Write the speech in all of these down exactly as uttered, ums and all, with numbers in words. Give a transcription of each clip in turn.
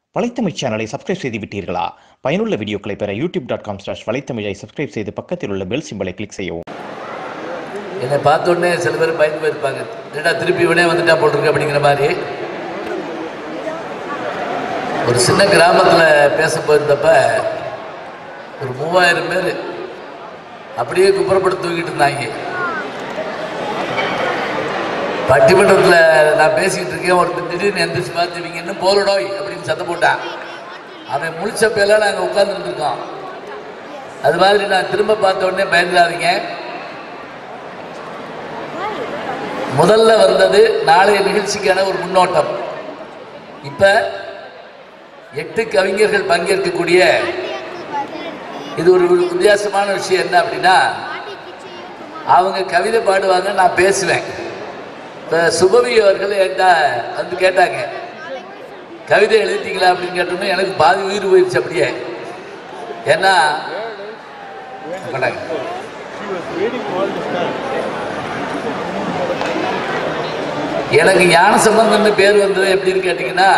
வலைத்தமிழ் சேனலை சப்ஸ்கிரைப் செய்து விட்டீர்களா? பயனுள்ள வீடியோக்களை பெற யூடியூப் டாட் காம் ஸ்லாஷ் வலைத்தமிழை சப்ஸ்கிரைப் செய்து பக்கத்தில் உள்ள பெல் சிம்பலை கிளிக் செய்யவும். என்னை பார்த்த உடனே சில பேர் பயந்து போயிருப்பாங்க, என்னடா திருப்பி இவனே வந்துட்டா போட்டிருக்கு அப்படிங்கிற மாதிரி. ஒரு சின்ன கிராமத்தில் பேச போயிருந்தப்ப ஒரு மூவாயிரம் பேர் அப்படியே குப்புறப்பட்டு தூக்கிட்டு இருந்தாங்க. பட்டிமன்றத்தில் நான் பேசிக்கிட்டு இருக்கேன், ஒருத்தர் திடீர்னு எந்திரிச்சு பார்த்து இவங்க இன்னும் போலடோய் அப்படின்னு சத்தம் போட்டான். அவன் முழிச்சப்பெல்லாம் நாங்கள் உட்கார்ந்துட்டு இருக்கோம். அது மாதிரி நான் திரும்ப பார்த்த உடனே பயந்துடாதீங்க. முதல்ல வந்தது நாளைய நிகழ்ச்சிக்கான ஒரு முன்னோட்டம். இப்ப எட்டு கவிஞர்கள் பங்கேற்கக்கூடிய இது ஒரு வித்தியாசமான விஷயம். என்ன அப்படின்னா, அவங்க கவிதை பாடுவாங்க, நான் பேசுவேன். இப்போ சுபவி அவர்கள் என்கிட்ட வந்து கேட்டாங்க, கவிதை எழுதிட்டீங்களா அப்படின்னு கேட்டோம்னா எனக்கு பாதி உயிர் போயிடுச்சு அப்படியே. ஏன்னா எனக்கு ஞான சம்பந்தம்னு பேர் வந்தது எப்படின்னு கேட்டீங்கன்னா,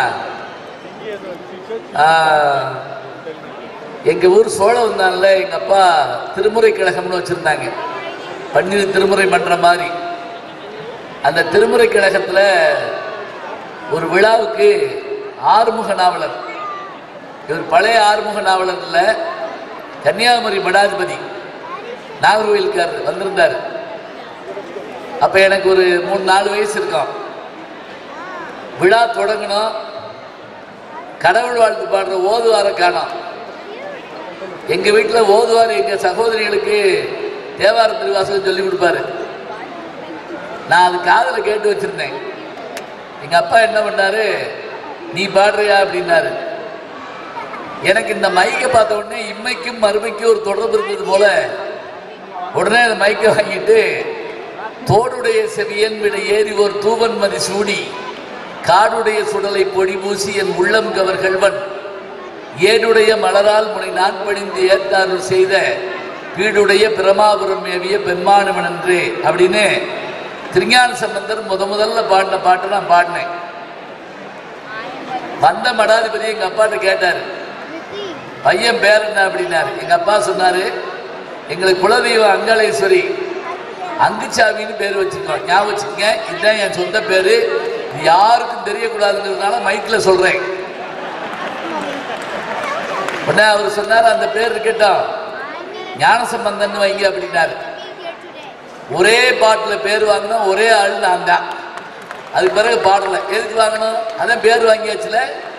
எங்க ஊர் சோழ வந்தான்ல எங்க அப்பா திருமுறை கழகம்னு வச்சிருந்தாங்க, பன்னிரு திருமுறை பண்ற மாதிரி. அந்த திருமுறை கழகத்துல ஒரு விழாவுக்கு ஆறுமுக நாவலர், இவர் பழைய ஆறுமுக நாவலர் இல்ல, கன்னியாகுமரி மடாதிபதி நாகர்கோயிலுக்காரர் வந்திருந்தார். அப்ப எனக்கு ஒரு மூணு நாலு வயசு இருக்கும். விழா தொடங்கணும், கடவுள் வாழ்த்து பாடுற ஓதுவார காணோம். எங்க வீட்டில் ஓதுவார் எங்க சகோதரிகளுக்கு தேவார திருவாசகம் சொல்லி கொடுப்பாரு. நான் அது காதில் கேட்டு வச்சிருந்தேன். எங்க அப்பா என்ன பண்ணாரு, நீ பாடுறியா அப்படின்னாரு. எனக்கு இந்த மைக்கை பார்த்த உடனே இம்மைக்கும் மறுமைக்கும் ஒரு தொடர்பு இருக்கிறது போல உடனே அந்த மைக்கை வாங்கிட்டு, தோடுடைய செவியன் விட ஏறி ஒரு தூவன் மதி சூடி காடுடைய சுடலை பொடி பூசி என் உள்ளம் கவர் கல்வன் ஏடுடைய மலரால் முனை நான் பணிந்து ஏற்றார்கள் செய்த வீடுடைய பிரமாபுரம் மேவிய பெண்மானவன் என்று அப்படின்னு திருஞான சம்பந்தர் முத முதல்ல பாடின பாட்டை நான் பாடினேன். வந்த மடாதிபதி எங்க அப்பாட்ட கேட்டாரு, பையன் பேர் என்ன அப்படின்னாரு. எங்க அப்பா சொன்னாரு, எங்களுக்கு குலதெய்வம் அங்காளேஸ்வரி அங்குச்சாமின்னு பேர் வச்சிருக்கோம், ஞாபகம் வச்சுக்கங்க, இதுதான் என் சொந்த பேரு, யாருக்கும் தெரியக்கூடாதுங்கிறதுனால மைக்கில் சொல்றேன். உடனே அவர் சொன்னார், அந்த பேர் இருக்கட்டும், ஞான சம்பந்தன் வைங்க அப்படின்னாரு. ஒரே பாட்டில் பேர் வாங்கினோம், ஒரே ஆள் நான் தான். அதுக்கு பிறகு பாடல. எதுக்கு வாங்கணும், அதான் பேர் வாங்கியாச்சுல.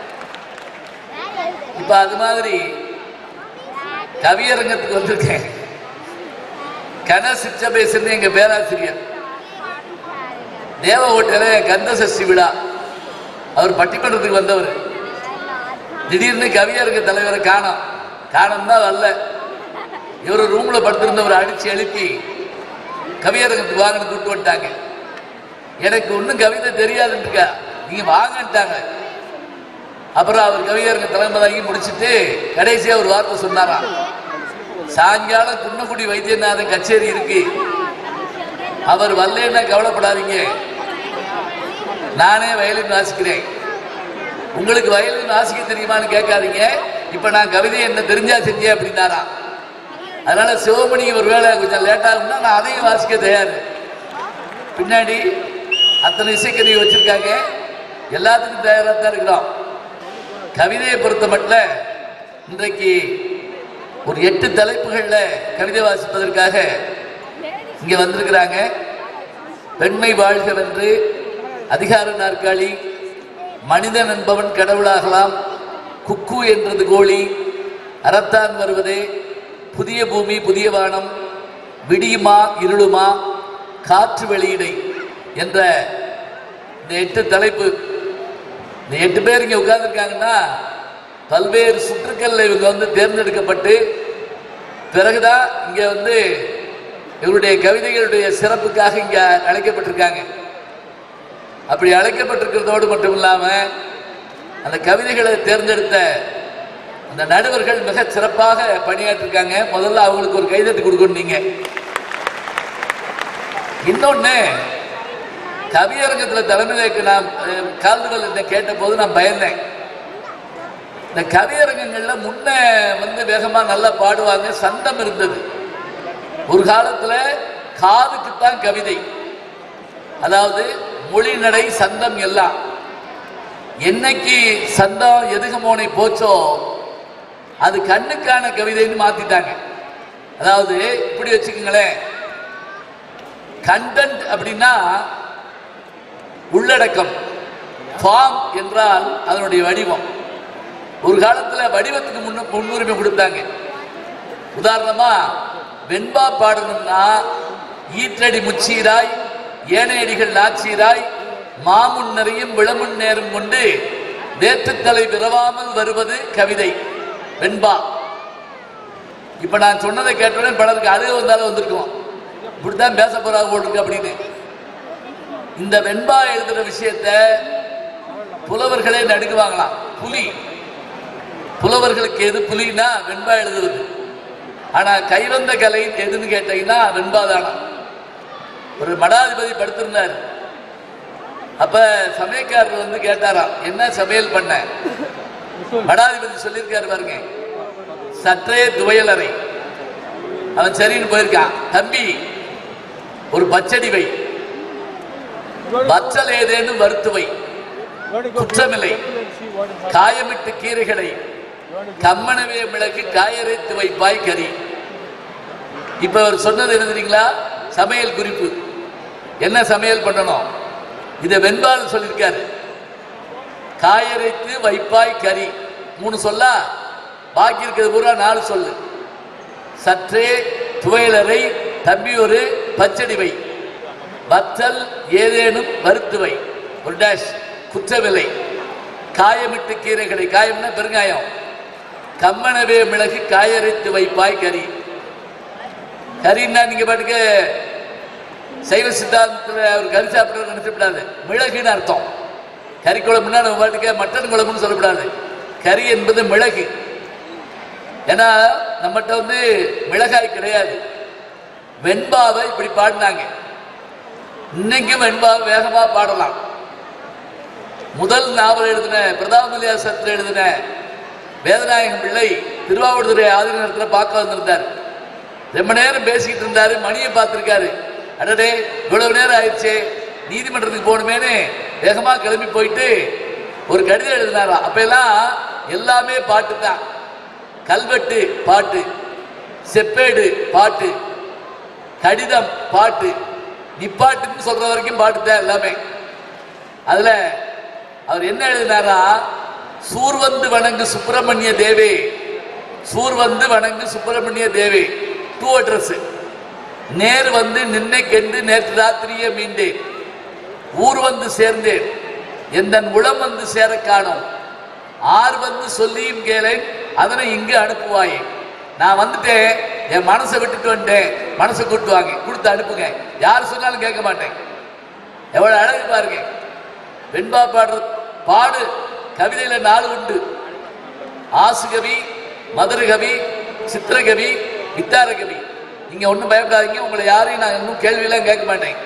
இப்ப அது மாதிரி கவியரங்கத்துக்கு வந்திருக்கேன். கன சிச்சபேசன் எங்க பேராசிரியர், தேவ ஓட்டல கந்த சஷ்டி விழா, அவர் பட்டிமன்றத்துக்கு வந்தவர். திடீர்னு கவியரங்க தலைவரை காணோம். காணோம் தான் வரல, இவர் ரூம்ல படுத்திருந்தவரை அடிச்சு எழுப்பி கவியரங்கத்துக்கு வாங்கன்னு கூப்பிட்டு வந்துட்டாங்க. எனக்கு ஒன்றும் கவிதை தெரியாதுன்னு இருக்கா, நீங்க வாங்கன்ட்டாங்க. அப்புறம் அவர் கவியரங்க தலைமை தாங்கி முடிச்சுட்டு கடைசியா ஒரு வார்த்தை சொன்னாராம், சாயங்காலம் குன்னக்குடி வைத்தியநாதன் கச்சேரி இருக்கு, அவர் வரலன்னா கவலைப்படாதீங்க, நானே வயலின் வாசிக்கிறேன், உங்களுக்கு வயலின் வாசிக்க தெரியுமான்னு கேட்காதீங்க, இப்ப நான் கவிதை என்ன தெரிஞ்சா செஞ்சேன் அப்படின்னாராம். அதனால சிவமணி ஒரு வேலை கொஞ்சம் லேட்டாகும்னா நான் அதையும் வாசிக்க தயார். பின்னாடி அத்தனை இசைக்கருவி வச்சிருக்காங்க, எல்லாத்துக்கும் தயாராக தான் இருக்கிறோம். கவிதையை பொறுத்த மட்டும் இன்றைக்கு ஒரு எட்டு தலைப்புகள்ல கவிதை வாசிப்பதற்காக இங்க வந்திருக்கிறாங்க. பெண்மை வாழ்கவென்று, அதிகார நாற்காலி, மனிதன் என்பவன் கடவுளாகலாம், குக்கு என்றது கோழி, அறத்தான் வருவதே, புதிய பூமி புதிய வானம், விடியுமா இருளுமா, காற்று வெளியிடை என்ற இந்த எட்டு தலைப்பு. இந்த எட்டு பேர் இங்க உட்கார்ந்துருக்காங்கன்னா பல்வேறு சுற்றுக்கள்ல இவங்க வந்து தேர்ந்தெடுக்கப்பட்டு பிறகுதான் இங்க வந்து இவருடைய கவிதைகளுடைய சிறப்புக்காக இங்க அழைக்கப்பட்டிருக்காங்க. அப்படி அழைக்கப்பட்டிருக்கிறதோடு மட்டும் இல்லாம அந்த கவிதைகளை தேர்ந்தெடுத்த அந்த நடுவர்கள் மிக சிறப்பாக பணியாற்றிருக்காங்க. முதல்ல அவங்களுக்கு ஒரு கைதட்டி கொடுக்கணும். நீங்க இன்னொன்னு, கவியரங்கத்தில் தலைமையிலேக்கு நான் கால்துகள் கேட்ட போது நான் பயந்தேன். இந்த கவியரங்கங்கள்ல முன்ன வந்து வேகமா நல்லா பாடுவாங்க, சந்தம் இருந்தது. ஒரு காலத்துல காதுக்குத்தான் கவிதை, அதாவது மொழி நடை சந்தம் எல்லாம். என்னைக்கு சந்தம் எதுகமோனை போச்சோ அது கண்ணுக்கான கவிதைன்னு மாத்திட்டாங்க. அதாவது இப்படி வச்சுக்கோங்களேன், கண்டென்ட் அப்படின்னா உள்ளடக்கம், ஃபார்ம் என்றால் அதனுடைய வடிவம். ஒரு காலத்துல வடிவத்துக்கு முன்ன முன்னுரிமை கொடுத்தாங்க. உதாரணமா வெண்பா பாடணும்னா ஈற்றடி முச்சீராய் ஏனையடிகள் நாச்சீராய் மாமுன்னரையும் விளமுன் நேரம் கொண்டு வேற்றுத்தலை விரவாமல் வருவது கவிதை வெண்பா. இப்ப நான் சொன்னதை கேட்டோன்னே பலருக்கு அழுக வந்தாலும் வந்திருக்கோம், இப்படித்தான் பேச போறாங்க போட்டிருக்கு அப்படின்னு. இந்த வெண்பா எழுதுற விஷயத்த புலவர்களே நடுக்குவாங்களாம். புலி, புலவர்களுக்கு எது புலின்னா வெண்பா எழுதுறது. ஆனா கைவந்த கலை எதுன்னு கேட்டீங்கன்னா வெண்பா தானா. ஒரு மடாதிபதி படுத்திருந்தார். அப்ப சமயக்காரர் வந்து கேட்டாராம், என்ன சமையல் பண்ண? மடாதிபதி சொல்லியிருக்காரு பாருங்க, சற்றே துவையலறை. அவன் சரின்னு போயிருக்கான். தம்பி ஒரு பச்சடி வை, பச்சல் ஏதேனும் வறுத்துவை, குற்றமில்லை காயமிட்டு கீரைகளை கம்மனவே மிளகு காயரைத்து வைப்பாய் கறி. இப்ப அவர் சொன்னது என்ன தெரியுங்களா? சமையல் குறிப்பு. என்ன சமையல் பண்ணணும் இதை வெண்பால் சொல்லியிருக்காரு. காயரைத்து வைப்பாய் கறி மூணு சொல்லா, பாக்கி இருக்கிறது பூரா நாலு சொல்லு. சற்றே துவையலறை, தம்பி ஒரு பச்சடி வை, வத்தல் ஏதேனும் வறுத்துவை, ஒரு டேஷ், குற்றவில்லை காயமிட்டு கீரைகளை, காயம்னா பெருங்காயம், கம்மனவே மிளகு காயரைத்து வைப்பாய் கறி. கறின்னா நீங்க பாட்டுக்கு சைவ சித்தாந்தத்தில் அவர் கறி சாப்பிட்றது நினைச்சப்படாது, மிளகுன்னு அர்த்தம். கறி குழம்புனா நம்ம பாட்டுக்கு மட்டன் குழம்புன்னு சொல்லப்படாது. கறி என்பது மிளகு. ஏன்னா நம்மகிட்ட வந்து மிளகாய் கிடையாது. வெண்பாவை இப்படி பாடினாங்க. இன்னைக்கும் வெண்பாவை வேகமா பாடலாம். முதல் நாவல் எழுதின பிரதாபமல்லியாசத்தில் எழுதின வேதநாயகம் பிள்ளை திருவாவூர்துறை ஆதின நேரத்தில் பார்க்க வந்திருந்தார். ரொம்ப நேரம் பேசிக்கிட்டு இருந்தாரு. மணியை பார்த்திருக்காரு. அடடே இவ்வளவு நேரம் ஆயிடுச்சு, நீதிமன்றத்துக்கு போகணுமேனு வேகமா கிளம்பி போயிட்டு ஒரு கடிதம் எழுதினாரா. அப்ப எல்லாம் எல்லாமே பாட்டு தான். கல்வெட்டு பாட்டு, செப்பேடு பாட்டு, கடிதம் பாட்டு, நிப்பாட்டுன்னு சொல்ற வரைக்கும் பாட்டு தான் எல்லாமே. அதுல அவர் என்ன எழுதினாரா, சூர்வந்து வணங்கு சுப்பிரமணிய தேவே, சூர்வந்து வணங்கு சுப்பிரமணிய தேவே, டூ அட்ரஸ். நேர் வந்து நின்னை கெண்டு நேற்று ராத்திரியே மீண்டேன், ஊர் வந்து சேர்ந்தேன், எந்த உளம் வந்து சேர காணோம், ஆறு வந்து சொல்லியும் கேளேன் அதனை இங்கு அனுப்புவாயே. நான் வந்துட்டேன், என் மனசை விட்டுட்டு வந்துட்டேன், மனசை கூட்டுவாங்க, கொடுத்து அனுப்புங்க, யார் சொன்னாலும் கேட்க மாட்டேன். எவ்வளவு அழகு பாருங்க. வெண்பா பாடுற பாடு கவிதையில நாலு உண்டு. ஆசுகவி, மதுரகவி, சித்திரகவி, வித்தாரகவி. நீங்க ஒன்றும் பயப்படாதீங்க, உங்களை யாரையும் நான் இன்னும் கேள்வியெல்லாம் கேட்க மாட்டேன்.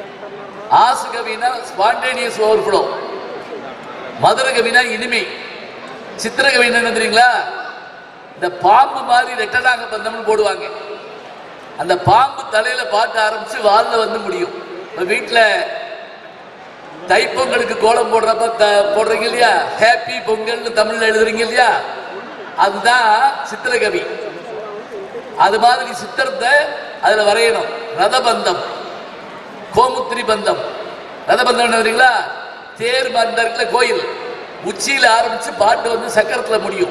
ஆசுகவினா ஸ்பான்டேனியஸ் ஓவர்ஃப்ளோ, மதுரகவினா இனிமை, சித்திரகவினா என்ன தெரியுங்களா, இந்த பாம்பு மாதிரி ரெட்டனாக பந்தம்னு போடுவாங்க. அந்த பாம்பு தலையில பாட்ட ஆரம்பிச்சு வாலில் வந்து முடியும். இப்போ வீட்டில் தைப்பொங்கலுக்கு கோலம் போடுறப்ப போடுறீங்க இல்லையா, ஹாப்பி பொங்கல்னு தமிழ்ல எழுதுறீங்க இல்லையா, அதுதான் சித்திரகவி. அது மாதிரி சித்திரத்தை அதுல வரையணும். ரதபந்தம், கோமுத்திரி பந்தம். ரதபந்தம் என்ன தெரியுங்களா, தேர் மண்டல கோயில் உச்சியில ஆரம்பிச்சு பாட்டு வந்து சக்கரத்துல முடியும்.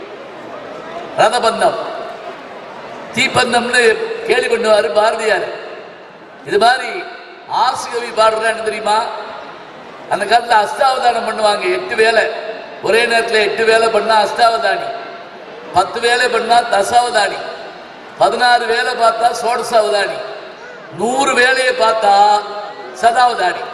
ரதபந்தம். தீப்பந்தம்னு கேள்வி பண்ணுவாரு பாரதியார். இது மாதிரி ஆசுகவி பாடுறான்னு தெரியுமா, அந்த காலத்துல அஷ்டாவதானம் பண்ணுவாங்க. எட்டு வேலை ஒரே நேரத்தில் எட்டு வேலை பண்ணா அஷ்டாவதானி, பத்து வேலை பண்ணா தசாவதானி, பதினாறு வேலை பார்த்தா சோடசாவதானி, நூறு வேலையை பார்த்தா சதாவதானி.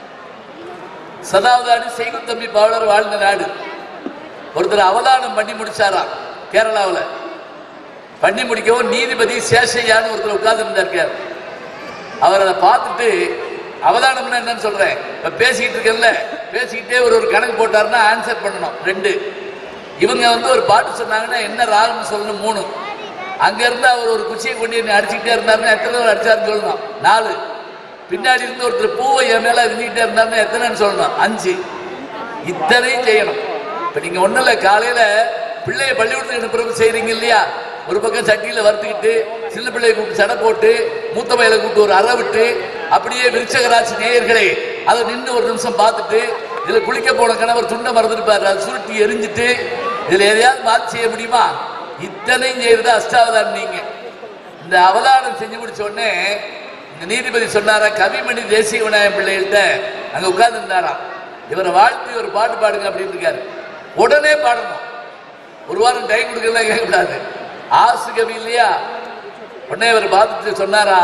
சதாவதானி செய்குத்தம்பி பாவலர் வாழ்ந்த நாடு. ஒருத்தர் அவதானம் பண்ணி முடிச்சாராம் கேரளாவில். பண்ணி முடிக்கவும் நீதிபதி சேஷையான்னு ஒருத்தர் உட்கார்ந்து இருந்தார். அவர் அதை பார்த்துட்டு, அவதானம்னா என்னன்னு சொல்றேன், இப்ப பேசிக்கிட்டு இருக்கல, பேசிக்கிட்டே ஒரு ஒரு கணக்கு போட்டாருன்னா ஆன்சர் பண்ணணும். ரெண்டு இவங்க வந்து ஒரு பாட்டு சொன்னாங்கன்னா என்ன ராகம்னு சொல்லணும் மூணு. அங்க இருந்து அவர் ஒரு குச்சியை கொண்டு என்ன அடிச்சுக்கிட்டே இருந்தாருன்னா எத்தனை பேர் அடிச்சாருன்னு சொல்லணும் நாலு. பின்னாடி இருந்து ஒருத்தர் பூவை என் மேல இருந்துகிட்டே இருந்தாருன்னா எத்தனைன்னு சொல்லணும் அஞ்சு. இத்தனையும் செய்யணும். இப்ப நீங்க ஒண்ணும் இல்ல, காலையில பிள்ளைய பள்ளிக்கூடத்துக்கு அனுப்புறது செய்றீங்க இல்லையா, ஒரு பக்கம் சட்டியில வறுத்துக்கிட்டு சின்ன பிள்ளையை கூப்பிட்டு சடை போட்டு மூத்த பையில கூப்பிட்டு ஒரு அறை விட்டு அப்படியே விருச்சகராசி நேயர்களே அதை நின்று ஒரு நிமிஷம் பார்த்துட்டு இதுல குளிக்க போன கணவர் துண்டை மறந்துருப்பாரு, அதை சுருட்டி எரிஞ்சிட்டு இதுல எதையாவது மாற்றி செய்ய முடியுமா? இத்தனையும் செய்யறது அஷ்டாவதானம். நீங்க இந்த அவதானம் செஞ்சு முடிச்ச உடனே இந்த நீதிபதி சொன்னாரா, கவிமணி தேசிய விநாயகம் பிள்ளைகள்கிட்ட அங்க உட்கார்ந்து இருந்தாராம், இவரை வாழ்த்து ஒரு பாட்டு பாடுங்க அப்படின்னு இருக்காரு. உடனே பாடணும், ஒரு வாரம் டைம் கொடுக்கலாம் கேட்கக்கூடாது. ஆசு கவி இல்லையா, உடனே அவர் பார்த்துட்டு சொன்னாரா,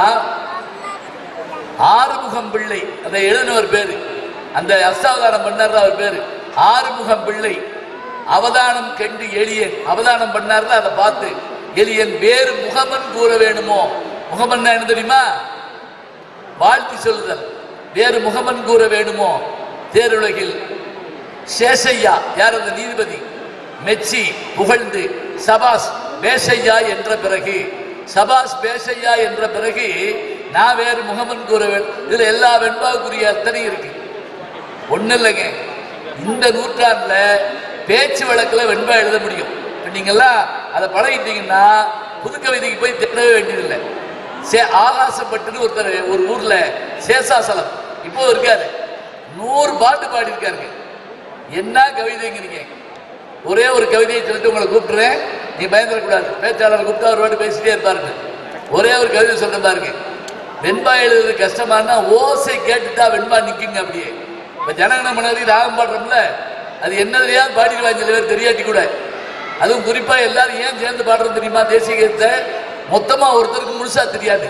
ஆறுமுகம் பிள்ளை அதை எழுதினவர் பேரு, அந்த அஷ்டாவதானம் பண்ணார் அவர் பேரு ஆறுமுகம் பிள்ளை. அவதானம் கண்டு எளியன் அவதானம் பண்ணார்ல, அதை பார்த்து எளியன் வேறு முகமன் கூற வேணுமோ. முகமன் என்ன தெரியுமா? வாழ்த்தி சொல்லுதல். வேறு முகமன் கூற வேணுமோ தேருலகில் சேஷையா யார் அந்த நீதிபதி மெச்சி புகழ்ந்து சபாஸ் பேஷையா என்ற பிறகு சபாஸ் பேஷையா என்ற பிறகு நான் வேறு முகமன் கூற வேண்டும். இதுல எல்லா வெண்பாவுக்குரிய அத்தனை இருக்கு. ஒண்ணு இல்லைங்க, இந்த நூற்றாண்டுல பேச்சு வழக்குல வெண்பா எழுத முடியும். நீங்கெல்லாம் அதை பழகிட்டீங்கன்னா புது கவிதைக்கு போய் தேடவே வேண்டியதில்லை. சே ஆகாசப்பட்டுன்னு ஒருத்தர் ஒரு ஊர்ல சேஷாசலம் இப்போ இருக்காரு, நூறு பாட்டு பாடியிருக்காருங்க. என்ன கவிதைங்கிறீங்க? ஒரே ஒரு கவிதையை சொல்லிட்டு உங்களை கூப்பிட்டுறேன், நீ பயந்துடக்கூடாது. பேச்சாளர் கூப்பிட்டா ஒரு வாட்டி பேசிட்டே இருப்பாருங்க. ஒரே ஒரு கவிதை சொல்ற பாருங்க. வெண்பா எழுதுறது கஷ்டமானா ஓசை கேட்டுட்டா வெண்பா நிற்குங்க. அப்படியே இப்ப ஜனகன மனதி ராகம் பாடுறோம்ல, அது என்னதுலையாவது பாடிடுவாங்க சில பேர் தெரியாட்டி கூட. அதுவும் குறிப்பா எல்லாரும் ஏன் சேர்ந்து பாடுறது தெரியுமா? தேசிய கீதத்தை மொத்தமா ஒருத்தருக்கு முழுசா தெரியாது.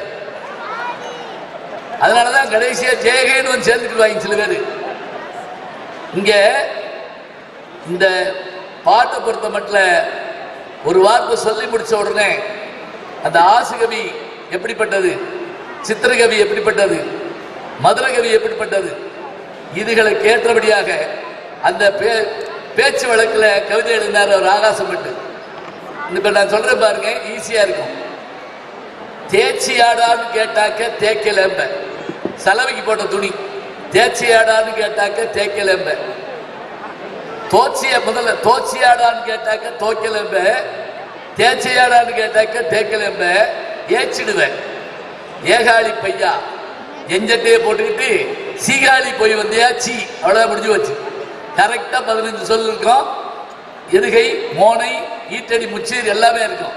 அதனாலதான் கடைசியா ஜெயகேன்னு வந்து சேர்ந்துக்குவாங்க சில பேர். இங்க இந்த பாட்டை பொறுத்த மட்டும் ஒரு வார்த்தை சொல்லி முடிச்ச உடனே அந்த ஆசுகவி எப்படிப்பட்டது, சித்திரகவி எப்படிப்பட்டது, மதுரகவி எப்படிப்பட்டது, இதுகளை கேட்டபடியாக அந்த பேச்சு வழக்கில் கவிதை எழுதினார் அவர் ஆகாசப்பட்டு. இப்ப நான் சொல்றேன் பாருங்க, ஈஸியா இருக்கும். தேச்சியாடான்னு கேட்டாக்க தேக்கலம்ப, செலவைக்கு போட்ட துணி. தேச்சியாடான்னு கேட்டாக்க தேக்கலம்ப, தோச்சிய முதல்ல தோச்சியாடான்னு கேட்டாக்க தோக்கலம்ப, தேச்சியாடான்னு கேட்டாக்க தேக்கலம்ப, ஏச்சிடுவேன் ஏகாளி பையா எஞ்சட்டையே போட்டுக்கிட்டு சீகாளி போய் வந்தியா சி அவ்வளவுதான் முடிஞ்சு வச்சு. கரெக்டா பதினஞ்சு சொல் இருக்கும். எதுகை மோனை ஈட்டடி முச்சீர் எல்லாமே இருக்கும்.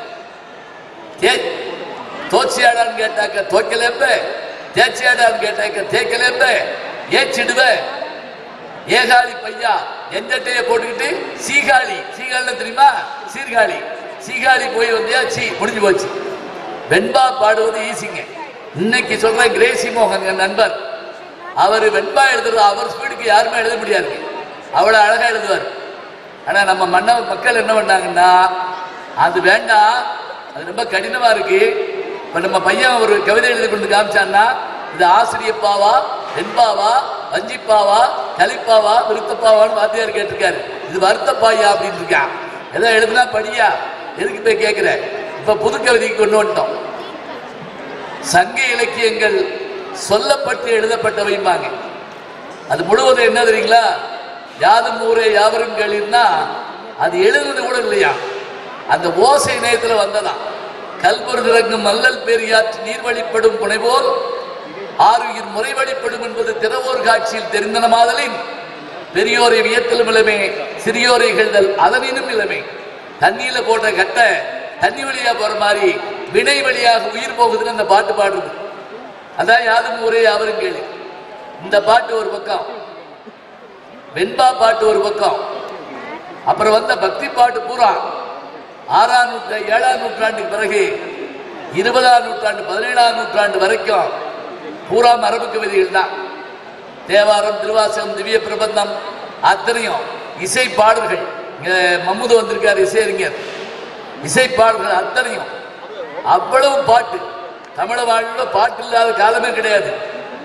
தோச்சியாடான்னு கேட்டாக்க தோக்கலேம்ப, தேச்சியாடான்னு கேட்டாக்க தேக்கலேம்ப, ஏச்சிடுவ ஏகாளி பையா எஞ்சட்டையை போட்டுக்கிட்டு சீகாளி சீகாளி தெரியுமா? சீர்காழி சீகாளி போய் வந்தியா சி முடிஞ்சு போச்சு. வெண்பா பாடுவது ஈஸிங்க. இன்னைக்கு சொல்ற கிரேசி மோகன் என் நண்பர், அவர் வெண்பா எழுதுறது அவர் ஸ்பீடுக்கு யாருமே எழுத முடியாது, அவ்வளவு அழகா எழுதுவார். ஆனா நம்ம மன்ன மக்கள் என்ன பண்ணாங்கன்னா, அது வேண்டாம், அது ரொம்ப கடினமா இருக்கு. இப்ப நம்ம பையன் ஒரு கவிதை எழுதி கொண்டு காமிச்சான்னா, இது ஆசிரியப்பாவா வெண்பாவா வஞ்சிப்பாவா கலிப்பாவா விருத்தப்பாவான்னு வாத்தியார் கேட்டிருக்காரு. இது வருத்தப்பாயா அப்படின்னு இருக்கான். ஏதோ எழுதுனா படியா, எதுக்கு போய் கேட்கிற? இப்ப புது கவிதைக்கு கொண்டு வந்துட்டோம். சங்க இலக்கியங்கள் சொல்லப்பட்டு எழுதப்பட்டவைம்பாங்க. அது முழுவதும் என்ன தெரியுங்களா? யாதும் ஊரே யாவரும் கேளிர்னா அது எழுதுறது கூட இல்லையா, அந்த ஓசை நேயத்தில் வந்ததான். கல்பொரு திறங்கும் மல்லல் பெரியாற்று நீர் வழிப்படும் புனைவோல் ஆறுயிர் முறை வழிப்படும் என்பது திறவோர் காட்சியில் தெரிந்தன மாதலின் பெரியோரை வியத்திலும் இளமே சிறியோரை இகழ்தல் அதனினும் இளமே. தண்ணியில போட்ட கட்டை தண்ணி வழியா போற மாதிரி வினை வழியாக உயிர் போகுதுன்னு அந்த பாட்டு பாடுறது. அதான் யாதும் ஊரே யாவரும் கேளு. இந்த பாட்டு ஒரு பக்கம், வெண்பா பாட்டு ஒரு பக்கம், அப்புறம் வந்த பக்தி பாட்டு பூரா ஆறாம் நூற்றாண்டு ஏழாம் நூற்றாண்டுக்கு பிறகு இருபதாம் நூற்றாண்டு பதினேழாம் நூற்றாண்டு வரைக்கும் பூரா மரபு கவிதைகள் தான். தேவாரம் திருவாசகம் திவ்ய பிரபந்தம் அத்தனையும் இசை பாடல்கள். இங்க மம்முது வந்திருக்காரு இசையறிஞர், இசை பாடல்கள் அத்தனையும் அவ்வளவு பாட்டு. தமிழ வாழ்வுல பாட்டு இல்லாத காலமே கிடையாது.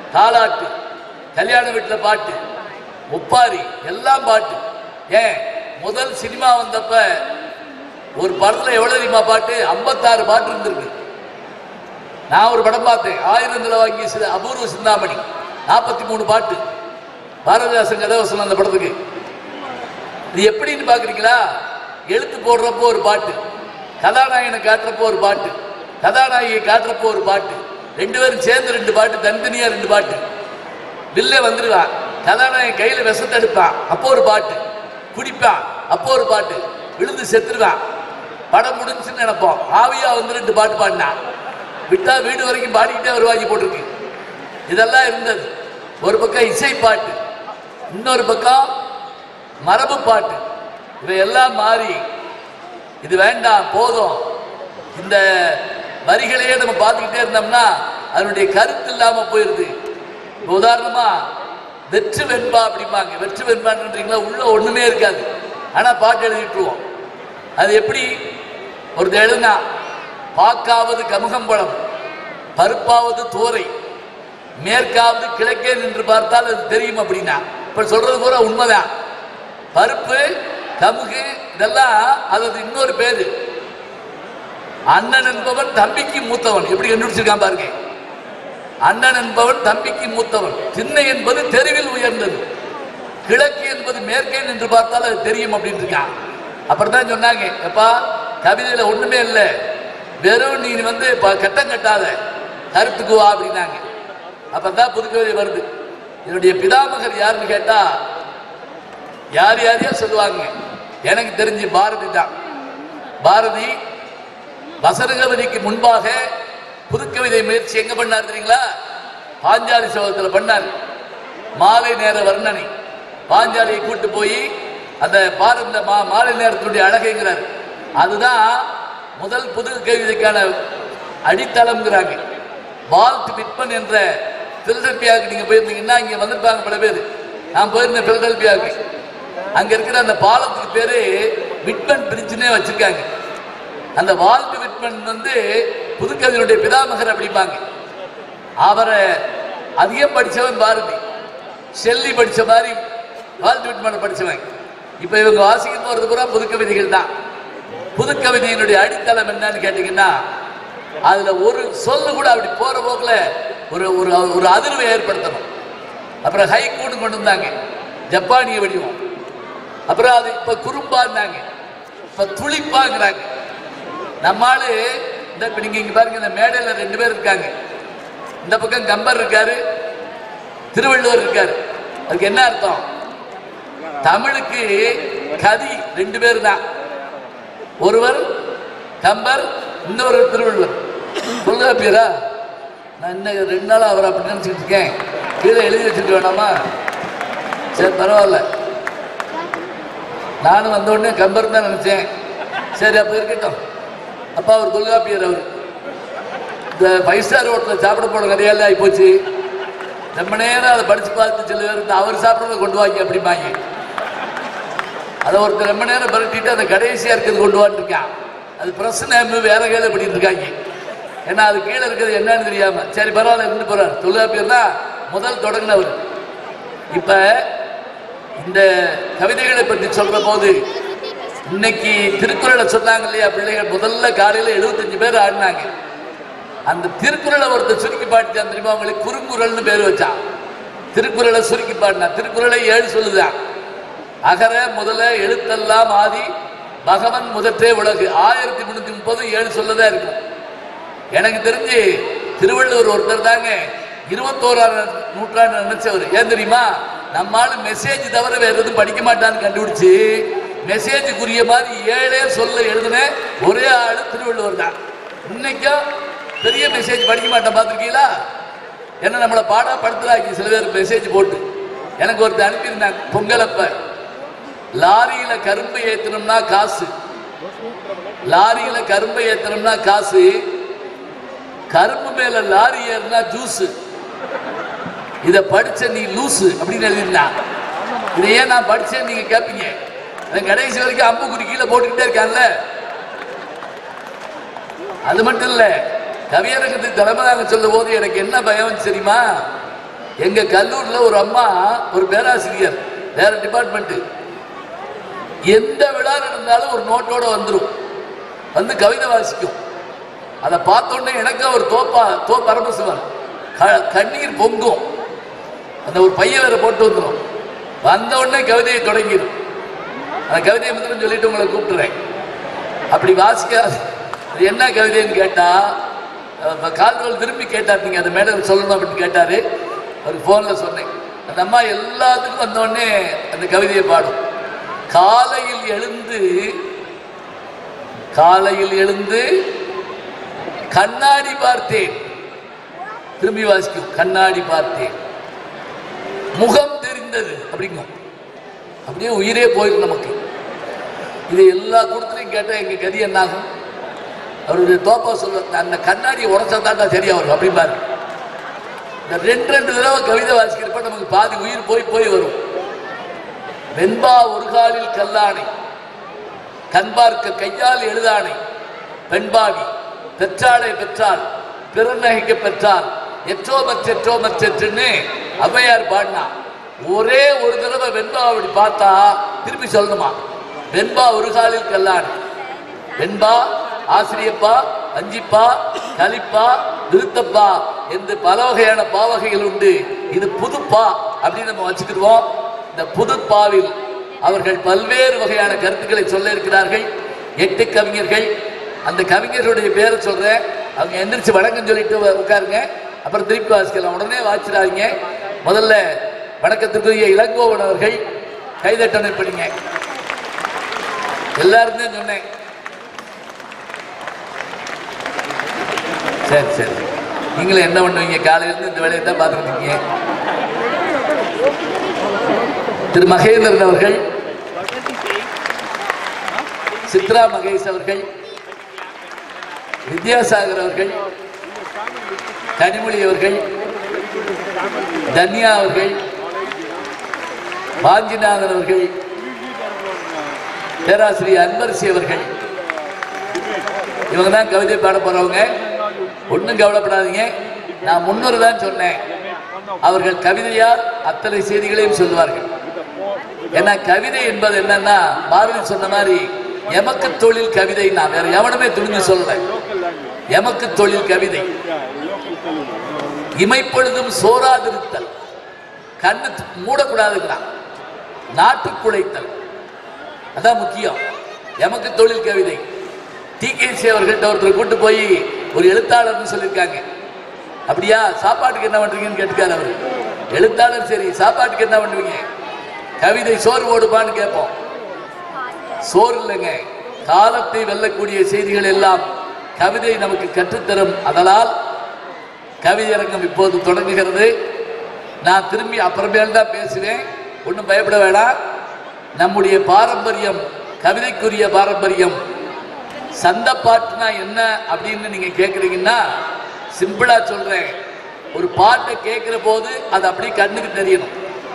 தாலாட்டு, கல்யாண வீட்டுல பாட்டு, ஒப்பாரி எல்லாம் பாட்டு. ஏன் முதல் சினிமா வந்தப்ப ஒரு படத்துல எவ்வளவு தெரியுமா பாட்டு? ஐம்பத்தாறு பாட்டு இருந்திருக்கு. நான் ஒரு படம் பார்த்தேன், ஆயிரம் நில வாங்கி அபூர்வ சிந்தாமணி, நாற்பத்தி மூணு பாட்டு. பாரதிதாசன் கதை வசனம் அந்த படத்துக்கு. இது எப்படின்னு பாக்குறீங்களா? எழுத்து போடுறப்போ ஒரு பாட்டு, கதாநாயகனை காட்டுறப்போ ஒரு பாட்டு, கதாநாயகியை காட்டுறப்போ ஒரு பாட்டு, ரெண்டு பேரும் சேர்ந்து ரெண்டு பாட்டு, தனித்தனியா ரெண்டு பாட்டு. வில்ல வந்துடுவான், கதாநாயகன் கையில விஷத்தை எடுப்பான், அப்போ ஒரு பாட்டு, குடிப்பான், அப்போ ஒரு பாட்டு, விழுந்து செத்துருவான், படம் முடிஞ்சுன்னு நினைப்போம், ஆவியா வந்து ரெண்டு பாட்டு பாடினான், விட்டா வீடு வரைக்கும் பாடிக்கிட்டே வருவாங்கி போட்டிருக்கு. இதெல்லாம் இருந்தது. ஒரு பக்கம் இசை பாட்டு, இன்னொரு பக்கம் மரபு பாட்டு. இவையெல்லாம் மாறி இது வேண்டாம் போதும், இந்த வரிகளையே நம்ம பார்த்துக்கிட்டே இருந்தோம்னா அதனுடைய கருத்து இல்லாம போயிருது. உதாரணமா வெற்று வெண்பா அப்படிம்பாங்க. வெற்று வெண்பான்றீங்களா? உள்ள ஒண்ணுமே இருக்காது, ஆனா பாட்டு எழுதிட்டுருவோம். அது எப்படி? ஒருத்தர் எழுதுனா, பாக்காவது கமுகம்பழம், பருப்பாவது தோரை, மேற்காவது கிழக்கே நின்று பார்த்தால் அது தெரியும் அப்படின்னா. இப்ப சொல்றது பூரா உண்மைதான். பருப்பு, கமுகு இதெல்லாம் அது இன்னொரு பேரு. அண்ணன் என்பவன் தம்பிக்கு மூத்தவன், எப்படி கண்டுபிடிச்சிருக்கான் பாருங்க. அண்ணன் என்பவன் தம்பிக்கு மூத்தவன். திண்ணை என்பது தெருவில் உயர்ந்தது, கிழக்கு என்பது மேற்கே நின்று பார்த்தால் அது தெரியும் அப்படின்னு இருக்கான். அப்படித்தான் சொன்னாங்க. எப்பா கவிதையில ஒண்ணுமே இல்லை, வெறும் நீ வந்து கட்டம் கட்டாத, கருத்துக்கு வா அப்படின்னாங்க. அப்பதான் புதுக்கவிதை வருது. என்னுடைய பிதாமகர் யாருன்னு கேட்டா யார் யாரையோ சொல்லுவாங்க. எனக்கு தெரிஞ்சு பாரதி தான். பாரதி வசனகவிதைக்கு முன்பாக புதுக்கவிதை முயற்சி எங்க பண்ணார் தெரியுங்களா? பாஞ்சாலி சபதத்தில் பண்ணார். மாலை நேர வர்ணனை, பாஞ்சாலியை கூட்டு போய் அந்த பாரத மாலை நேரத்தினுடைய அழகைங்கிறார். அதுதான் முதல் புது கவிதைக்கான அடித்தளம்ங்கிறாங்க. வால்ட் விட்மன் என்ற பிலடெல்பியாவுக்கு நீங்க போயிருந்தீங்கன்னா இங்க வந்திருப்பாங்க பல பேர். நான் போயிருந்தேன் பிலடெல்பியாவுக்கு. அங்க இருக்கிற அந்த பாலத்துக்கு பேரு விட்மன் பிரிட்ஜ்னே வச்சிருக்காங்க. அந்த வால்ட் விட்மன் வந்து புதுக்கவிதையுடைய பிதாமகர் அப்படிம்பாங்க. அவரை அதிகம் படிச்சவன் பாரதி. ஷெல்லி படிச்ச மாதிரி வால்ட் விட்மன் படிச்சவன். இப்ப இவங்க வாசிக்க போறது பூரா புதுக்கவிதைகள் தான். புதுக்கவிதையினுடைய அடித்தளம் என்னன்னு கேட்டீங்கன்னா, அதுல ஒரு சொல்லு கூட அப்படி போற போக்குல ஒரு ஒரு அதிர்வை ஏற்படுத்தணும். அப்புறம் ஹைக்கூன்னு கொண்டு வந்தாங்க, ஜப்பானிய வடிவம். அப்புறம் அது இப்ப குறும்பாங்க, இப்ப துளிப்பாங்கிறாங்க. நம்மாலு இந்த இப்ப நீங்க இங்க பாருங்க, இந்த மேடையில ரெண்டு பேர் இருக்காங்க. இந்த பக்கம் கம்பர் இருக்காரு, திருவள்ளுவர் இருக்காரு. அதுக்கு என்ன அர்த்தம்? தமிழுக்கு கதி ரெண்டு பேர் தான். ஒருவர் கம்பர், இன்னொரு திருவள்ளுவர். தொல்காப்பியரா? நான் இன்னும் ரெண்டு நாள் அவர் அப்படி நினைச்சுட்டு இருக்கேன். கீழே எழுதி வச்சுட்டு வேணாமா? சரி பரவாயில்ல, நானும் வந்த உடனே கம்பர் தான் நினைச்சேன். சரி அப்ப இருக்கட்டும். அப்பா அவர் தொல்காப்பியர். அவர் இந்த ஃபைவ் ஸ்டார் ஹோட்டலில் சாப்பிட போன கதையால ஆகி போச்சு. ரொம்ப நேரம் அதை படிச்சு பார்த்து சில பேர் அவர் சாப்பிட்றத கொண்டு வாங்க அப்படிம்பாங்க. அதை ஒருத்தர் ரொம்ப நேரம் பரட்டிட்டு அந்த கடைசியா இருக்கிறது கொண்டு வான்னு இருக்கான். அது பிரச்சனை வேற கையில பண்ணிட்டு இருக்காங்க. ஏன்னா அது கீழே இருக்கிறது என்னன்னு தெரியாம. சரி பரவாயில்ல இருந்து போறார். தொல்காப்பியர் தான் முதல் தொடங்கினவர். இப்ப இந்த கவிதைகளை பற்றி சொல்ற போது இன்னைக்கு திருக்குறளை சொன்னாங்க இல்லையா பிள்ளைகள்? முதல்ல காலையில எழுபத்தஞ்சு பேர் ஆடினாங்க. அந்த திருக்குறளை ஒருத்தர் சுருக்கி பாடிச்சான் தெரியுமா? அவங்களுக்கு குறுங்குறள்னு பேர் வச்சான். திருக்குறளை சுருக்கி பாடினா. திருக்குறளை ஏழு சொல்லுதான். அகர முதல எழுத்தெல்லாம் ஆதி பகவன் முதற்றே உலகு. ஆயிரத்தி முன்னூத்தி முப்பது ஏழு சொல்லதான் இருக்கும். எனக்கு தெரிஞ்சு திருவள்ளுவர் ஒருத்தர் தாங்க இருபத்தோராம் நூற்றாண்டு நினைச்சவர். ஏன் தெரியுமா? நம்மால மெசேஜ் தவிர வேற எதுவும் படிக்க மாட்டான்னு கண்டுபிடிச்சு மெசேஜுக்குரிய மாதிரி ஏழே சொல்ல எழுதுன ஒரே ஆளு திருவள்ளுவர் தான். இன்னைக்கும் பெரிய மெசேஜ் படிக்க மாட்டேன் பார்த்துருக்கீங்களா? என்ன நம்மளை பாடா படுத்துறாங்க சில பேர் மெசேஜ் போட்டு. எனக்கு ஒருத்தர் அனுப்பியிருந்தாங்க, பொங்கலப்ப லாரியில கரும்பு ஏத்தணும்னா காசு, லாரியில கரும்பை ஏத்தணும்னா காசு, கரும்பு மேல லாரி ஏறினா ஜூஸ். இத படிச்ச நீ லூசு அப்படின்னு எழுதிருந்தா. இதை ஏன் நான் படிச்சேன் நீங்க கேட்பீங்க. கடைசி வரைக்கும் அம்புக்குறி கீழே போட்டுக்கிட்டே இருக்கான்ல. அது மட்டும் இல்ல, கவியரங்கத்துக்கு தலைமையாக சொல்லும் போது எனக்கு என்ன பயம் தெரியுமா? எங்க கல்லூரில் ஒரு அம்மா, ஒரு பேராசிரியர், வேற டிபார்ட்மெண்ட், எந்த விழா நடந்தாலும் ஒரு நோட்டோட வந்துடும், வந்து கவிதை வாசிக்கும். அதை பார்த்தோன்னே எனக்கு ஒரு தோப்பா தோ பரமசிவன் கண்ணீர் பொங்கும். அந்த ஒரு பையன் வேற போட்டு வந்துடும். வந்த உடனே கவிதையை தொடங்கிடும். அந்த கவிதையை மட்டும் சொல்லிட்டு உங்களை கூப்பிட்டுறேன். அப்படி வாசிக்க என்ன கவிதைன்னு கேட்டா, கால்வல் திரும்பி கேட்டார், நீங்க அந்த மேடம் சொல்லணும் அப்படின்னு கேட்டாரு. ஒரு போன்ல சொன்னேன். அந்த அம்மா எல்லாத்துக்கும் வந்த உடனே அந்த கவிதையை பாடும். காலையில் எழுந்து காலையில் எழுந்து கண்ணாடி பார்த்தேன், திரும்பி வாசிக்கும், கண்ணாடி பார்த்தேன், முகம் தெரிந்தது அப்படிங்கும். அப்படியே உயிரே போயிடும் நமக்கு. இது எல்லா கூட்டத்திலையும் கேட்டால் எங்க கதி என்ன ஆகும்? அவருடைய தோப்பா சொல்ல, அந்த கண்ணாடியை உடச்சா தாண்டா சரியா வரும் அப்படிம்பாரு. இந்த ரெண்டு ரெண்டு தடவை கவிதை வாசிக்கிறப்ப நமக்கு பாதி உயிர் போய் போய் வரும். வெண்பா ஒரு காலில் கல்லானை, கண்பார்க்க கையால் எழுதானை, பெண்பாவி பெற்றாளை பெற்றாள், பிறநகைக்க பெற்றாள், எற்றோ மற்றெற்றோ மற்றெற்றுன்னு ஔவையார் பாடினா. ஒரே ஒரு தடவை வெண்பா அப்படி பார்த்தா திருப்பி சொல்லணுமா, வெண்பா ஒரு காலில் கல்லானை, வெண்பா ஆசிரியப்பா, அஞ்சிப்பா, கலிப்பா, நிறுத்தப்பா என்று பல வகையான பாவகைகள் உண்டு. இது புதுப்பா அப்படின்னு நம்ம வச்சுக்கிடுவோம். இந்த புதுப்பாவில் அவர்கள் பல்வேறு வகையான கருத்துக்களை சொல்ல இருக்கிறார்கள். எட்டு கவிஞர்கள். அந்த கவிஞர்களுடைய பேரை சொல்றேன். அவங்க எந்திரிச்சு வணக்கம் சொல்லிட்டு உட்காருங்க, அப்புறம் திருப்பி வாசிக்கலாம். உடனே வாசிடாதீங்க. முதல்ல வணக்கத்திற்குரிய இளங்கோவன் அவர்கள் கைதட்டணை படிங்க. எல்லாருமே சொன்னேன். சரி சரி, நீங்களும் என்ன பண்ணுவீங்க? காலையிலிருந்து இந்த வேலையை தான் பார்த்துருக்கீங்க. திரு மகேந்திரன் அவர்கள், சித்ரா மகேஷ் அவர்கள், வித்யாசாகர் அவர்கள், கனிமொழி அவர்கள், தன்யா அவர்கள், வாஞ்சிநாதன் அவர்கள், பேராசிரியர் அன்பரசி அவர்கள், இவங்க தான் கவிதை பாட போறவங்க. ஒன்றும் கவலைப்படாதீங்க. நான் முன்னொரு தான் சொன்னேன், அவர்கள் கவிதையால் அத்தனை செய்திகளையும் சொல்லுவார்கள். ஏன்னா கவிதை என்பது என்னன்னா, பாரதி சொன்ன மாதிரி எமக்கு தொழில் கவிதை. நான் வேற எவனுமே துணிஞ்சு சொல்லல. எமக்கு தொழில் கவிதை. இமைப்பொழுதும் சோறாதிருத்தல், கண்ணு மூடக்கூடாதுங்கிறான், நாட்டு குலைத்தல், அதான் முக்கியம். எமக்கு தொழில் கவிதை. டி கே சி அவர்கள்ட்ட ஒருத்தர் கூட்டு போய் ஒரு எழுத்தாளர்னு சொல்லியிருக்காங்க. அப்படியா, சாப்பாட்டுக்கு என்ன பண்றீங்கன்னு கேட்டுக்காரு அவரு. எழுத்தாளர் சரி, சாப்பாட்டுக்கு என்ன பண்ணுவீங்க? கவிதை சோறு ஓடுமான்னு கேட்போம். சோறு இல்லைங்க, காலத்தை வெல்லக்கூடிய செய்திகள் எல்லாம் கவிதை நமக்கு கற்றுத்தரும். அதனால் கவிதையரங்கம் இப்போது தொடங்குகிறது. நான் திரும்பி அப்புறமேல் தான் பேசுவேன், ஒன்றும் பயப்பட வேண்டாம். நம்முடைய பாரம்பரியம், கவிதைக்குரிய பாரம்பரியம். சந்த பாட்டுனா என்ன அப்படின்னு நீங்க கேட்குறீங்கன்னா, சிம்பிளா சொல்றேன். ஒரு பாட்டை கேட்கிற போது அது அப்படி கண்ணுக்கு தெரியணும்.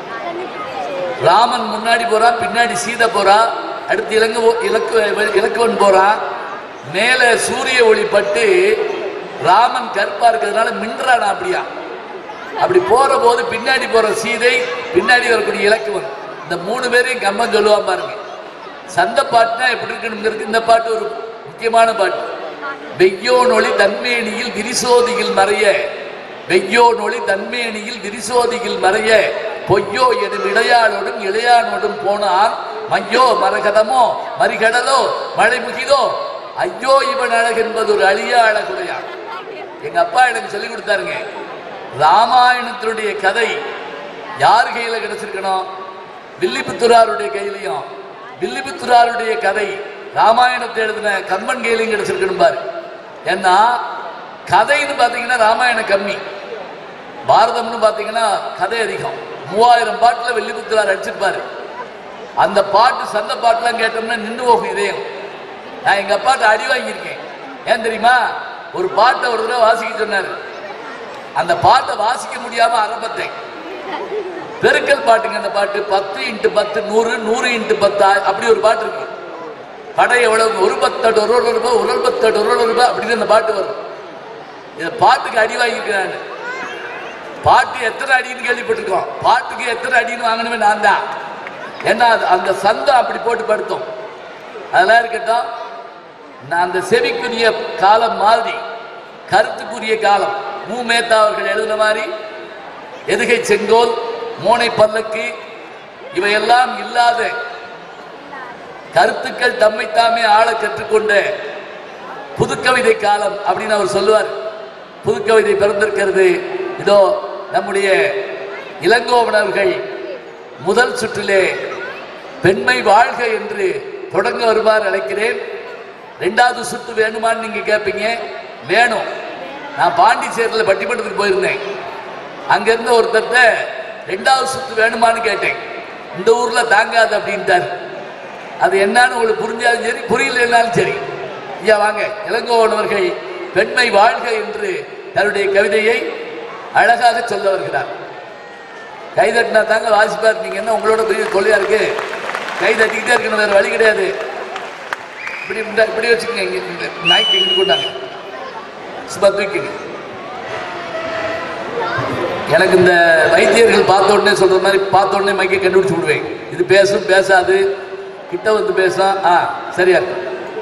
ராமன் முன்னாடி போறான், பின்னாடி சீதை போறா, அடுத்து இலங்கு இலக்கு இலக்குவன் போறான். மேல சூரிய ஒளி பட்டு ராமன் கருப்பா இருக்கிறதுனால மின்றானா அப்படியா. அப்படி போற போது பின்னாடி போற சீதை, பின்னாடி வரக்கூடிய இலக்குவன், இந்த மூணு பேரையும் கம்மன் சொல்லுவான் பாருங்க. சந்த பாட்டுனா எப்படி இருக்கணுங்கிறது இந்த பாட்டு ஒரு முக்கியமான பாட்டு. வெய்யோ நொழி தன்மேனியில் விரிசோதியில் மறைய, வெய்யோ நொழி தன்மேனியில் விரிசோதியில் மறைய, பொய்யோ எனும் இளையாளோடும் இளையானோடும் போனான், மையோ மரகதமோ மறிகடலோ மழை முகிதோ, ஐயோ இவன் அழகு என்பது ஒரு அழியா அழகுடையான். எங்க அப்பா எனக்கு சொல்லி கொடுத்தாருங்க. ராமாயணத்தினுடைய கதை யார் கையில கிடைச்சிருக்கணும்? வில்லிபுத்தூராருடைய கையிலையும், வில்லிபுத்தூராருடைய கதை ராமாயணத்தை எழுதின கம்பன் கையிலையும் கிடைச்சிருக்கணும் பாரு. ஏன்னா கதைன்னு பாத்தீங்கன்னா ராமாயணம் கம்மி, பாரதம்னு பாத்தீங்கன்னா கதை அதிகம். மூவாயிரம் பாட்டுல வில்லிபுத்தூரார் அடிச்சிருப்பாரு. அந்த பாட்டு சந்த பாட்டுலாம் கேட்டோம்னா நின்று போகும் இதயம். நான் எங்க அப்பாட்ட அடி வாங்கியிருக்கேன். ஏன் தெரியுமா? ஒரு பாட்டை ஒரு தடவை வாசிக்க சொன்னாரு. அந்த பாட்டை வாசிக்க முடியாம ஆரம்பத்தேன். பெருக்கல் பாட்டுங்க அந்த பாட்டு. பத்து இன்ட்டு பத்து நூறு, நூறு இன்ட்டு பத்து, அப்படி ஒரு பாட்டு இருக்கு. படை எவ்வளவு? ஒரு பத்தடு ஒரு ஒரு ரூபாய், ஒரு பத்தடு ஒரு ஒரு ரூபாய் அப்படின்னு அந்த பாட்டு வரும். இந்த பாட்டுக்கு அடி வாங்கியிருக்கிறாங்க. பாட்டு எத்தனை அடின்னு கேள்விப்பட்டிருக்கோம். பாட்டுக்கு எத்தனை அடின்னு வாங்கணுமே நான் தான். ஏன்னா அந்த சந்தம் அப்படி போட்டு படுத்தோம். அதெல்லாம் இருக்கட்டும். நான் அந்த செவிக்குரிய காலம் மாதிரி கருத்துக்குரிய காலம் மு மேத்தா அவர்கள் எழுதின மாதிரி எதுகை செங்கோல், மோனை பல்லக்கு இவையெல்லாம் இல்லாத கருத்துக்கள் தம்மைத்தாமே ஆள கற்றுக்கொண்ட புதுக்கவிதை காலம் அப்படின்னு அவர் சொல்லுவார். புதுக்கவிதை பிறந்திருக்கிறது. இதோ நம்முடைய இளங்கோவனர்கள் முதல் சுற்றிலே பெண்மை வாழ்க என்று தொடங்க வருமாறு அழைக்கிறேன். ரெண்டாவது சுற்று வேணுமான்னு நீங்க கேட்பீங்க. வேணும். நான் பாண்டிச்சேரியில் பட்டிமன்றத்துக்கு போயிருந்தேன். அங்கிருந்த ஒருத்தர்கிட்ட ரெண்டாவது சுற்று வேணுமான்னு கேட்டேன். இந்த ஊர்ல தாங்காது அப்படின்ட்டார். அது என்னன்னு உங்களுக்கு புரிஞ்சாலும் சரி, புரியலனாலும் சரி, ஐயா வாங்க. இளங்கோவனவர்கள் பெண்மை வாழ்க என்று தன்னுடைய கவிதையை அழகாக சொல்ல வருகிறார். கைதட்டினா தாங்க வாசிப்பார். நீங்க என்ன உங்களோட பெரிய தொல்லையா இருக்கு? கை தட்டிக்கிட்டே இருக்கணும், வேற வழி கிடையாது. இப்படி இப்படி வச்சுக்கோங்க. நாய்க்கு இங்கிட்டு கொண்டாங்க, சும்மா தூக்கிங்க. எனக்கு இந்த வைத்தியர்கள் பார்த்த உடனே சொல்ற மாதிரி பார்த்த உடனே மைக்கை கண்டுபிடிச்சு விடுவேன். இது பேசும் பேசாது, கிட்ட வந்து பேசும். ஆ சரியா இருக்கு.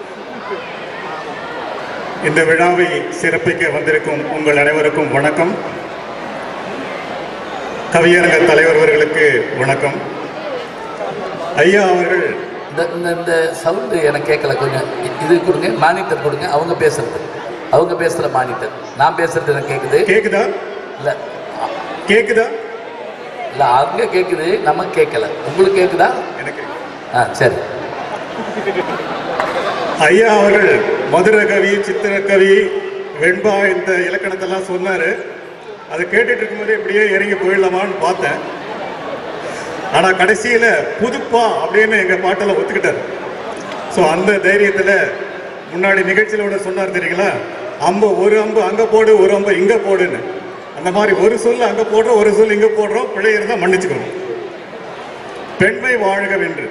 இந்த விழாவை சிறப்பிக்க வந்திருக்கும் உங்கள் அனைவருக்கும் வணக்கம். கவியரங்க தலைவர் அவர்களுக்கு வணக்கம். ஐயா அவர்கள் இந்த இந்த சவுண்டு எனக்கு கேட்கல, கொஞ்சம் இது கொடுங்க, மானிட்டர் கொடுங்க. அவங்க பேசுறது, அவங்க பேசுற மானிட்டர். நான் பேசுறது எனக்கு கேட்குது. கேக்குதா? இல்ல கேக்குதா? இல்ல அவங்க கேட்குது, நமக்கு கேட்கல. உங்களுக்கு கேட்குதா? எனக்கு. ஆ சரி. ஐயா அவர்கள் மதுரகவி, சித்திரக்கவி, வெண்பா இந்த இலக்கணத்தெல்லாம் சொன்னாரு. அதை கேட்டுட்டு இருக்கும்போது இப்படியே இறங்கி போயிடலாமான்னு பார்த்தேன். ஆனா கடைசியில புதுப்பா அப்படின்னு எங்க பாட்டில் ஒத்துக்கிட்டாரு. ஸோ அந்த தைரியத்துல முன்னாடி நிகழ்ச்சியிலோட சொன்னார் தெரியுங்களா, அம்பு ஒரு அம்பு அங்க போடு, ஒரு அம்பு இங்க போடுன்னு. அந்த மாதிரி ஒரு சொல் அங்க போடுறோம், ஒரு சொல் இங்க போடுறோம். பிழை இருந்தா மன்னிச்சுக்கணும். பெண்மை வாழ்கவென்று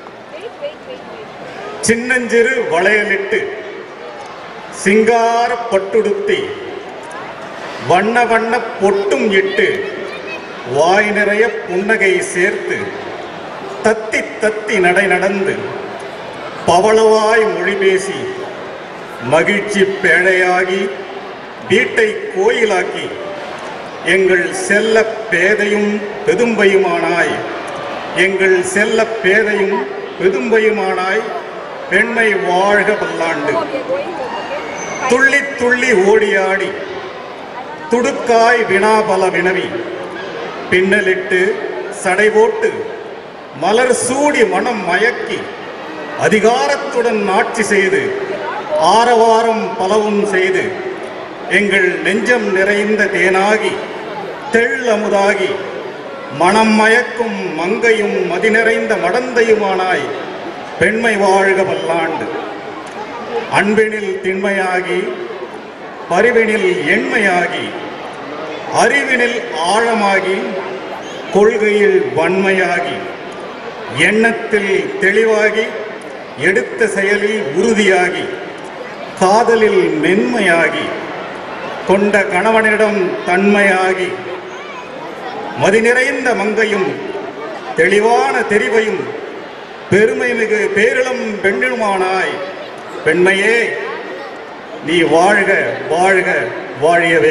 சின்னஞ்சிறு வளையலிட்டு சிங்கார பட்டுடுத்தி வண்ண வண்ண பொட்டும் இட்டு வாய் நிறைய புன்னகை சேர்த்து தத்தி தத்தி நடை நடந்து பவளவாய் மொழி பேசி மகிழ்ச்சி பேழையாகி வீட்டை கோயிலாக்கி எங்கள் செல்ல பேதையும் பெதும்பையுமானாய் எங்கள் செல்ல பேதையும் பெதும்பையுமானாய் பெண்மை வாழ்க பல்லாண்டு. துள்ளி துள்ளி ஓடியாடி துடுக்காய் வினாபல வினவி பின்னலிட்டு சடை போட்டு மலர் சூடி மனம் மயக்கி அதிகாரத்துடன் ஆட்சி செய்து ஆரவாரம் பலவும் செய்து எங்கள் நெஞ்சம் நிறைந்த தேனாகி தெள்ளமுதாகி மனம் மயக்கும் மங்கையும் மதி நிறைந்த மடந்தையுமானாய் பெண்மை வாழ்க பல்லாண்டு. அன்பினில் திண்மையாகி பரிவினில் எண்மையாகி அறிவினில் ஆழமாகி கொள்கையில் வன்மையாகி எண்ணத்தில் தெளிவாகி எடுத்த செயலில் உறுதியாகி காதலில் மென்மையாகி கொண்ட கணவனிடம் தன்மையாகி மதி நிறைந்த மங்கையும் தெளிவான தெரிவையும் பெருமை மிகு பேரிளம் பெண்ணுமானாய் பெண்மையே நீ வாழ்க வாழ்க வாழியவே.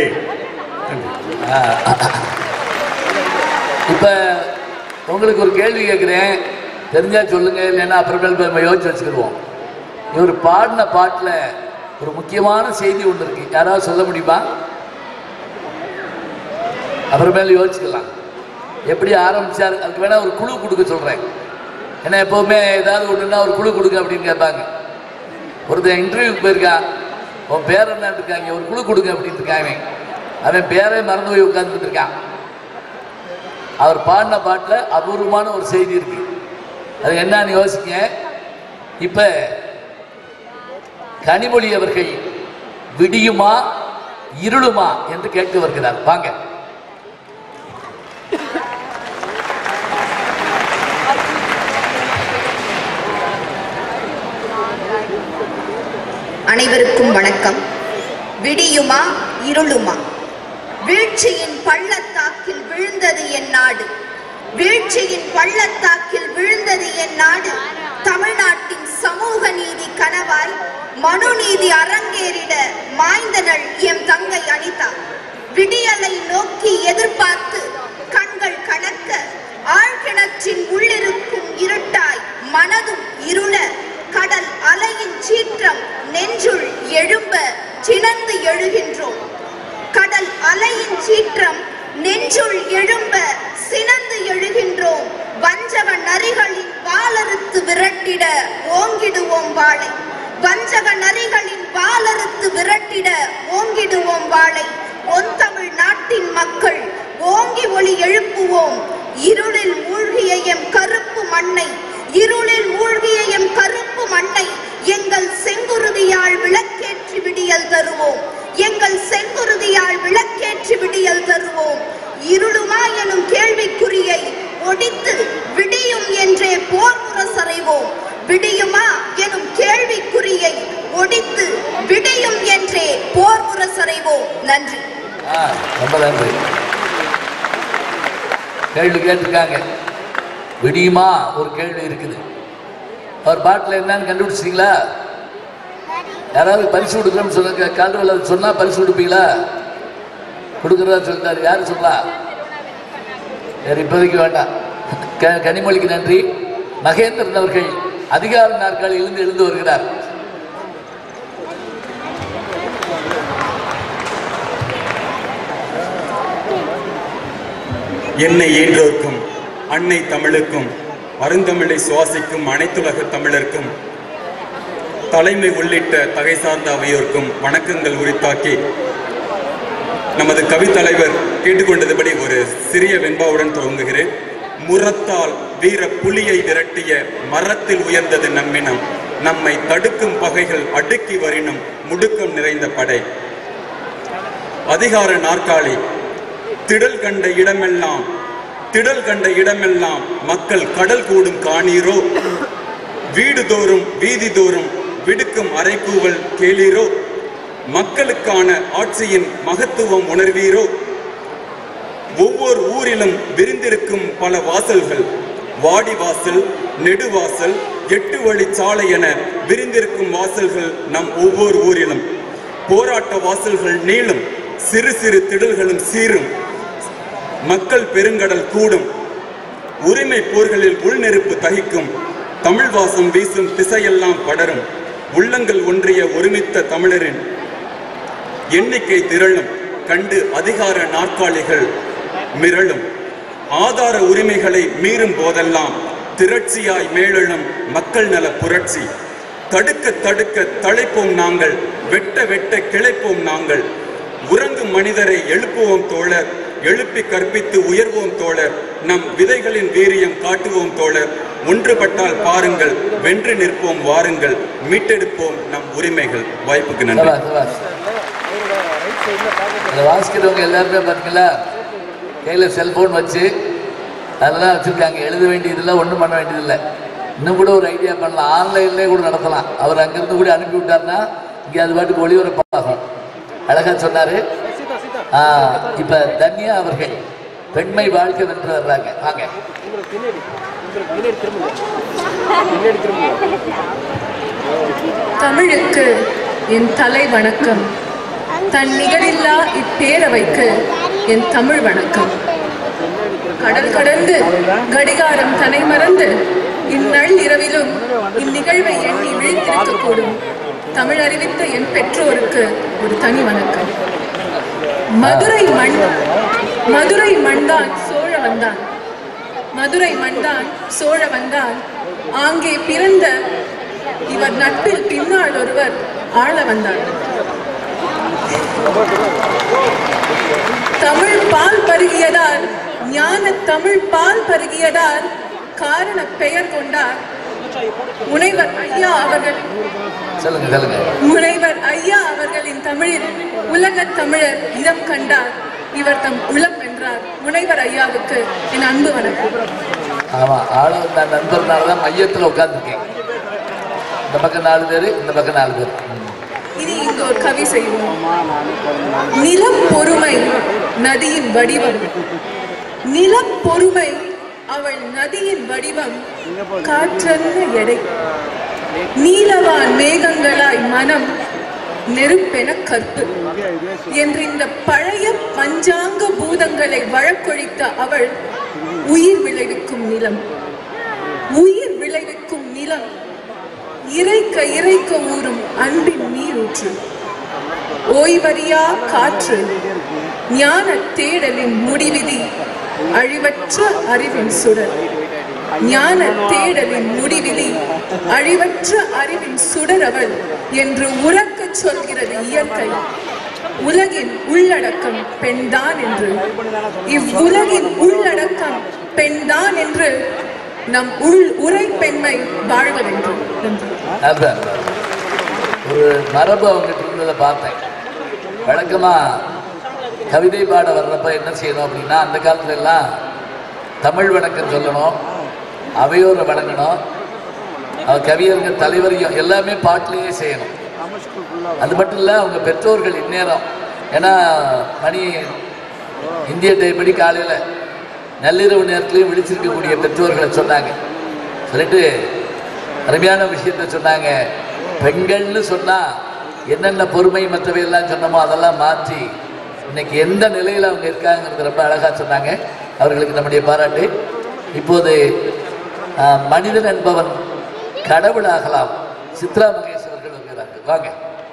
இப்ப உங்களுக்கு ஒரு கேள்வி கேட்கிறேன், தெரிஞ்சா சொல்லுங்க, இல்லைன்னா அப்புறமேல் நம்ம யோசிச்சு வச்சுக்கிடுவோம். இவர் பாடின பாட்டில் ஒரு முக்கியமான செய்தி ஒன்று இருக்கு, யாராவது சொல்ல முடியுமா? அப்புறமேல யோசிச்சுக்கலாம். எப்படி ஆரம்பிச்சார் அதுக்கு வேணா ஒரு குழு கொடுக்க சொல்றேன். ஏன்னா எப்பவுமே ஏதாவது ஒன்றுன்னா ஒரு குழு கொடுங்க அப்படின்னு கேட்பாங்க. ஒருத்தன் இன்டர்வியூக்கு போயிருக்கான், உன் பேர் என்ன இருக்காங்க, ஒரு குழு கொடுங்க அப்படின்னு இருக்காங்க. அவன் பேரே மறந்து போய் உட்கார்ந்துட்டு இருக்கான். அவர் பாடின பாட்டில் அபூர்வமான ஒரு செய்தி இருக்கு. அது என்னன்னு யோசிக்க. இப்ப கனிமொழி அவர்கள் விடியுமா இருளுமா என்று கேட்டு வருகிறார். வாங்க. அனைவருக்கும் வணக்கம். விடியுமா இருளுமா? வீழ்ச்சியின் பள்ளத்தாக்கில் விழுந்தது என் நாடு, வீழ்ச்சியின் பள்ளத்தாக்கில் விழுந்தது கனவாய் மனுநீதி அரங்கேறிட மாய்ந்தனள் எம் தங்கை அனிதா. விடியலை நோக்கி எதிர்பார்த்து கண்கள் கலக்க ஆழ்கிணற்றின் உள்ளிருக்கும் இருட்டாய் மனதும் இருள கடல் அலையின் சீற்றம் நெஞ்சுள் எழும்ப சினந்து எழுகின்றோம். கடல் அலையின் சீற்றம் நெஞ்சுள் எழும்ப சினந்து எழுகின்றோம். வஞ்சக நரிகளின் வாளறுத்து விரட்டிட ஓங்கிடுவோம் வாளை. வஞ்சக நரிகளின் வாளறுத்து விரட்டிட ஓங்கிடுவோம் வாளை. ஒன் தமிழ் நாட்டின் மக்கள் ஓங்கி ஒளி எழுப்புவோம். இருளில் மூழ்கிய எம் கருப்பு மண்ணை இருளில் மூழ்கிய எம் கருப்பு மண்ணை எங்கள் செங்குருதியால் விளக்கேற்றி விடியல் தருவோம். எங்கள் செங்குருதியால் விளக்கேற்றி விடியல் தருவோம். இருளுமா எனும் கேள்விக்குறியை ஒடித்து விடியும் என்றே போர் முரசறைவோம். விடியுமா எனும் கேள்விக்குறியை ஒடித்து விடியும் என்றே போர் முரசறைவோம். நன்றி. ரொம்ப நன்றி. கேள்வி கேட்டிருக்காங்க. விடியுமா ஒரு கேள்வி இருக்குது. அவர் பாட்டில் என்னன்னு கண்டுபிடிச்சிங்களா? யாராவது பரிசு கொடுக்குறோம்னு சொல்ல கால்வல் சொன்னா பரிசு கொடுப்பீங்களா? கொடுக்குறதா சொல்லிட்டாரு. யாரு சொல்லலாம்? வேறு இப்போதைக்கு வேண்டாம். கனிமொழிக்கு நன்றி. மகேந்திரன் அவர்கள் அதிகார நாற்காலில் இருந்து எழுந்து வருகிறார். என்னை ஈன்றோர்க்கும் அன்னை தமிழுக்கும் அருந்தமிழை சுவாசிக்கும் அனைத்துலக தமிழர்க்கும் தலைமை உள்ளிட்ட தகை சார்ந்த அவையோர்க்கும் வணக்கங்கள் உரித்தாக்கி நமது கவித்தலைவர் கேட்டுக்கொண்டதுபடி ஒரு சிறிய வெண்பாவுடன் துவங்குகிறேன். முரத்தால் வீர புலியை விரட்டிய மரத்தில் உயர்ந்தது நம்மினம். நம்மை தடுக்கும் பகைகள் அடுக்கி வரினும் முடுக்கம் நிறைந்த படை. அதிகார நாற்காலி திடல் கண்ட இடமெல்லாம் திடல் கண்ட இடமெல்லாம் மக்கள் கடல் கூடும் காணீரோ. வீடு தோறும் வீதி தோறும் விடுக்கும் அரைக்கூவல் கேளீரோ. மக்களுக்கான ஆட்சியின் மகத்துவம் உணர்வீரோ. ஒவ்வொரு ஊரிலும் விரிந்திருக்கும் பல வாசல்கள், வாடி வாசல், நெடுவாசல், எட்டு வழி சாலை என விரிந்திருக்கும் வாசல்கள் நம் ஒவ்வொரு ஊரிலும். போராட்ட வாசல்கள் நீளும், சிறு சிறு திடல்களும் சீரும், மக்கள் பெருங்கடல் கூடும். உரிமை போர்களில் உள்நெருப்பு தகிக்கும், தமிழ் வாசம் வீசும் திசையெல்லாம் படரும். உள்ளங்கள் ஒன்றிய ஒருமித்த தமிழரின் எண்ணிக்கை திரளும், கண்டு அதிகார நாற்காலிகள் மிரளும். ஆதார உரிமைகளை மீறும் போதெல்லாம் திரட்சியாய் மேலெழும் மக்கள் நல புரட்சி. தடுக்க தடுக்க தழைப்போம் நாங்கள், வெட்ட வெட்ட கிளைப்போம் நாங்கள். உறங்கும் மனிதரை எழுப்புவோம் தோழர், எழுப்பி கற்பித்து உயர்வோம் தோழர். நம் விதைகளின் வீரியம் காட்டுவோம் தோழர். ஒன்றுபட்டால் பாருங்கள், வென்று நிற்போம் வாருங்கள், மீட்டெடுப்போம் நம் உரிமைகள். வாய்ப்புக்கு நன்றி. வாசிக்கிறவங்க எல்லாருமே பார்த்தீங்களா, கையில் செல்போன் வச்சு அதெல்லாம் வச்சுருக்காங்க. எழுத வேண்டியதில்லை, ஒன்றும் பண்ண வேண்டியதில்லை. இன்னும் கூட ஒரு ஐடியா பண்ணலாம், ஆன்லைன்லேயே கூட நடத்தலாம். அவர் அங்கேருந்து கூட அனுப்பி விட்டார்னா இங்கே அது பாட்டுக்கு ஒளிபரப்பாகும். அழகாக சொன்னார். இப்போ தன்யா அவர்கள் பெண்மை வாழ்க்கை வென்று வர்றாங்க. வாங்க. தமிழுக்கு என் தலை வணக்கம். தன் நிகரில்லா இப்பேரவைக்கு என் தமிழ் வணக்கம். கடல் கடந்து கடிகாரம் தனை மறந்து இந்நள் இரவிலும் இந்நிகழ்வை எண்ணி விழித்திருக்கக்கூடும் தமிழ் அறிவித்த என் பெற்றோருக்கு ஒரு தனி வணக்கம். மதுரை மண் மதுரை மண்தான் சோழ வந்தான் மதுரை மண்தான் சோழ வந்தான் ஆங்கே பிறந்த இவர் நட்பில் பின்னால் ஒருவர் ஆள வந்தார். தமிழ் பால் பருகியதால், ஞான தமிழ் பால் பருகியதால் காரண பெயர் கொண்டார் முனைவர் ஐயா அவர்கள். முனைவர் ஐயா அவர்களின் தமிழில் உலக தமிழர் இடம் கண்டார். இவர் தம் உளம் வென்றார். முனைவர் ஐயாவுக்கு என் அன்பு வணக்கம். ஆமா, ஆளு நான் நண்பர்னாலதான் மையத்தில் உட்கார்ந்துருக்கேன். இந்த பக்கம் நாலு பேரு, இந்த பக்கம் நாலு பேர். இனி இங்கு ஒரு கவி செய்வோம். நிலம் பொறுமை நதியின் வடிவம், நிலம் பொறுமை அவள் நதியின் வடிவம், காற்றல்ல எடை. நீலவான் மேகங்களாய் மனம், நெருப்பென கற்பு என்று இந்த பழைய பஞ்சாங்க பூதங்களை வழக்கொழித்த அவள் உயிர் விளைவிக்கும் நிலம். உயிர் விளைவிக்கும் நிலம், இறைக்க இறைக்க ஊறும் அன்பின் நீரூற்று, ஓய்வறியா காற்று, ஞான தேடலின் முடிவிதி, அழிவற்ற அறிவின் சுடர். ஞான தேடலின் முடிவிதி, அழிவற்ற அறிவின் சுடர் அவள் என்று உறக்கச் சொல்கிறது இயற்கை. உலகின் உள்ளடக்கம் பெண்தான் என்று, இவ்வுலகின் உள்ளடக்கம் பெண்தான் என்று நம் உள் உரை பெண்மை வாழ்க வேண்டும். ஒரு மரபு அவங்ககிட்ட இருந்ததை பார்த்தேன். வழக்கமா கவிதை பாட வர்றப்ப என்ன செய்யணும் அப்படின்னா, அந்த காலத்துல எல்லாம் தமிழ் வணக்கம் சொல்லணும், அவையோரை வணங்கணும், கவியர்கள் தலைவரையும் எல்லாமே பாட்டிலேயே செய்யணும். அது மட்டும் இல்லை, அவங்க பெற்றோர்கள் இந்நேரம், ஏன்னா மணி இந்திய டைம் படி காலையில் நள்ளிரவு நேரத்துலையும் விழிச்சிருக்கக்கூடிய பெற்றோர்களை சொன்னாங்க. சொல்லிட்டு அருமையான விஷயத்த சொன்னாங்க. பெண்கள்னு சொன்னால் என்னென்ன பொறுமை மற்றவையெல்லாம் சொன்னமோ அதெல்லாம் மாற்றி இன்னைக்கு எந்த நிலையில் அவங்க இருக்காங்கிறது ரொம்ப அழகாக சொன்னாங்க. அவர்களுக்கு நம்முடைய பாராட்டு. இப்போது மனிதன் என்பவன் கடவுளாகலாம். சித்ரா மகேஷ் அவர்கள் வருகிறார்கள். வாங்க.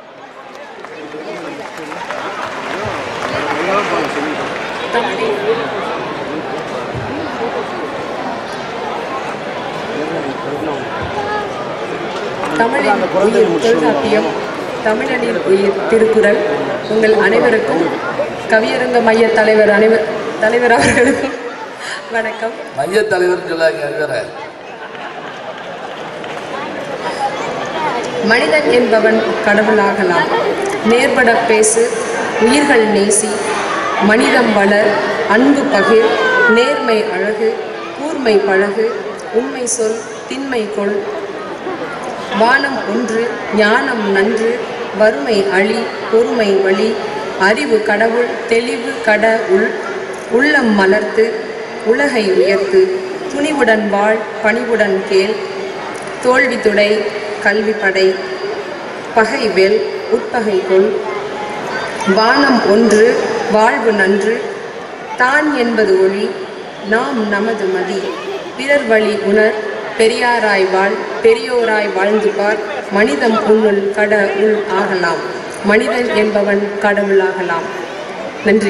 தமிழின் உயிர் தொல்காப்பியம், தமிழனின் உயிர் திருக்குறள். உங்கள் அனைவருக்கும், கவியரங்க மைய தலைவர் அனைவர் தலைவர் அவர்களுக்கும் வணக்கம். மைய தலைவர் சொல்லாங்க. மனிதன் என்பவன் கடவுளாகலாம். நேர்பட பேசு, உயிர்கள் நேசி, மனிதம் வளர், அன்பு பகிர், நேர்மை அழகு, கூர்மை பழகு, உண்மை சொல், திண்மை கொள். வானம் ஒன்று, ஞானம் நன்று, வறுமை அழி, பொறுமை வழி, அறிவு கடவுள், தெளிவு கட உள், உள்ளம் மலர்த்து, உலகை உயர்த்து, துணிவுடன் வாழ், பணிவுடன் கேள், தோல்வி துடை, கல்வி படை, பகை வெல், உட்பகை கொள். வானம் ஒன்று, வாழ்வு நன்று, தான் என்பது ஒளி, நாம் நமது மதி, பிறர் வழி உணர், பெரியாராய் வாழ், பெரியோராய் வாழ்ந்து பார், மனிதம் உன்னுள் கட உள் ஆகலாம், மனிதன் என்பவன் கடவுளாகலாம். நன்றி.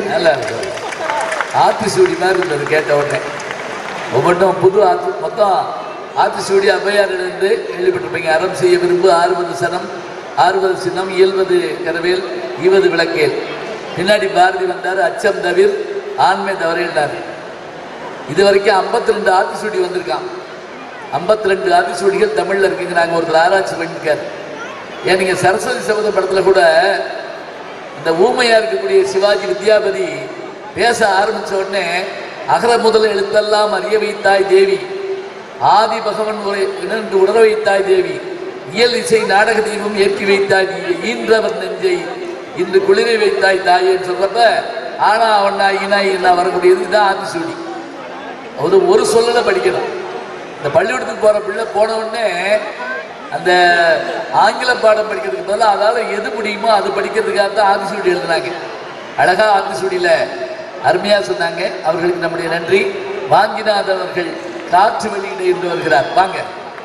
ஆத்திசூடி மாதிரி இருந்தது கேட்ட உடனே. ஒவ்வொன்றும் புது ஆத்து, மொத்தம் ஆத்திசூடி அவ்வையாரிலிருந்து கேள்விப்பட்டிருப்பீங்க. அறம் செய்ய விரும்பு ஆறுவது சனம், ஆறுவது சின்னம், இயல்வது கரவேல், ஈவது விளக்கேல். பின்னாடி பாரதி வந்தார், அச்சம் தவிர் ஆண்மை தவறினார். இது வரைக்கும் ஐம்பத்தி ரெண்டு ஆத்திசூடி வந்திருக்கான். ஐம்பத்தி ரெண்டு ஆத்திசூடிகள் தமிழில் இருக்குங்க. நாங்கள் ஒருத்தர் ஆராய்ச்சி பண்ணியிருக்காரு. ஏன் நீங்கள் சரஸ்வதி சபத படத்தில் கூட இந்த ஊமையாக இருக்கக்கூடிய சிவாஜி வித்யாபதி பேச ஆரம்பித்த உடனே அகர முதல் எழுத்தெல்லாம் அறிய வைத்தாய் தேவி, ஆதி பகவன் உரை இணன்று உணர வைத்தாய் தேவி, இயல் இசை நாடக தீபம் ஏற்றி வைத்தாய் நீ, ஈன்றவர் நெஞ்சை இன்று குளிரை வைத்தாய் தாயேன்னு சொல்றப்ப ஆனா அவனா ஈனா ஈனா வரக்கூடியது இதுதான் ஆத்திசூடி. அது ஒரு சொல்லலை படிக்கணும். இந்த பள்ளிக்கூடத்துக்கு போகிற பிள்ளை போன உடனே அந்த ஆங்கில பாடம் படிக்கிறதுக்கு பதிலாக அதால் எது முடியுமோ அது படிக்கிறதுக்காக தான் ஆத்திசூடி எழுதினாங்க. அழகா ஆத்திசூடியில் அருமையாக சொன்னாங்க. அவர்களுக்கு நம்முடைய நன்றி. வாங்கிநாதன் அவர்கள் காற்று வெளியிட என்று வருகிறார். வாங்க.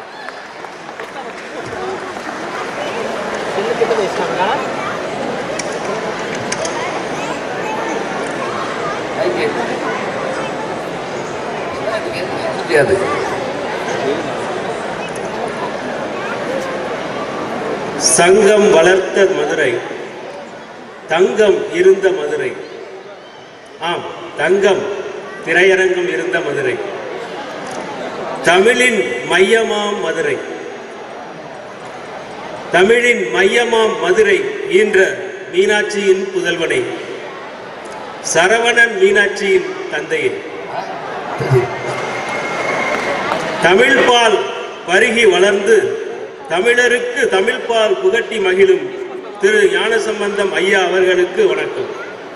சங்கம் வளர்த்த மதுரை, தங்கம் இருந்த மதுரை. ஆம், தங்கம் திரையரங்கம் இருந்த மதுரை, தமிழின் மையமாம் மதுரை. தமிழின் மையமாம் மதுரை ஈன்ற மீனாட்சியின் புதல்வனை, சரவணன் மீனாட்சியின் தந்தையை, தமிழ்பால் பருகி வளர்ந்து தமிழருக்கு தமிழ்பால் புகட்டி மகிழும் திரு ஞானசம்பந்தம் ஐயா அவர்களுக்கு வணக்கம்.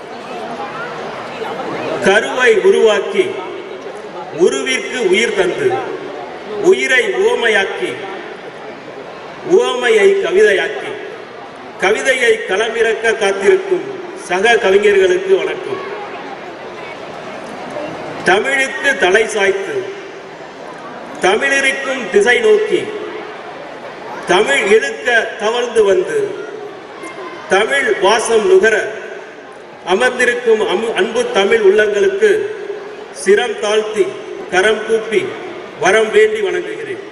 கருவை உருவாக்கி உருவிற்கு உயிர் தந்து உயிரை உவமையாக்கி உவமையை கவிதையாக்கி கவிதையை களமிறக்க காத்திருக்கும் சக கவிஞர்களுக்கு வணக்கம். தமிழுக்கு தலை சாய்த்து தமிழிருக்கும் திசை நோக்கி தமிழ் இழுக்க தவழ்ந்து வந்து தமிழ் வாசம் நுகர அமர்ந்திருக்கும் அன்பு தமிழ் உள்ளங்களுக்கு சிரம் தாழ்த்தி கரம் கூப்பி வரம் வேண்டி வணங்குகிறேன்.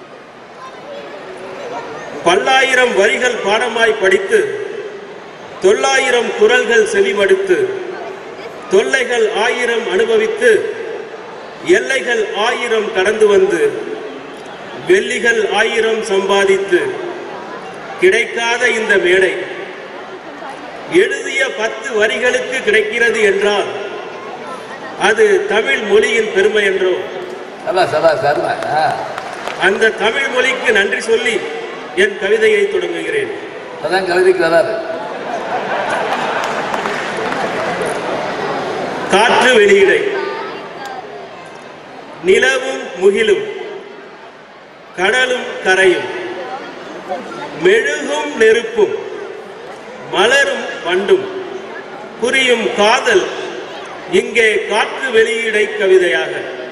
பல்லாயிரம் வரிகள் பாடமாய் படித்து தொள்ளாயிரம் குரல்கள் செவிமடுத்து தொல்லைகள் ஆயிரம் அனுபவித்து எல்லைகள் ஆயிரம் கடந்து வந்து வெள்ளிகள் ஆயிரம் சம்பாதித்து கிடைக்காத இந்த மேடை எழுதிய பத்து வரிகளுக்கு கிடைக்கிறது என்றால் அது தமிழ் மொழியின் பெருமை என்றோ. அந்த தமிழ் மொழிக்கு நன்றி சொல்லி என் கவிதையை தொடங்குகிறேன். அதான் கவிதைக்கு வராது. காற்று வெளியிடை நிலவும் முகிலும் கடலும் கரையும் மெழுகும் நெருப்பும் மலரும் வண்டும் புரியும் காதல் இங்கே காற்று வெளியிடை கவிதையாக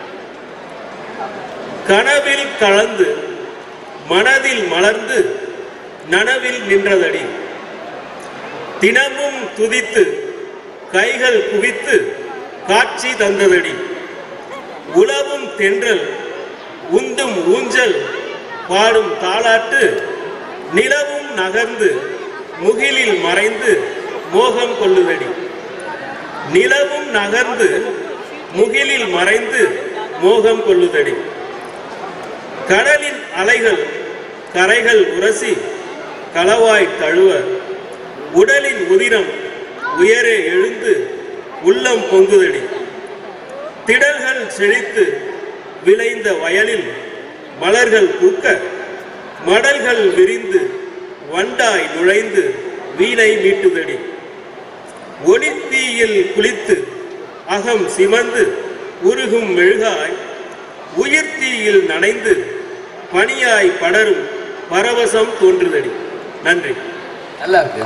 கனவில் கலந்து மனதில் மலர்ந்து நனவில் நின்றதடி தினமும் துதித்து கைகள் குவித்து காட்சி தந்ததடி உலவும் தென்றல் உந்தும் ஊஞ்சல் பாடும் தாளாட்டு நிலவும் நகர்ந்து முகிலில் மறைந்து மோகம் கொள்ளுதடி நிலவும் நகர்ந்து முகிலில் மறைந்து மோகம் கொள்ளுதடி கடலின் அலைகள் கரைகள் உரசி களவாய் தழுவ உடலின் உதிரம் உயரே எழுந்து உள்ளம் பொங்குதடி திடல்கள் செழித்து விளைந்த வயலில் மலர்கள் பூக்க மடல்கள் விரிந்து வண்டாய் நுழைந்து வீணை மீட்டுதடி ஒளித்தீயில் குளித்து அகம் சிவந்து உருகும் மெழுகாய் உயிர்த்தீயில் நனைந்து பனியாய் படரும் பரவசம் தோன்றுதடி. நன்றி. நல்லா இருக்கு.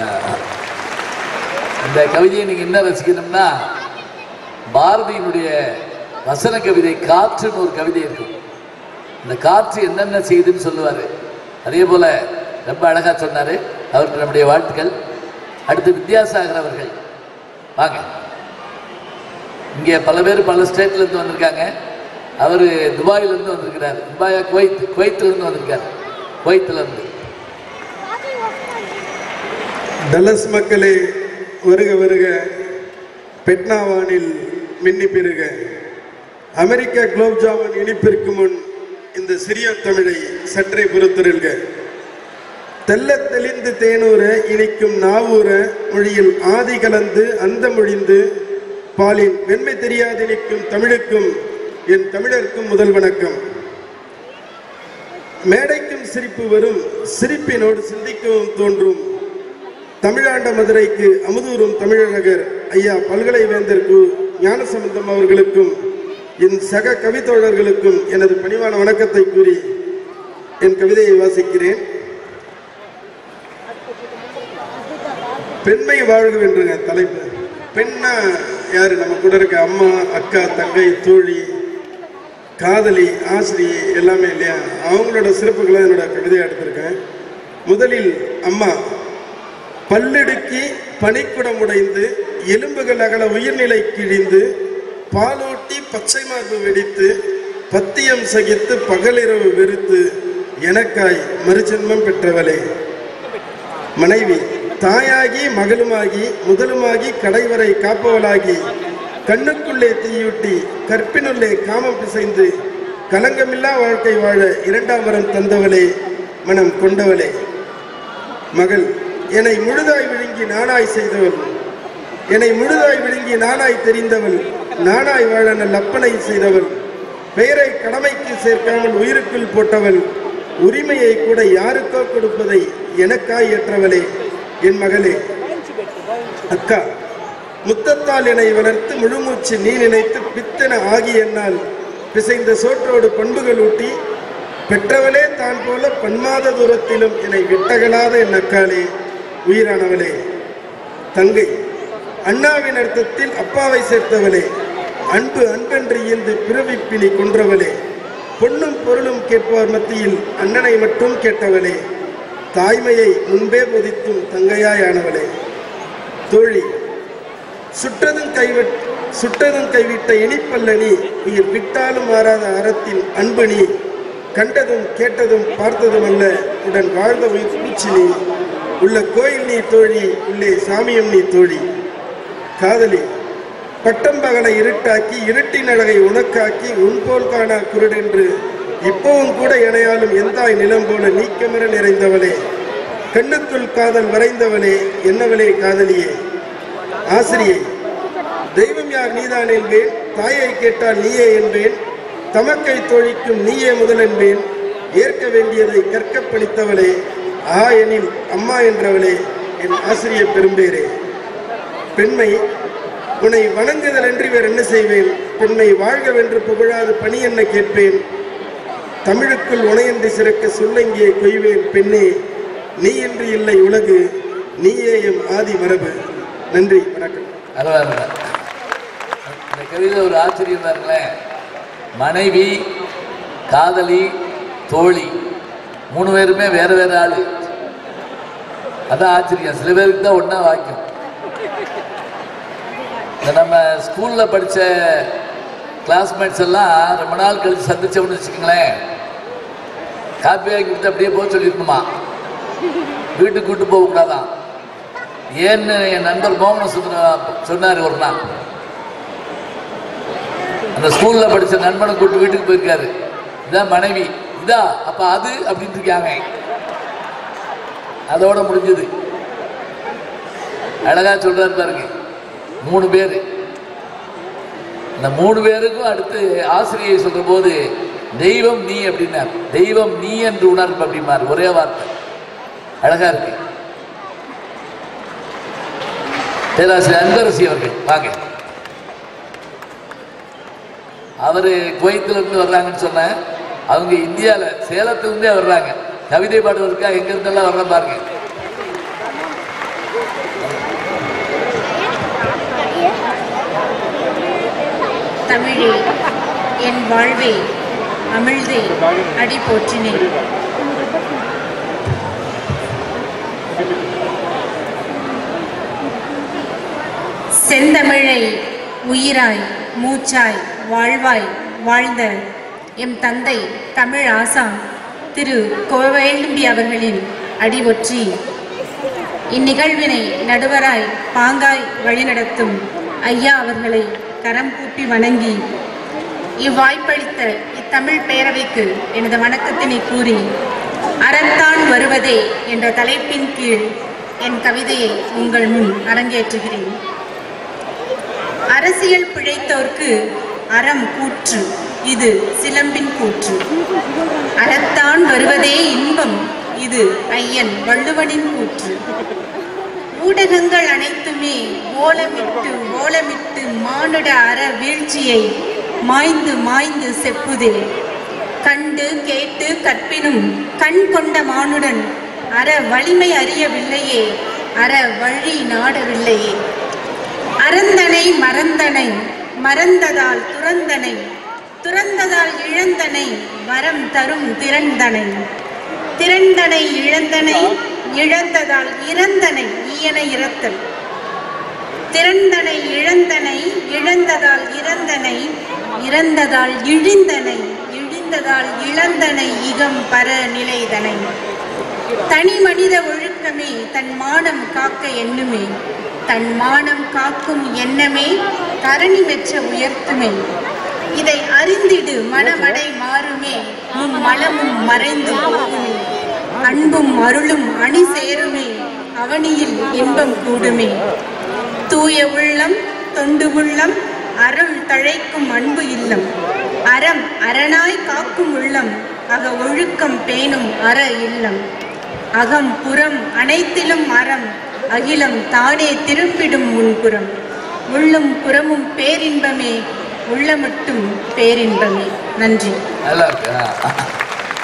இந்த கவிதையை நீங்க என்ன ரசிக்கணும்னா பாரதியினுடைய வசன கவிதை காற்றுன்னு ஒரு கவிதை இருக்கும். இந்த காற்று என்னென்ன செய்யுதுன்னு சொல்லுவாரு. அதே போல ரொம்ப அழகா சொன்னாரு. அவருக்கு நம்முடைய வாழ்த்துக்கள். அடுத்து வித்யாசாகர் அவர்கள் வாங்க. இங்கே பல பேர் பல ஸ்டேட்ல இருந்து வந்திருக்காங்க. அவர் துபாயில இருந்து வந்திருக்கிறார். துபாயா குவைத் குவைத்துல இருந்து வந்திருக்காரு. குவைத்துல இருந்து. டலஸ் மக்களே வருக வருக, பெட்னாவானில் மின்னி பெருக, அமெரிக்க குலோப் ஜாமுன் இனிப்பிற்கு முன் இந்த சிறிய தமிழை சற்றே பொறுத்திருங்க. தெல்ல தெளிந்து தேனூர இனிக்கும் நாவூர மொழியில் ஆதி கலந்து அந்த மொழிந்து பாலின் வெண்மை தெரியாது நிற்கும் தமிழுக்கும் என் தமிழருக்கும் முதல் வணக்கம். மேடைக்கும் சிரிப்பு வரும், சிரிப்பினோடு சிந்திக்கவும் தோன்றும். தமிழாண்ட மதுரைக்கு அமுதூரும் தமிழகர் ஐயா பல்கலைவேந்தர் கு ஞானசம்பந்தம் அவர்களுக்கும் என் சக கவித்தோழர்களுக்கும் எனது பணிவான வணக்கத்தை கூறி என் கவிதையை வாசிக்கிறேன். பெண்மை வாழ்கவென்றுங்க தலைப்பு. பெண்ணா யாரு? நம்ம கூட இருக்க அம்மா, அக்கா, தங்கை, தோழி, காதலி, ஆசிரியை எல்லாமே இல்லையா? அவங்களோட சிறப்புகளை என்னோட கவிதையை எடுத்திருக்கேன். முதலில் அம்மா. பல்லெடுக்கி பனிக்குடம் உடைந்து எலும்புகள் அகல உயிர்நிலை கிழிந்து பாலூட்டி பச்சை மார்பு வெடித்து பத்தியம் சகித்து பகலிரவு வெறுத்து எனக்காய் மறுஜென்மம் பெற்றவளே. மனைவி. தாயாகி மகளுமாகி முதலுமாகி கடைவரை காப்பவளாகி கண்ணுக்குள்ளே தீயூட்டி கற்பினுள்ளே காமம் பிசைந்து கலங்கமில்லா வாழ்க்கை வாழ இரண்டாம் வரம் தந்தவளே, மனம் கொண்டவளே. மகள். என்னை முழுதாய் விழுங்கி நானாய் செய்தவள், என்னை முழுதாய் விழுங்கி நானாய் தெரிந்தவள், நானாய் வாழ நல் அப்பனை செய்தவள், பெயரை கடமைக்கு சேர்க்காமல் உயிருக்குள் போட்டவள், உரிமையை கூட யாருக்கோ கொடுப்பதை எனக்காய் ஏற்றவளே, என் மகளே. அக்கா. முத்தத்தால் என்னை வளர்த்து முழுமூச்சு நீ நினைத்து பித்தென ஆகி என்னால் பிசைந்த சோற்றோடு பண்புகள் ஊட்டி பெற்றவளே தான் போல பன்மாத தூரத்திலும் என்னை விட்டகலாத என் அக்காளே, உயிரானவளே. தங்கை, அண்ணாவின் அர்த்தத்தில் அப்பாவை சேர்த்தவளே, அன்பு அன்பென்று இயந்து பிறவிப்பிலி கொன்றவளே, பொன்னும் பொருளும் கேட்பவர் மத்தியில் அண்ணனை மட்டும் கேட்டவளே, தாய்மையை முன்பே பொதித்தும் தங்கையாயானவளே. தோழி, சுற்றதும் கைவிட் சுட்டதும் கைவிட்ட இனிப்பல்ல நீ, உயிர் விட்டாலும் மாறாத அறத்தின் அன்பு நீ, கண்டதும் கேட்டதும் பார்த்ததும் அல்ல உடன் வாழ்ந்த உயிர் பூச்சி நீ, உள்ள கோயில் நீ தோழி, உள்ளே சாமியம் நீ தோழி. காதலி, பட்டம்பகலை இருட்டாக்கி இருட்டின் அழகை உனக்காக்கி உன்போல் காணா குருடென்று இப்பவும் கூட இணையாலும் எந்தாய் நிலம் போல நீக்கமர நிறைந்தவளே, கண்ணுக்குள் காதல் வரைந்தவளே, என்னவளே காதலியே. ஆசிரியை, தெய்வம் யார் நீதான் என்பேன், தாயை கேட்டால் நீயே என்பேன், தமக்கை தோழிக்கும் நீயே முதல் என்பேன், ஏற்க வேண்டியதை கற்கப்பளித்தவளே, ஆ எனில் அம்மா என்றவளே, என் ஆசிரிய பெரும்பேரே. பெண்மை, உன்னை வணங்குதல் என்று வேறு என்ன செய்வேன், பெண்மை வாழ்கவென்று புகழாது பணி என்ன கேட்பேன், தமிழுக்குள் உனையன்றி சிறக்க சொல்லங்கியே கொய்வேன் பெண்ணே, நீ என்று இல்லை உலகு, நீயே எம் ஆதி மரபு. நன்றி, வணக்கம். இந்த கவிதை ஒரு ஆச்சரியம் பாருங்களேன். மனைவி, காதலி, தோழி மூணு பேருமே வேற வேற ஆளு. அதான் ஆச்சரியம். சில பேருக்கு தான் ஒன்னா வாக்கியம். இந்த நம்ம ஸ்கூல்ல படிச்ச கிளாஸ்மேட்ஸ் எல்லாம் ரொம்ப நாள் கழிச்சு சந்திச்சோம்னு வச்சுக்கோங்களேன், காப்பி வாங்கி கொடுத்து அப்படியே போக சொல்லிருக்கணுமா, வீட்டுக்கு கூட்டு போகக்கூடாதான். ஏன்னு என் நண்பர் மோகன சுந்தரம் சொன்னார். ஒரு நாள் அந்த ஸ்கூல்ல படிச்ச நண்பனை கூட்டு வீட்டுக்கு போயிருக்காரு. இதான் மனைவி, இதா அப்ப அது அப்படின்னு இருக்காங்க. அதோட முடிஞ்சது. அழகா சொல்றாரு பாருங்க. மூணு பேரு, இந்த மூணு பேருக்கும் அடுத்து ஆசிரியை சொல்ற போது தெய்வம் நீ அப்படின்னார். தெய்வம் நீ என்று உணர்வு அப்படின்னாரு. ஒரே வார்த்தை அழகா இருக்கு. பேராசிரியர் அன்பரசி அவர்கள் வாங்க. அவரு குவைத்துல இருந்து வர்றாங்கன்னு சொன்ன, அவங்க இந்தியால சேலத்துல இருந்தே வர்றாங்க. கவிதை பாடுவதற்காக எங்க இருந்தெல்லாம் வர்ற பாருங்க. தமிழே என் வாழ்வே அமிழ்தே அடி போற்றினேன். செந்தமிழை உயிராய் மூச்சாய் வாழ்வாய் வாழ்ந்த எம் தந்தை தமிழ் ஆசான் திரு கோவேலும்பி அவர்களின் அடிவொற்றி இந்நிகழ்வினை நடுவராய் பாங்காய் வழிநடத்தும் ஐயா அவர்களை கரம் கூப்பி வணங்கி இவ்வாய்ப்பளித்த இத்தமிழ் பேரவைக்கு எனது வணக்கத்தினை கூறி அறத்தான் வருவதே என்ற தலைப்பின் கீழ் என் கவிதையை உங்கள் முன் அரங்கேற்றுகிறேன். அரசியல் பிழைத்தோர்க்கு அறம் கூற்று, இது சிலம்பின் கூற்று. அறத்தான் வருவதே இன்பம், இது ஐயன் வள்ளுவனின் கூற்று. ஊடகங்கள் அனைத்துமே ஓலமிட்டு ஓலமிட்டு மானுட அற வீழ்ச்சியை மாய்ந்து மாய்ந்து செப்புதே. கண்டு கேட்டு கற்பினும் கண் கொண்ட மானுடன் அற வலிமை அறியவில்லையே, அற வழி நாடவில்லையே. அறந்தனை மறந்தனை, மறந்ததால் துறந்தனை, துறந்ததால் இழந்தனை, வரம் தரும் திரண்டனை. திரண்டனை இழந்தனை, இழந்ததால் இறந்தனை, ஈயனை இறத்தல். திரண்டனை இழந்தனை, இழந்ததால் இறந்தனை, இறந்ததால் இழிந்தனை, இழிந்ததால் இழந்தனை, இகம் பர நிலைதனை. தனி மனித ஒழுக்கமே தன் மானம் காக்க எண்ணுமே, தன் மானம் காக்கும் எண்ணமே தரணி மெச்ச உயர்த்துமே. இதை அறிந்திடு மனமடை மாறுமே, மும் மலமும் மறைந்து போகுமே. அன்பும் அருளும் அணி சேருமே, அவனியில் இன்பம் கூடுமே. தூய உள்ளம் தொண்டு உள்ளம் அருள் தழைக்கும் அன்பு இல்லம். அறம் அரணாய் காக்கும் உள்ளம், அக ஒழுக்கம் பேணும் அற இல்லம். அகம் புறம் அனைத்திலும் அறம், அகிலம் தானே திரும்பிடும் முன்புறம். உள்ளும் புறமும் பேரின்பமே, உள்ள மட்டும் பேரின்பமே. நன்றி.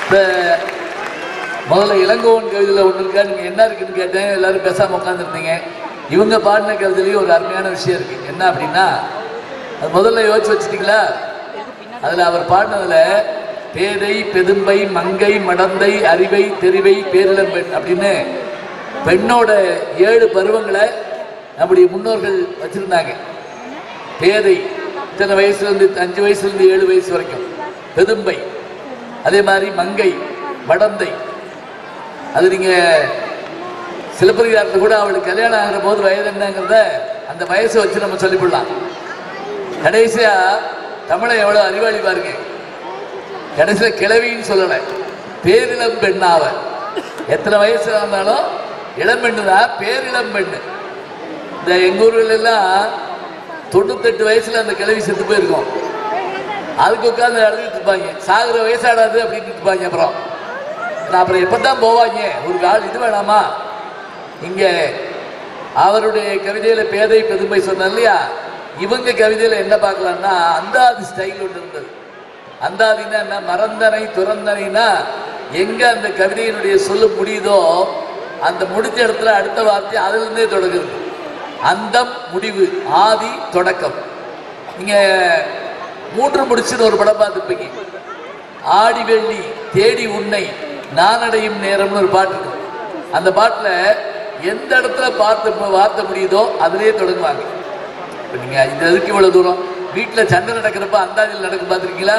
இப்போ முதல்ல இளங்கோவன் கவிதையில் ஒன்று இருக்கா, நீங்கள் என்ன இருக்குன்னு கேட்டேன், எல்லாரும் பேசாமல் உட்காந்துருந்தீங்க. இவங்க பாடின கவிதையிலையும் ஒரு அருமையான விஷயம் இருக்குது. என்ன அப்படின்னா, அது முதல்ல யோசிச்சு வச்சுட்டீங்களா? அதில் அவர் பாடினதில் பேதை பெதும்பை மங்கை மடந்தை அறிவை தெரிவை பேரிளம்பெண் அப்படின்னு பெண்ணோட ஏழு பருவங்களை நம்முடைய முன்னோர்கள் வச்சுருந்தாங்க. பேதை இத்தனை வயசுலேருந்து அஞ்சு வயசுலேருந்து ஏழு வயசு வரைக்கும் பெதும்பை, அதே மாதிரி மங்கை மடந்தை. அது நீங்கள் சிலப்பதிகாரத்தில் கூட அவளுக்கு கல்யாணம் ஆகிற போது வயது என்னங்கிறத அந்த வயசை வச்சு நம்ம சொல்லிவிடலாம். கடைசியாக தமிழை எவ்வளோ அறிவாளி பாருங்க, கடைசியில் கிழவின்னு சொல்லலை, பேரிளம் பெண்ணாவ. எத்தனை வயசு இருந்தாலும் இளம்பெண்ணு தான், பேரிளம் பெண்ணு. இந்த எங்கள் ஊர்கள் எல்லாம் தொண்ணூத்தெட்டு வயசுல அந்த கிழவி செத்து போயிருக்கோம். அதுக்கு உட்காந்து அழுதுட்டு இருப்பாங்க, சாகுற வயசாடாது அப்படின்னு இருப்பாங்க. அப்புறம் நான் அப்புறம் எப்பதான் போவாங்க, ஒரு கால் இது வேணாமா? இங்க அவருடைய கவிதையில பேதை பெருமை சொன்ன இல்லையா, இவங்க கவிதையில என்ன பார்க்கலாம்னா அந்தாதி ஸ்டைல் ஒன்று இருந்தது. அந்தாதினா என்ன, மறந்தனை துறந்தனைனா எங்க அந்த கவிதையினுடைய சொல்லு முடியுதோ அந்த முடிஞ்ச இடத்துல அடுத்த வார்த்தை அதுல இருந்தே தொடங்குது. அந்தம் முடிவு, ஆதி தொடக்கம். நீங்க மூன்று முடிச்சுன்னு ஒரு படம் பார்த்துருப்பீங்க. ஆடி வெள்ளி தேடி உன்னை நானடையும் நேரம்னு ஒரு பாட்டு இருக்கும். அந்த பாட்டுல எந்த இடத்துல பார்த்து வார்த்தை முடியுதோ அதுலேயே தொடங்குவாங்க. இப்போ நீங்க இந்த இதுக்கு இவ்வளவு தூரம் வீட்டில் சண்டை நடக்கிறப்ப அந்தாதியில் நடக்க பார்த்துருக்கீங்களா?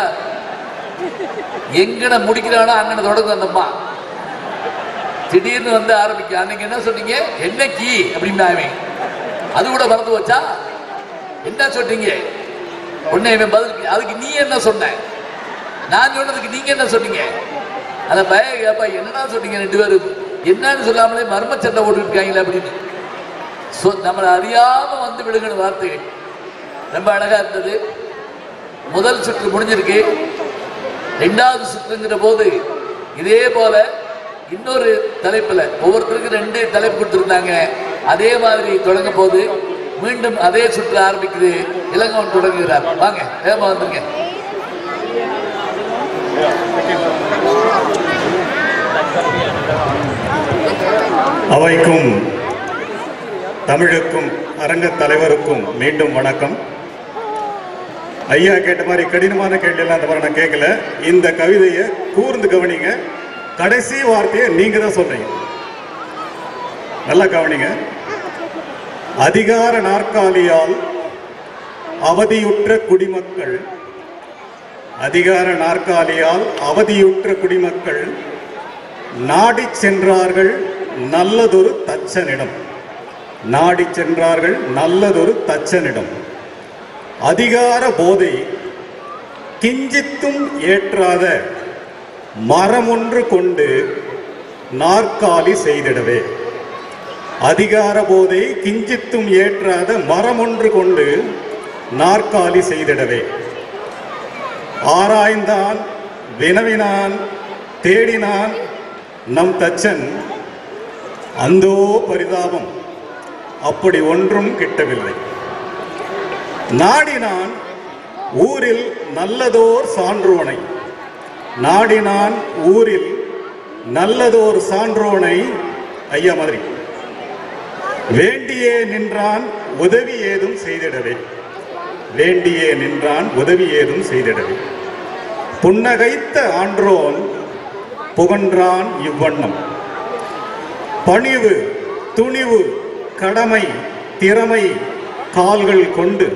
எங்கன முடிக்கிறானோ அங்கன தொடங்கும் அந்தம்மா. திடீர்னு வந்து ஆரம்பிக்க, அன்னைக்கு என்ன சொன்னீங்க, என்னைக்கு அப்படின்னாவே அது கூட மறந்து வச்சா என்ன சொன்னீங்க உன்னை இவன் பதில், அதுக்கு நீ என்ன சொன்ன, நான் சொன்னதுக்கு நீங்க என்ன சொன்னீங்க? அந்த பய கேப்பா என்னடா சொன்னீங்க ரெண்டு பேரும், என்னன்னு சொல்லாமலே மர்ம சண்டை ஓட்டுருக்காங்களே அப்படின்னு. ஸோ நம்மளை அறியாம வந்து விடுங்கிற வார்த்தைகள் ரொம்ப அழகா இருந்தது. முதல் சுற்று முடிஞ்சிருக்கு. ரெண்டாவது சுற்றுங்கிற போது இதே போல இன்னொரு தலைப்புல ஒவ்வொருத்தருக்கும் ரெண்டு தலைப்பு கொடுத்துருந்தாங்க. அதே மாதிரி தொடங்க போது மீண்டும் அதே சுற்று ஆரம்பிக்குது. இளங்கோவன் தொடங்குகிறார். வாங்க வேகமா வந்துருங்க. அவைக்கும் தமிழுக்கும் அரங்க தலைவருக்கும் மீண்டும் வணக்கம். ஐயா கேட்ட மாதிரி கடினமான கேள்வியெல்லாம் அந்த மாதிரி நான் கேட்கல. இந்த கவிதையை கூர்ந்து கவனிங்க. கடைசி வார்த்தையை நீங்க தான் சொல்றீங்க, நல்லா கவனிங்க. அதிகார நாற்காலியால் அவதியுற்ற குடிமக்கள், அதிகார நாற்காலியால் அவதியுற்ற குடிமக்கள் நாடி சென்றார்கள் நல்லதொரு தச்சனிடம், நாடி சென்றார்கள் நல்லதொரு தச்சனிடம். அதிகார போதை கிஞ்சித்தும் ஏற்றாத மரமொன்று கொண்டு நாற்காலி செய்திடவே. அதிகார போதை கிஞ்சித்தும் ஏற்றாத மரமொன்று கொண்டு நாற்காலி செய்திடவே. ஆராய்ந்தான், வினவினான், தேடினான் நம் தச்சன், அந்தோ பரிதாபம் அப்படி ஒன்றும் கிட்டவில்லை. நாடினான் ஊரில் நல்லதோர் சான்றோனை, நாடினான் ஊரில் நல்லதோர் சான்றோனை, ஐயா மாதிரி வேண்டியே நின்றான் உதவி ஏதும் செய்திடவே, வேண்டியே நின்றான் உதவி ஏதும் செய்திடவே. புன்னகைத்த ஆன்றோன் புகன்றான் இவ்வண்ணம், பணிவு துணிவு கடமை திறமை கால்கள் கொண்டு,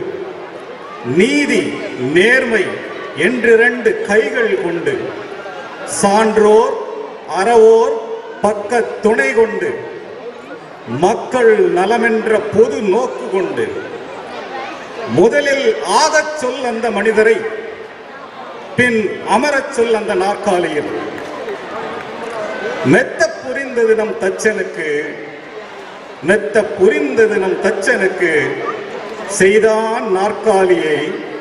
நீதி நேர்மை என்றிரண்டு கைகள் கொண்டு, சான்றோர் அறவோர் பக்க துணை கொண்டு, மக்கள் நலமென்ற பொது நோக்கு கொண்டு, முதலில் ஆகச் சொல் அந்த மனிதரை, பின் அமரச் சொல் அந்த நாற்காலியில். மெத்த புரிந்தது நம் தச்சனுக்கு, மெத்த புரிந்தது நம் தச்சனுக்கு, செய்தான் நாற்காலியை,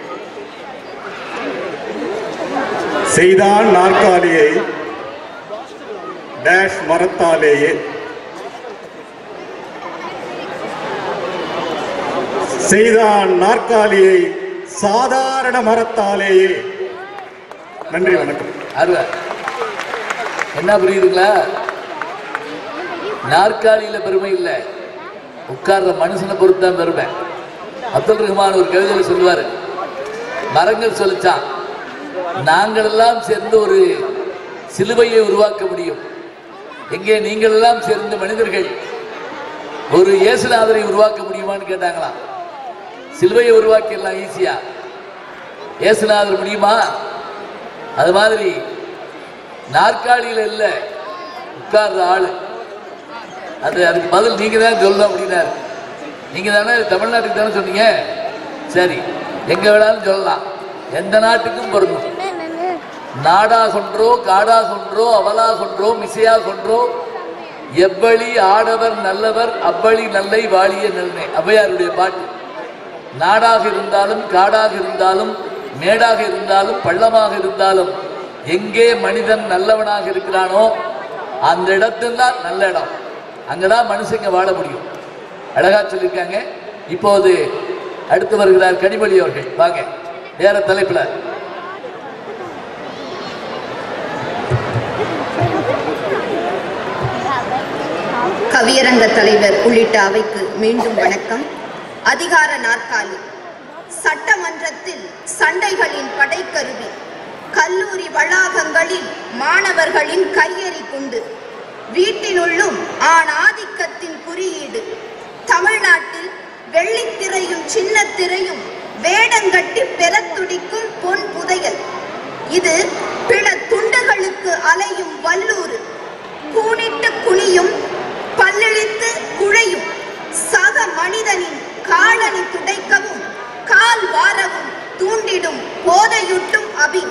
செய்தான் நாற்காலியை டேஷ் மரத்தாலேயே, செய்தான் நாற்காலியை சாதாரண மரத்தாலேயே. நன்றி, வணக்கம். அருவா என்ன புரியுதுங்களா? நாற்காலியில பெருமை இல்லை, உட்கார்ற மனுஷனை பொறுத்தான் பெருமை. அப்துல் ரஹ்மான் ஒரு கவிதையில் சொல்லுவார், மரங்கள் சொல்லிச்சான், நாங்கள் எல்லாம் சேர்ந்து ஒரு சிலுவையை உருவாக்க முடியும். எங்கே நீங்கள் எல்லாம் சேர்ந்த மனிதர்கள் ஒரு இயேசுநாதரை உருவாக்க முடியுமான்னு கேட்டாங்களாம். சிலுவையை உருவாக்கிடலாம் ஈஸியா, இயேசுநாதர் முடியுமா? அது மாதிரி நாற்காலியில் இல்லை, உட்கார்ற ஆளு. அது அதுக்கு பதில் நீங்க தான் சொல்லணும் அப்படின்னாரு. நீங்க தானே தமிழ்நாட்டுக்கு தானே சொன்னீங்க, சரி எங்க வேணாலும் சொல்லலாம், எந்த நாட்டுக்கும் பொருந்தும். நாடா கொன்றோ காடா கொன்றோ அவலா கொன்றோ மிசையா கொன்றோ எவ்வளி ஆடவர் நல்லவர் அவ்வளி நல்லை வாழிய நல்னே, ஔவையாருடைய பாட்டு. நாடாக இருந்தாலும் காடாக இருந்தாலும் மேடாக இருந்தாலும் பள்ளமாக இருந்தாலும் எங்கே மனிதன் நல்லவனாக இருக்கிறானோ அந்த இடத்துல தான் நல்ல இடம், அங்கதான் மனுஷங்க வாழ முடியும். அழகா சொல்லியிருக்காங்க. இப்போது அடுத்து வருகிறார் கனிமொழி அவர்கள். வாங்க வேற தலைப்புல. கவியரங்க தலைவர் உள்ளிட்ட அவைக்கு மீண்டும் வணக்கம். அதிகார நாற்காலி சட்டமன்றத்தில் சண்டைகளின் படைக்கருவி, கல்லூரி வளாகங்களில் மாணவர்களின் கையெறி குண்டு, வீட்டினுள்ளும் ஆண் ஆதிக்கத்தின் குறியீடு, தமிழ்நாட்டில் வெள்ளித்திரையும் சின்ன திரையும் வேடங்கட்டி பெறத் துடிக்கும் பொன் புதையல். இது பிற துண்டுகளுக்கு அலையும் வல்லூறு, கூனிட்டு குனியும் பல்லிழித்து குழையும் சக மனிதனின் காலணி துடைக்கவும் கால் வாரவும் தூண்டிடும் போதையூட்டும் அபி,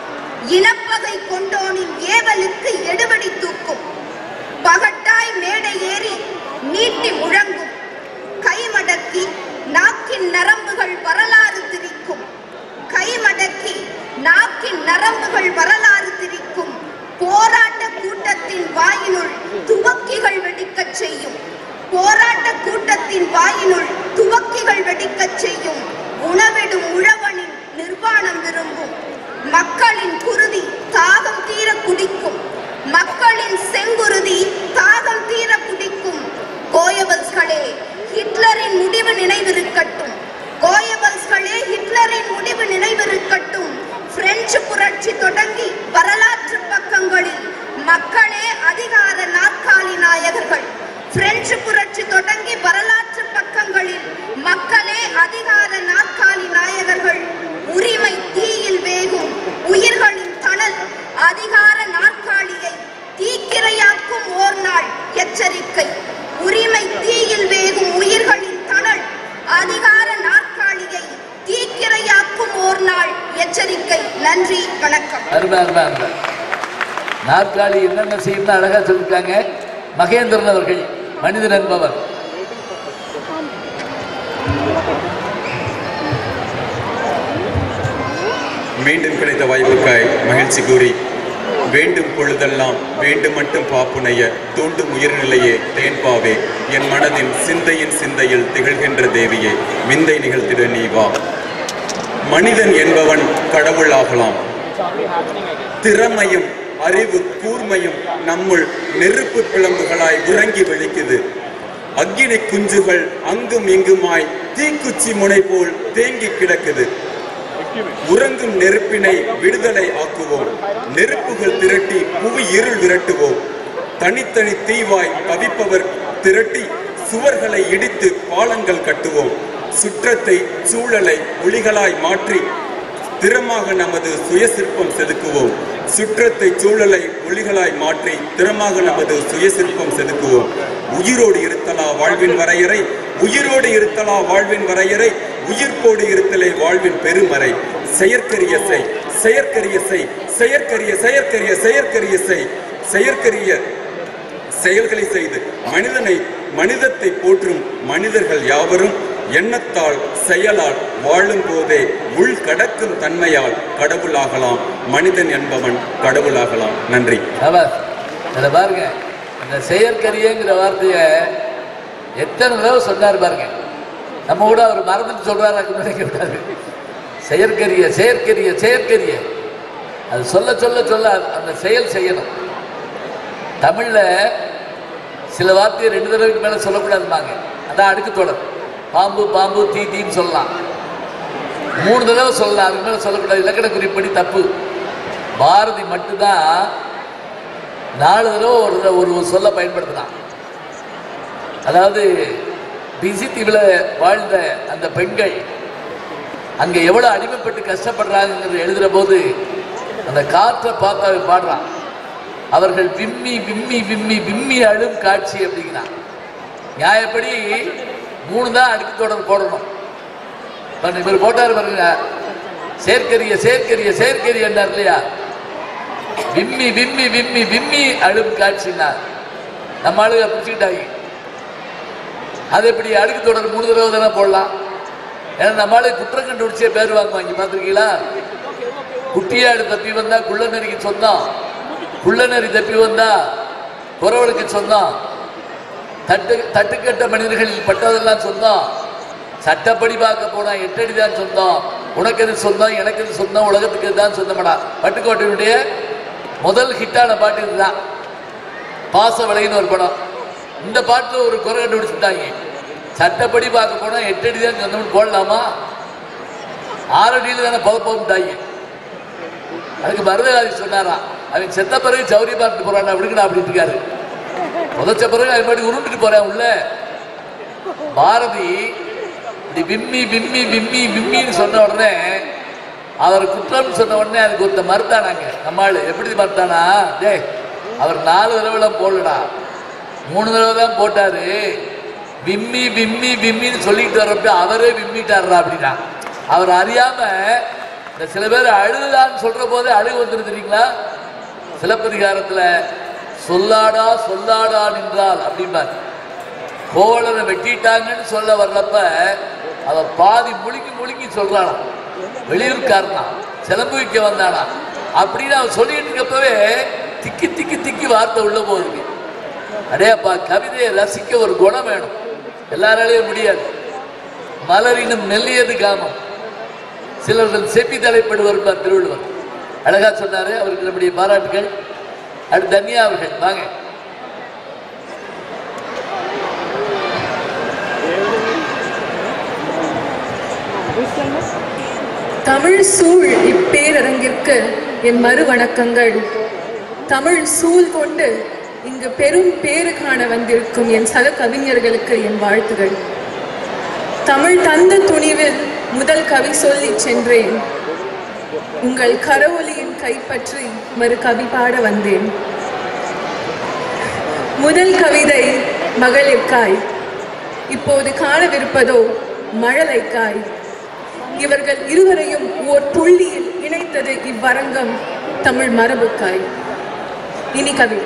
இனப்பகை கொண்டோனின் ஏவலுக்கு எடுபடி தூக்கும், பகட்டாய் மேடை ஏறி நீட்டி முழங்கும், கைமடக்கி நாக்கின் நரம்புகள் வரலாறு திரிக்கும், கைமடக்கி நாக்கின் நரம்புகள் வரலாறு திரிக்கும், போராட்ட கூட்டத்தின் வாயினுள் துவக்கிகள் வெடிக்கச் செய்யும், போராட்ட கூட்டத்தின் வாயினுள் துவக்கிகள் வெடிக்கச் செய்யும், உணவிடும் உழவனின் நிர்வாணம் விரும்பும், மக்களின் குருதி தாகம் தீர குடிக்கும், மக்களின் செங்குருதி தாகம் தீர குடிக்கும். கோயபல்ஸ்களே ஹிட்லரின் முடிவு நினைவிருக்கட்டும், கோயபல்ஸ்களே ஹிட்லரின் முடிவு நினைவிருக்கட்டும். பிரெஞ்சு புரட்சி தொடங்கி வரலாற்று பக்கங்களில் மக்களே அதிகார நாற்காலி நாயகர்கள். பிரெஞ்சு புரட்சி தொடங்கி வரலாற்று பக்கங்களில் மக்களே அதிகார நாற்காலி நாயகர்கள். உரிமை தீயில் வேகும் உயிர்களின் தணல் அதிகார நாற்காலியை தீக்கிரையாக்கும் ஓர் நாள் எச்சரிக்கை. உரிமை தீயில் வேகும் உயிர்களின் தணல் அதிகார நாற்காலியை தீக்கிரையாக்கும் ஓர் நாள் எச்சரிக்கை. நன்றி, வணக்கம். நாற்காலி என்னென்ன செய்யணும் அழகா சொல்லிருக்காங்க மகேந்திரன் அவர்கள். மனிதன் என்பவர் மீண்டும் கிடைத்த வாய்ப்புக்காய் மகிழ்ச்சி கூறி, வேண்டும் பொழுதெல்லாம் வேண்டும் மட்டும் பாப்புனைய தூண்டும் உயிர்நிலையே தேன்பாவே, என் மனதின் சிந்தையின் சிந்தையில் திகழ்கின்ற தேவியே, விந்தை நிகழ்த்திட நீ வா. மனிதன் என்பவன் கடவுள் ஆகலாம். திறமையும் அறிவு கூர்மையும் நம்முள் நெருப்பு பிளம்புகளாய் உறங்கி வெளிக்குது. அக்கினி குஞ்சுகள் அங்கும் இங்குமாய் தீக்குச்சி முனை போல் தேங்கி கிடக்குது. உறங்கும் நெருப்பினை விடுதலை ஆக்குவோம், நெருப்புகள் திரட்டி புவி இருள் விரட்டுவோம். தனித்தனி தீவாய் தவிப்பவர் திரட்டி சுவர்களை இடித்து பாலங்கள் கட்டுவோம். சுற்றத்தை சூழலை ஒளிகளாய் மாற்றி திறமாக நமது சுயசிற்பம் செதுக்குவோம். சுற்றத்தை சூழலை ஒளிகளாய் மாற்றி திறமாக நமது சுயசிற்பம் செதுக்குவோம். உயிரோடு இருத்தலா வாழ்வின் வரையறை, உயிரோடு இருத்தலா வாழ்வின் வரையறை, உயிர்ப்போடு இருத்தலே வாழ்வின் பெருமறை. செயற்கரிய செய் செயற்கரிய செய் செயற்கரிய செயற்கரிய செயற்கரிய செய் செயற்கரிய செயல்களை செய்து மனிதனை மனிதத்தை போற்றும் மனிதர்கள் யாவரும் எண்ணத்தால் செயலால் வாழும் போதே உள் கடக்கும் தன்மையால் கடவுளாகலாம். மனிதன் என்பவன் கடவுளாகலாம். நன்றி. பாருங்க, இந்த செயற்கரியங்கிற வார்த்தைய எத்தனை தடவை சொன்னார் பாருங்க. நம்ம கூட அவர் மறந்துட்டு சொல்றாரு நினைக்கிறாரு. செயற்கரிய செயற்கரிய செயற்கரிய அது சொல்ல சொல்ல சொல்ல அந்த செயல் செய்யணும். தமிழ்ல சில வார்த்தையை ரெண்டு தடவைக்கு மேல சொல்லக்கூடாதுப்பாங்க. அதான் அடுக்கு தொடர். பாம்பு பாம்பு தீ தீன்னு சொல்லலாம், மூணு தடவை சொல்லலாம், அதுக்கு மேல சொல்லக்கூடாது. இலக்கண குறிப்படி தப்பு. பாரதி மட்டும்தான் நாலு தடவை ஒரு ஒரு சொல்ல பயன்படுத்தினான். அதாவது பிசி தீவில் வாழ்ந்த அந்த பெண்கள் அங்க எவ்வளவு அடிமைப்பட்டு கஷ்டப்படுறாங்கிறது எழுதுற போது அந்த காற்றை பார்த்தா பாடுறான். அவர்கள் விம்மி விம்மி விம்மி விம்மி அழும் காட்சி அப்படிங்கிறான். நியாயப்படி மூணு தான் அடுக்கு தொடர் போடணும். இவர் போட்டார் பாருங்க, சேர்க்கரிய சேர்க்கரிய சேர்க்கரிய என்றார் இல்லையா, விம்மி விம்மி விம்மி விம்மி அழும் காட்சின்னா நம்ம ஆளுக பிடிச்சிக்கிட்டாங்க. அது எப்படி அடுக்கு தொடர் மூணு தடவை தானே போடலாம். ஏன்னா நம்ம ஆளு குற்றம் கண்டுபிடிச்சே பேர் வாங்குவாங்க. பார்த்துருக்கீங்களா? குட்டியாடு தப்பி வந்தா குள்ளநரிக்கு சொந்தம், குள்ளநரி தப்பி வந்தா குறவளுக்கு சொந்தம், தட்டு தட்டுக்கட்ட மனிதர்களில் பட்டதெல்லாம் சொந்தம், சட்டப்படி பார்க்க போனா எட்டடி தான் சொந்தம், உனக்கு எது சொந்தம் எனக்கு எது சொந்தம், உலகத்துக்கு இதுதான் சொந்தமாடா. பட்டுக்கோட்டையுடைய முதல் ஹிட்டான பாட்டு இதுதான், பாசவளைன்னு ஒரு படம். இந்த பாட்டு ஒரு குறை கண்டுபிடிச்சுட்டாங்க. சட்டப்படி பார்க்க போனா எட்டடி தான் சொந்தம்னு போடலாமா? ஆறடியில் தானே பகுப்பாங்க. அதுக்கு மருதகாதி சொன்னாராம், அவன் செத்த பிறகு சௌரி பார்த்துட்டு போறான் அப்படிங்கடா அப்படின்னு இருக்காரு. புதைச்ச பிறகு அது மாதிரி உருண்டுட்டு போறேன் உள்ள. பாரதி இப்படி விம்மி விம்மி விம்மி விம்மின்னு சொன்ன உடனே அவர் குற்றம் சொன்ன உடனே அதுக்கு ஒருத்த மறுத்தானாங்க. நம்மாள் எப்படி மறுத்தானா, டே அவர் நாலு தடவை போடலடா, மூணு தடவை தான் போட்டாரு, விம்மி விம்மி விம்மின்னு சொல்லிட்டு வர்றப்ப அவரே விம்மிட்டாருடா அப்படின்னா. அவர் அறியாம இந்த சில பேர் அழுதான்னு சொல்ற போதே அழுகு வந்துரு தெரியுங்களா? சிலப்பதிகாரத்துல சொல்லாடா சொல்லாடா நின்றால் அப்படிம்பார். கோவலனை வெட்டிட்டாங்கன்னு சொல்ல வர்றப்ப அவ பாதி முழுங்கி முழுங்கி சொல்றானா, வெளியூர்காரனா, சிலம்பு வைக்க வந்தானா அப்படின்னு அவன் சொல்லிட்டு இருக்கப்பவே திக்கி திக்கி திக்கி வார்த்தை உள்ள போகுது. அடையாப்பா, கவிதையை ரசிக்க ஒரு குணம் வேணும், எல்லாராலையும் முடியாது. மலரினும் மெல்லியது காமம், சிலர்கள் செப்பி தலைப்படுவார் திருவள்ளுவர். அழகா சொன்னாரு, அவருக்கு நம்முடைய பாராட்டுகள். அடுத்து தன்யா அவர்கள் வாங்க. தமிழ் சூழ் இப்பேரரங்கிற்கு என் மறு வணக்கங்கள். தமிழ் சூழ் கொண்டு இங்கு பெரும் பேறு காண வந்திருக்கும் என் சக கவிஞர்களுக்கு என் வாழ்த்துகள். தமிழ் தந்த துணிவில் முதல் கவி சொல்லி சென்றேன், உங்கள் கரவொலியின் கைப்பற்றி மறு கவி பாட வந்தேன். முதல் கவிதை மகளிர்காய், இப்போது காணவிருப்பதோ மழலைக்காய். இவர்கள் இருவரையும் ஓர் புள்ளியில் இணைத்தது இவ்வரங்கம் தமிழ் மரபுக்காய். இனி கவி.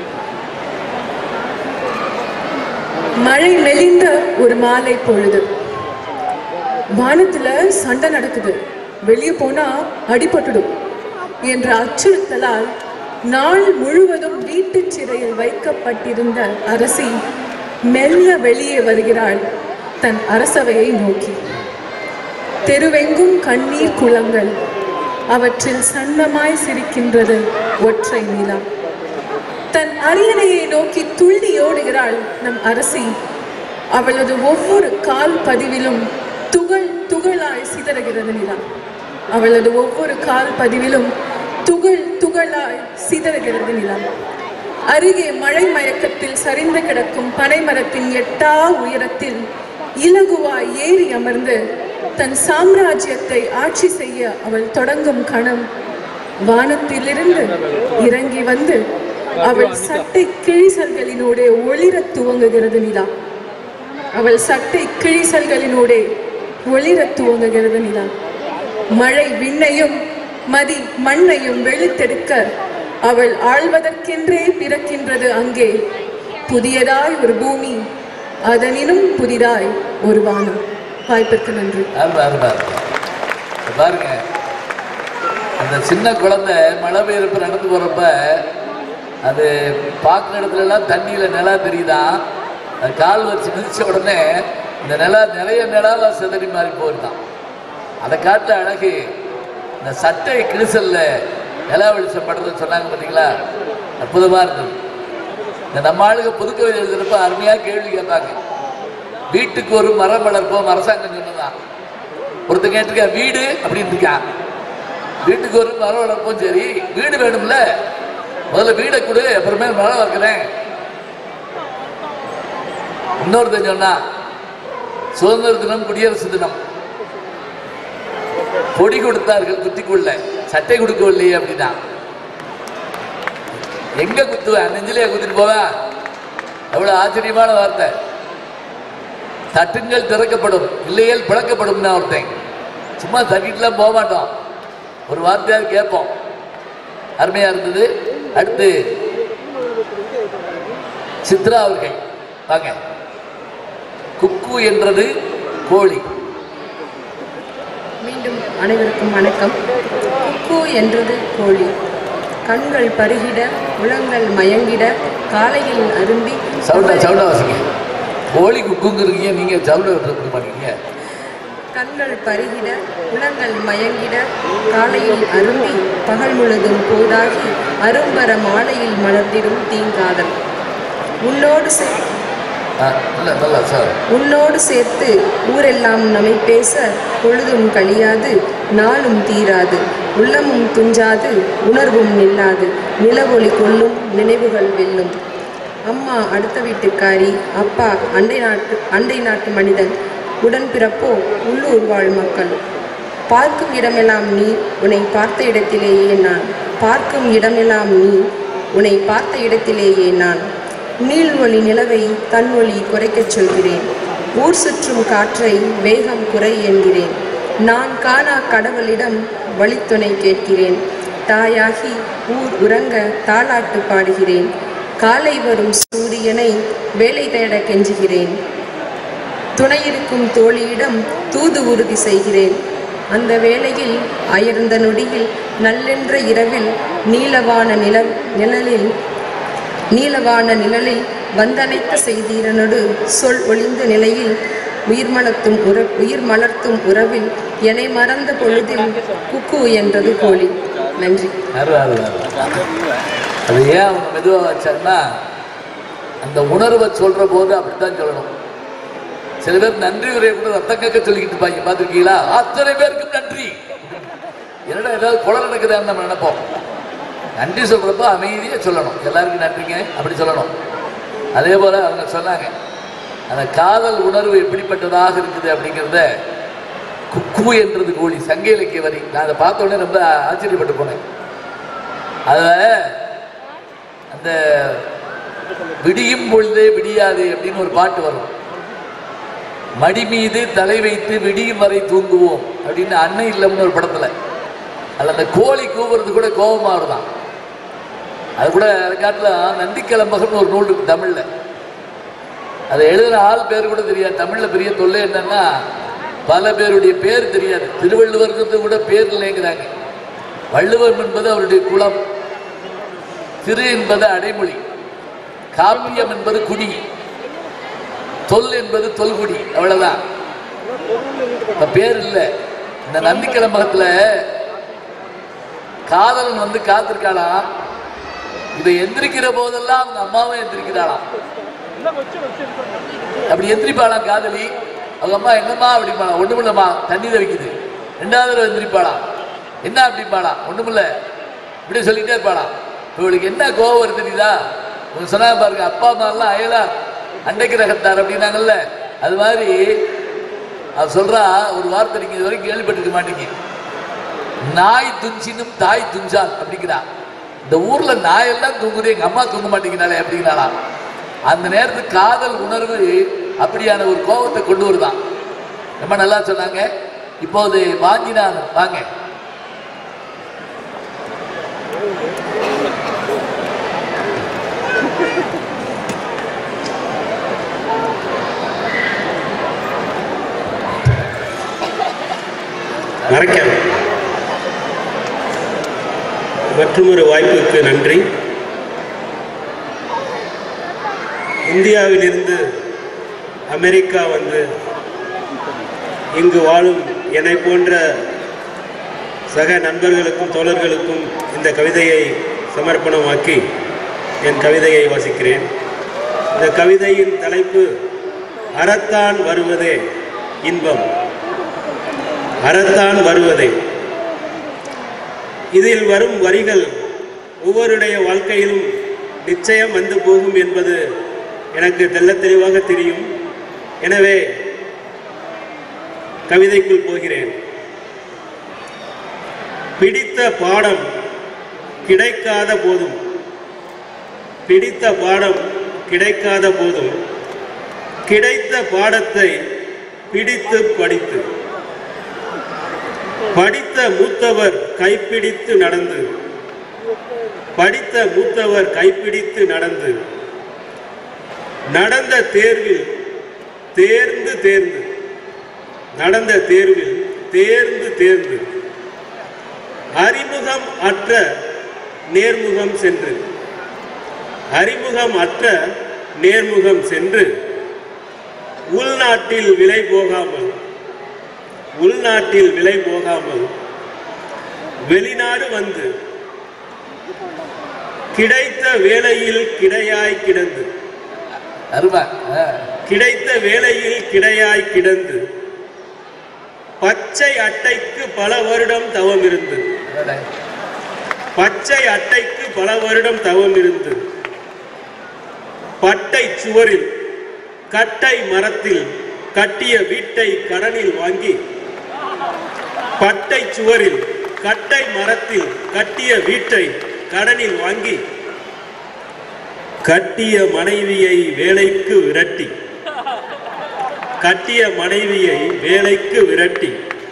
மழை மெலிந்த ஒரு மாலை பொழுது, வானத்துல சண்டை நடக்குது, வெளியே போனா அடிபட்டுடும் என்ற அச்சுறுத்தலால் நாள் முழுவதும் வீட்டு சிறையில் வைக்கப்பட்டிருந்த அரசி மெல்ல வெளியே வருகிறாள் தன் அரசவையை நோக்கி. தெருவெங்கும் கண்ணீர் குளங்கள், அவற்றில் சன்னமாய் சிரிக்கின்றது ஒற்றை நிலா. தன் அரியணையை நோக்கி துள்ளி ஓடுகிறாள் நம் அரசி. அவளது ஒவ்வொரு கால் பதிவிலும் துகள் துகளாய் சிதறுகிறது நிலா. அவளது ஒவ்வொரு கால் பதிவிலும் துகள் துகளாய் சிதறுகிறது நிலா. அருகே மழை மயக்கத்தில் சரிந்து கிடக்கும் பனைமரத்தின் எட்டா உயரத்தில் இலகுவாய் ஏறி அமர்ந்து தன் சாம்ராஜ்யத்தை ஆட்சி செய்ய அவள் தொடங்கும் கணம் வானத்திலிருந்து இறங்கி வந்து அவள் சட்டை கிழிசல்களினூடே ஒளிர துவங்குகிறது நிலா. அவள் சட்டை கிழிசல்களினூடே ஒளிர துவங்குகிறது நிலா. மழை விண்ணையும் மதி மண்ணையும் வெளுத்தெடுக்க அவள் ஆழ்வதற்கென்றே பிறக்கின்றது அங்கே புதியதாய் ஒரு பூமி, அதனினும் புதிதாய் ஒரு வானம். வாய்ப்பிற்கு நன்றி. பாருங்க, அந்த சின்ன குழந்தை மழை பெய்யறப்ப நடந்து போறப்ப அது பார்க்குற இடத்துல எல்லாம் தண்ணியில நிலா தெரியுதான். அது கால் வச்சு மிதிச்ச உடனே இந்த நிலா நிறைய நிலாவா சிதறி மாறி போயிருந்தான். அதை காட்ட அழகு இந்த சட்டை கிழிசல்ல நிலா வெளிச்சம் படுறதுன்னு சொன்னாங்க பார்த்தீங்களா, அற்புதமா இருந்தது. இந்த நம்ம ஆளுங்க புதுக்கவிதை எழுதுறப்ப அருமையாக கேள்வி கேட்பாங்க. வீட்டுக்கு ஒரு மரம் வளர்ப்போம் அரசாங்கம் சொன்னதான். ஒருத்தர் கேட்டிருக்கா வீடு அப்படின்னு இருக்கான். வீட்டுக்கு ஒரு மரம் வளர்ப்போம், சரி வீடு வேணும்ல, முதல்ல வீடை கொடு அப்புறமே மரம் வளர்க்குறேன். இன்னொருத்தன் சொன்னா சுதந்திர தினம் குடியரசு தினம் கொடி கொடுத்தார்கள் குத்திக்குள்ள, சட்டை கொடுக்கவில்லையே அப்படின்னா எங்க குத்துவேன், நெஞ்சிலேயே குத்திட்டு போவேன். எவ்வளவு ஆச்சரியமான வார்த்தை. தட்டுங்கள் திறக்கப்படும், இல்லையேல் பிளக்கப்படும். ஒருத்தன் சும்மா தட்டிட்டுலாம் போக மாட்டோம், ஒரு வார்த்தையாக கேட்போம். அருமையா இருந்தது. அடுத்து சித்ரா அவர்கள் வாங்க. குக்கு என்றது கோழி. மீண்டும் அனைவருக்கும் வணக்கம். குக்கு என்றது கோழி. கண்கள் பருகிட, உளங்கள் மயங்கிட, காலையில் அரும்பி சவுண்டா சவுண்டா வாசிங்க. கோழி குக்குங்கிறீங்க, நீங்க சவுண்டா விட்டு மாட்டீங்க. கண்கள் பருகிட, உளங்கள் மயங்கிட, காலையில் அரும்பி பகல் முழுதும் போதாகி அரும்பர மாலையில் மலர்ந்திடும் தீங்காதல். உன்னோடு சே உன்னோடு சேர்த்து ஊரெல்லாம் நம்மை பேச பொழுதும் கழியாது, நாளும் தீராது, உள்ளமும் துஞ்சாது, உணர்வும் நில்லாது, நிலவொளி கொள்ளும், நினைவுகள் வெல்லும். அம்மா அடுத்த வீட்டுக்காரி, அப்பா அண்டை நாட்டு அண்டை நாட்டு மனிதன், உடன்பிறப்போ உள்ளூர் வாழ் மக்கள். பார்க்கும் இடமெல்லாம் நீ, உன்னை பார்த்த இடத்திலேயே நான். பார்க்கும் இடமெல்லாம் நீ, உன்னை பார்த்த இடத்திலேயே நான். நீள் ஒளி நிலவை தன் ஒளி குறைக்கச் சொல்கிறேன். ஊர் சுற்றும் காற்றை வேகம் குறை என்கிறேன். நான் காணா கடவுளிடம் வழித்துணை கேட்கிறேன். தாயாகி ஊர் உறங்க தாலாட்டு பாடுகிறேன். காலை வரும் சூரியனை வேலை தேட கெஞ்சுகிறேன். துணையிருக்கும் தோழியிடம் தூது உறுதி செய்கிறேன். அந்த வேளையில் அயர்ந்த நொடியில் நல்லென்ற இரவில் நீலவான நில நிழலில் நீலவான நிழலில் வந்தனைத்த செய்தீரனோடு சொல் ஒளிந்த நிலையில் உயிர் மலர்த்தும் உற உயிர் மலர்த்தும் உறவில் என்னை மறந்த பொழுதில் குக்கு என்றது கோழி. நன்றி. அது ஏன் அவங்க மெதுவாக வச்சாங்கன்னா, அந்த உணர்வை சொல்ற போது அப்படித்தான் சொல்லணும். சில பேர் நன்றி உரையை கூட ரத்தம் கேட்க சொல்லிக்கிட்டு இருப்பாங்க, பார்த்துருக்கீங்களா? அத்தனை பேருக்கும் நன்றி. என்னடா ஏதாவது கொலை நடக்குதான்னு நம்ம நினைப்போம். நன்றி சொல்றப்ப அமைதியாக சொல்லணும், எல்லாருக்கும் நன்றிங்க அப்படி சொல்லணும். அதே போல அவங்க சொன்னாங்க, அந்த காதல் உணர்வு எப்படிப்பட்டதாக இருக்குது அப்படிங்கிறத குக்கு என்றது கோழி சங்க இலக்கிய வரி. நான் அதை பார்த்த உடனே ரொம்ப ஆச்சரியப்பட்டு போனேன். அதில் அந்த விடியும் பொழுதே விடியாது அப்படின்னு ஒரு பாட்டு வரும். மடி மீது தலை வைத்து விடியும் வரை தூங்குவோம் அப்படின்னு அன்னை இல்லம்னு ஒரு படத்துல. அதில் அந்த கோழி கூவுறது கூட கோபமா வருதான். அது கூட காட்டில் நந்திக்கிழம்பகம்னு ஒரு நூல் இருக்கு தமிழ்ல. அதை எழுதுன ஆள் பேர் கூட தெரியாது. தமிழ்ல பெரிய தொல்லை என்னன்னா, பல பேருடைய பேர் தெரியாது. திருவள்ளுவர்கிறது கூட பேர் இல்லைங்கிறாங்க. வள்ளுவர் என்பது அவருடைய குலம், திரு என்பது அடைமொழி, காப்பியம் என்பது குடி, தொல் என்பது தொல்குடி, அவ்வளவுதான். பேர் இல்லை. இந்த நந்திக்கிழம்பகத்துல காதலன் வந்து காத்திருக்காளாம். இதை எந்திரிக்கிற போதெல்லாம் அவங்க அம்மாவும் எந்திரிக்கிறாளாம். அப்படி எந்திரிப்பாளாம் காதலி. அவங்க அம்மா என்னம்மா அப்படிப்பாளா? ஒண்ணுமில்லம்மா, தண்ணி தவிக்குது. ரெண்டாவது தடவை எந்திரிப்பாளாம். என்ன அப்படிப்பாளா? ஒண்ணுமில்ல, இப்படி சொல்லிட்டே இருப்பாளாம். இவளுக்கு என்ன கோவம் வருது தெரியுதா? உங்க சொன்னாங்க பாருங்க, அப்பா அம்மா எல்லாம் அயலா அண்டைக்கு ரகத்தார் அப்படின்னாங்கல்ல, அது மாதிரி அவ சொல்றா ஒரு வார்த்தை, நீங்க இது வரைக்கும் கேள்விப்பட்டிருக்க மாட்டீங்க. நாய் துஞ்சினும் தாய் துஞ்சால் அப்படிங்கிறா. இந்த ஊர்ல நாயெல்லாம் தூங்குது, எங்க அம்மா தூங்க மாட்டேங்கிறாளே அப்படிங்கிறாளா. அந்த நேரத்துக்கு காதல் உணர்வு அப்படியான ஒரு கோபத்தை கொண்டு வருதான். ரொம்ப நல்லா சொன்னாங்க. இப்போது வாங்கினான் வாங்க. மறக்காம மற்றொரு வாய்ப்புக்கு நன்றி. இந்தியாவிலிருந்து அமெரிக்கா வந்து இங்கு வாழும் என்னை போன்ற சக நண்பர்களுக்கும் தோழர்களுக்கும் இந்த கவிதையை சமர்ப்பணமாக்கி என் கவிதையை வாசிக்கிறேன். இந்த கவிதையின் தலைப்பு அறத்தான் வருவதே இன்பம். அறத்தான் வருவதே. இதில் வரும் வரிகள் ஒவ்வொருடைய வாழ்க்கையிலும் நிச்சயம் வந்து போகும் என்பது எனக்கு தெள்ளத் தெளிவாக தெரியும். எனவே கவிதைக்குள் போகிறேன். பிடித்த பாடம் கிடைக்காத போதும் பிடித்த பாடம் கிடைக்காத போதும் கிடைத்த பாடத்தை பிடித்து படித்து படித்த மூத்தவர் கைப்பிடித்து நடந்து படித்த மூத்தவர் கைப்பிடித்து நடந்து நடந்த தேர்வில் தேர்ந்து தேர்ந்து நடந்த தேர்வில் தேர்ந்து தேர்ந்து அறிமுகம் அற்ற நேர்முகம் சென்று அறிமுகம் அற்ற நேர்முகம் சென்று உள்நாட்டில் விலை போகாமல் உள்நாட்டில் விலை போகாமல் வெளிநாடு வந்து கிடைத்த வேளையில் கிடையாய் கிடந்து கிடைத்த வேளையில் கிடையாய் கிடந்து பச்சை அட்டைக்கு பல வருடம் தவம் இருந்து பச்சை அட்டைக்கு பல வருடம் தவம் இருந்து பட்டை சுவரில் கட்டை மரத்தில் கட்டிய வீட்டை கடனில் வாங்கி பட்டை சுவரில் கட்டை மரத்தில் கட்டிய வீட்டை கடனில் வாங்கி கட்டிய மனைவியை வேலைக்கு விரட்டி கட்டிய மனைவியை வேலைக்கு விரட்டி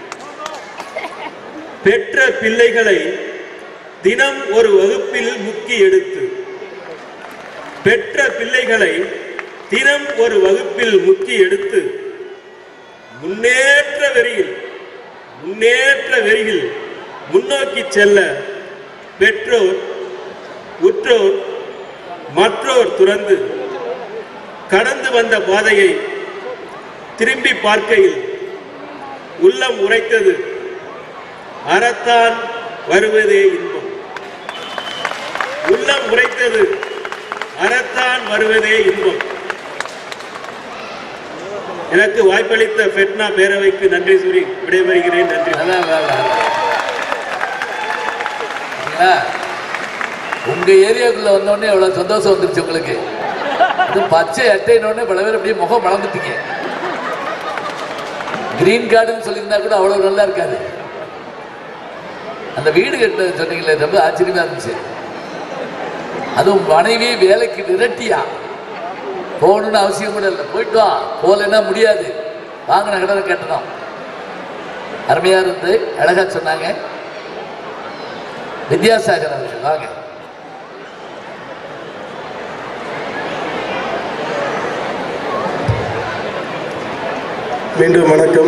பெற்ற பிள்ளைகளை தினம் ஒரு வகுப்பில் முக்கி எடுத்து பெற்ற பிள்ளைகளை தினம் ஒரு வகுப்பில் முக்கி எடுத்து முன்னேற்ற வெறியில் முன்னேற்ற வெறியில் முன்னோக்கி செல்ல பெற்றோர் உற்றோர் மற்றோர் துறந்து கடந்து வந்த பாதையை திரும்பி பார்க்கையில் உள்ளம் உரைத்தது அறத்தான் வருவதே இன்பம். உள்ளம் உரைத்தது அறத்தான் வருவதே இன்பம். எனக்கு வாய்ப்பளித்த பெட்னா பேரவைக்கு நன்றி கூறி விடைபெறுகிறேன். நன்றி. உங்க ஏரியாவுக்குள்ள வந்தோடனே எவ்வளவு சந்தோஷம் வந்துருச்சு உங்களுக்கு. பச்சை அட்டைனோடனே பல பேர் அப்படியே முகம் வளர்ந்துட்டீங்க. கிரீன் கார்டுன்னு சொல்லியிருந்தா கூட அவ்வளவு நல்லா இருக்காது. அந்த வீடு கட்ட சொன்னீங்களே ரொம்ப ஆச்சரியமா இருந்துச்சு. அதுவும் மனைவி வேலைக்கு விரட்டியா போகணும்னு அவசியம் கூட இல்லை. போயிட்டு வா, போகலன்னா முடியாது, வாங்கின கடனை கட்டணும். அருமையா இருந்து அழகா சொன்னாங்க. வித்யாசாகர் அவர்கள் வாங்க. மீண்டும் வணக்கம்.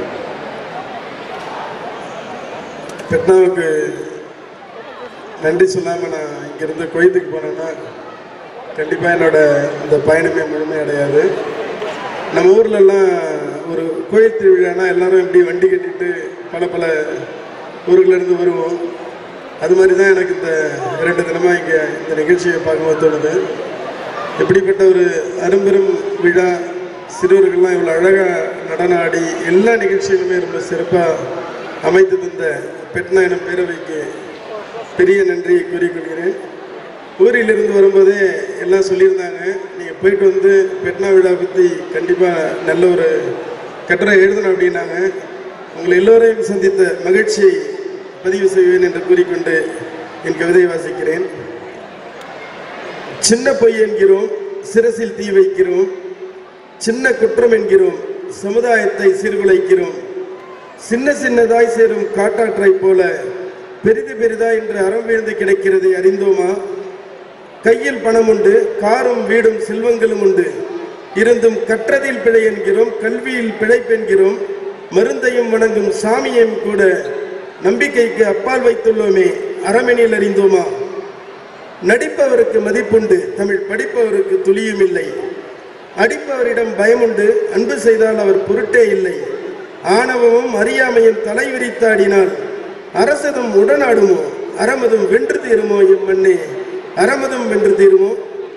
பெட்னாவுக்கு நன்றி சொல்லாமல் நான் இங்கேருந்து குவைத்துக்கு போனேன்னா கண்டிப்பாக என்னோட இந்த பயணமே முழுமை அடையாது. நம்ம ஊர்லெல்லாம் ஒரு கோயில் திருவிழானா எல்லாரும் இப்படி வண்டி கட்டிட்டு பல பல ஊர்களிலிருந்து வருவோம். அது மாதிரி தான் எனக்கு இந்த இரண்டு தினமாக இங்கே இந்த நிகழ்ச்சியை பார்க்கும்போது தோணுது. எப்படிப்பட்ட ஒரு அரும்பெரும் விழா, சிறுவர்கள்லாம் இவ்வளோ அழகாக நடனம் ஆடி எல்லா நிகழ்ச்சிகளுமே ரொம்ப சிறப்பாக அமைத்து தந்த பெட்னா எனும் பேரவைக்கு பெரிய நன்றியை கூறிக்கொள்கிறேன். ஊரிலிருந்து வரும்போதே எல்லாம் சொல்லியிருந்தாங்க, நீங்கள் போயிட்டு வந்து பெட்னா விழா பற்றி கண்டிப்பாக நல்ல ஒரு கட்டுரை எழுதணும் அப்படின்னாங்க. உங்களை எல்லோரையும் சந்தித்த மகிழ்ச்சியை பதிவு செய்வேன் என்று கூறிக்கொண்டு என் கவிதையை வாசிக்கிறேன். சின்ன பொய் என்கிறோம், சிரசில் தீ வைக்கிறோம், சின்ன குற்றம் என்கிறோம், சமுதாயத்தை சீர்குலைக்கிறோம். சின்ன சின்னதாய் சேரும் காட்டாற்றை போல பெரிது பெரிதாய் என்று அறம் வீழ்ந்து கிடக்கிறதை அறிந்தோமா? கையில் பணம் உண்டு, காரும் வீடும் செல்வங்களும் உண்டு, இருந்தும் கற்றதில் பிழை என்கிறோம், கல்வியில் பிழைப்பென்கிறோம், மருந்தையும் வணங்கும் சாமியையும் கூட நம்பிக்கைக்கு அப்பால் வைத்துள்ளோமே, அறமெனில் அறிந்தோமா? நடிப்பவருக்கு மதிப்புண்டு, தமிழ் படிப்பவருக்கு துளியும் இல்லை. அடிப்பவரிடம் பயமுண்டு, அன்பு செய்தால் அவர் பொருட்டே இல்லை. ஆணவமும் அறியாமையும் தலை விரித்தாடினால் அரசதும் உடனாடுமோ, அறமதும் வென்று தீருமோ? இம்மண்ணே அறமதும் வென்று தீருமோ?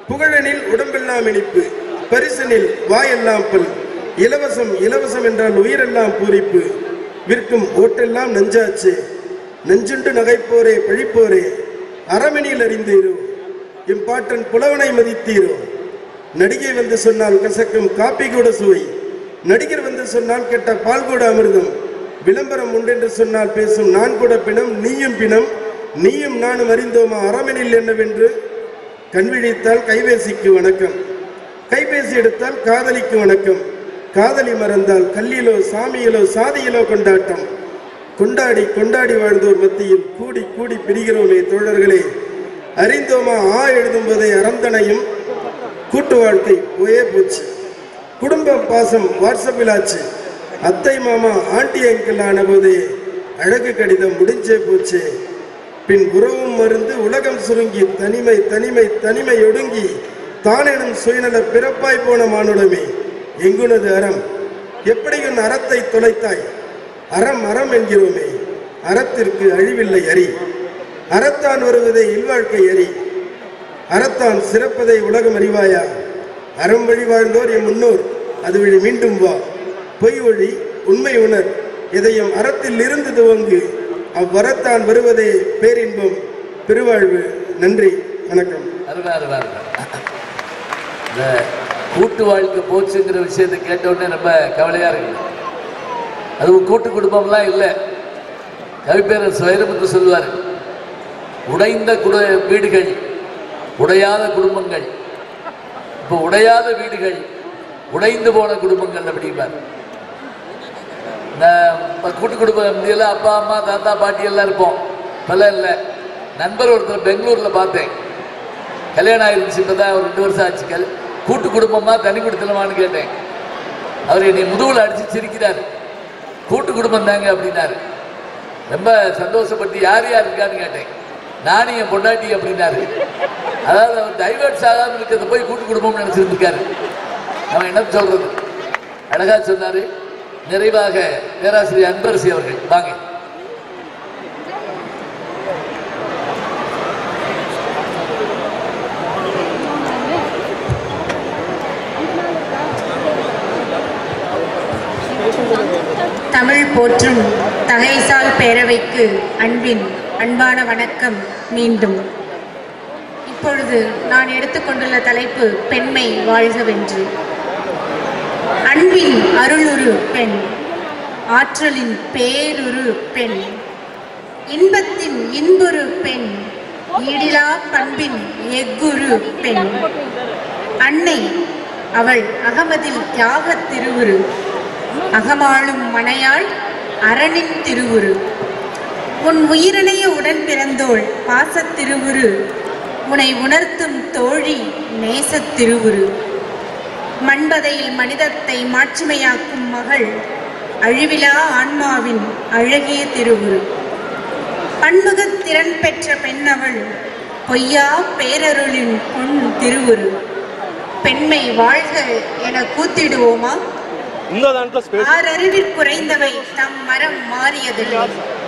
புகழனில் உடம்பெல்லாம் இனிப்பு, பரிசனில் வாயெல்லாம் பல், இலவசம் இலவசம் என்றால் உயிரெல்லாம் பூரிப்பு, விற்கும் ஓட்டெல்லாம் நஞ்சாச்சு, நஞ்சுண்டு நகைப்போரே பழிப்போரே அறமணியில் அறிந்தீரோ, இம்பாட்டன் புலவனை மதித்தீரோ. நடிகை வந்து சொன்னால் கசக்கும் காப்பி கூட சுவை, நடிகர் வந்து சொன்னால் கெட்ட பால் கூட அமிர்தம், விளம்பரம் உண்டென்று சொன்னால் பேசும் நான் கூட பிணம், நீயும் பிணம் நீயும் நானும் அறிந்தோமா அறமணில் என்னவென்று. கண்விழித்தால் கைபேசிக்கு வணக்கம், கைபேசி எடுத்தால் காதலிக்கு வணக்கம், காதலி மறந்தால் கல்லிலோ சாமியிலோ சாதியிலோ கொண்டாட்டம். கொண்டாடி கொண்டாடி வாழ்ந்தோர் மத்தியில் கூடி கூடி பிரிகிறோமே தோழர்களே, அறிந்தோமா ஆ எழுதும்போதே அறந்தனையும் கூட்டு வாழ்க்கை போயே போச்சு. குடும்பம் பாசம் வாட்ஸ்அப்பில் ஆச்சு, அத்தை மாமா ஆண்டி அங்கிள் ஆன போதே அழகு கடிதம் முடிஞ்சே போச்சு. பின் உறவும் மருந்து உலகம் சுருங்கி தனிமை தனிமை தனிமை ஒடுங்கி தானெனும் சுயநல பிறப்பாய் போன மானுடமே, எங்குனது அறம், எப்படி உன் அறத்தை தொலைத்தாய். அறம் அறம் என்கிறோமே, அறத்திற்கு அழிவில்லை அறி, அறத்தான் வருவதை இல்வாழ்க்கை அறி, அறத்தான் சிறப்பதை உலகம் அறிவாயா. அறம் வழி வாழ்ந்தோர் என் முன்னோர், அது வழி மீண்டும் வா. பொய் ஒழி உண்மை உணர், இதயம் அறத்தில் இருந்து துவங்கு, அவ்வறத்தான் வருவதே பேரின்பம் பெருவாழ்வு. நன்றி, வணக்கம். இந்த கூட்டு வாழ்க்கை போச்சுங்கிற விஷயத்தை கேட்ட உடனே ரொம்ப கவலையா இருக்கு. அதுவும் கூட்டு குடும்பம்லாம் இல்லை. கவிப்பேரர் வைரமுத்து சொல்லுவார், உடைந்த குட வீடுகள் உடையாத குடும்பங்கள், இப்போ உடையாத வீடுகள் உடைந்து போன குடும்பங்கள் அப்படிம்பார். இந்த கூட்டு குடும்பம் எல்லாம் அப்பா அம்மா தாத்தா பாட்டி எல்லாம் இருப்போம், இப்பெல்லாம் இல்லை. நண்பர் ஒருத்தர் பெங்களூரில் பார்த்தேன், கல்யாணம் ஆயிருந்துச்சு, இப்போ தான் ஒரு ரெண்டு வருஷம் ஆச்சு. கல் கூட்டு குடும்பமா தனி குடுத்தலமான்னு கேட்டேன். அவர் என்னை முதுகுல அடிச்சு சிரிக்கிறார். கூட்டு குடும்பம் தாங்க அப்படின்னாரு. ரொம்ப சந்தோஷப்பட்டு யார் யார் இருக்கான்னு கேட்டேன். நானும் என் பொண்டாட்டி அப்படின்னாரு. அதாவது அவர் டைவர்ட்ஸ் ஆகாமல் இருக்கிறத போய் கூட்டு குடும்பம் நினைச்சிருந்துருக்காரு. அவன் என்ன சொல்றது, அழகா சொன்னாரு. நிறைவாக பேராசிரியர் அன்பரசி அவர்கள் வாங்க. தமிழ் போற்றும் தகைசால் பேரவைக்கு அன்பின் அன்பான வணக்கம். மீண்டும் இப்பொழுது நான் எடுத்துக்கொண்டுள்ள தலைப்பு பெண்மை வாழ்கவென்று. அன்பின் அருளுரு பெண், ஆற்றலின் பேருரு பெண், இன்பத்தின் இன்புரு பெண், ஈடிலா பண்பின் எக்குரு பெண். அன்னை அவள் அகமதில் தியாக திருவுரு, அகமாளும் மனையாள் அரணின் திருவுரு. உன் உயிரினைய உடன் பிறந்தோள் பாசத் திருவுரு, உனை உணர்த்தும் தோழி நேசத் திருவுரு. மண்பதையில் மனிதத்தை மாட்சிமையாக்கும் மகள், அழிவிலா ஆன்மாவின் அழகிய திருவுரு. பன்முகத் திறன் பெற்ற பெண்ணவள், பொய்யா பேரருளின் பொன் திருவுரு. பெண்மை வாழ்க என கூத்திடுவோமா? ஆறறிவில் குறைந்தவை தம் மரம் மாறியதில்லை.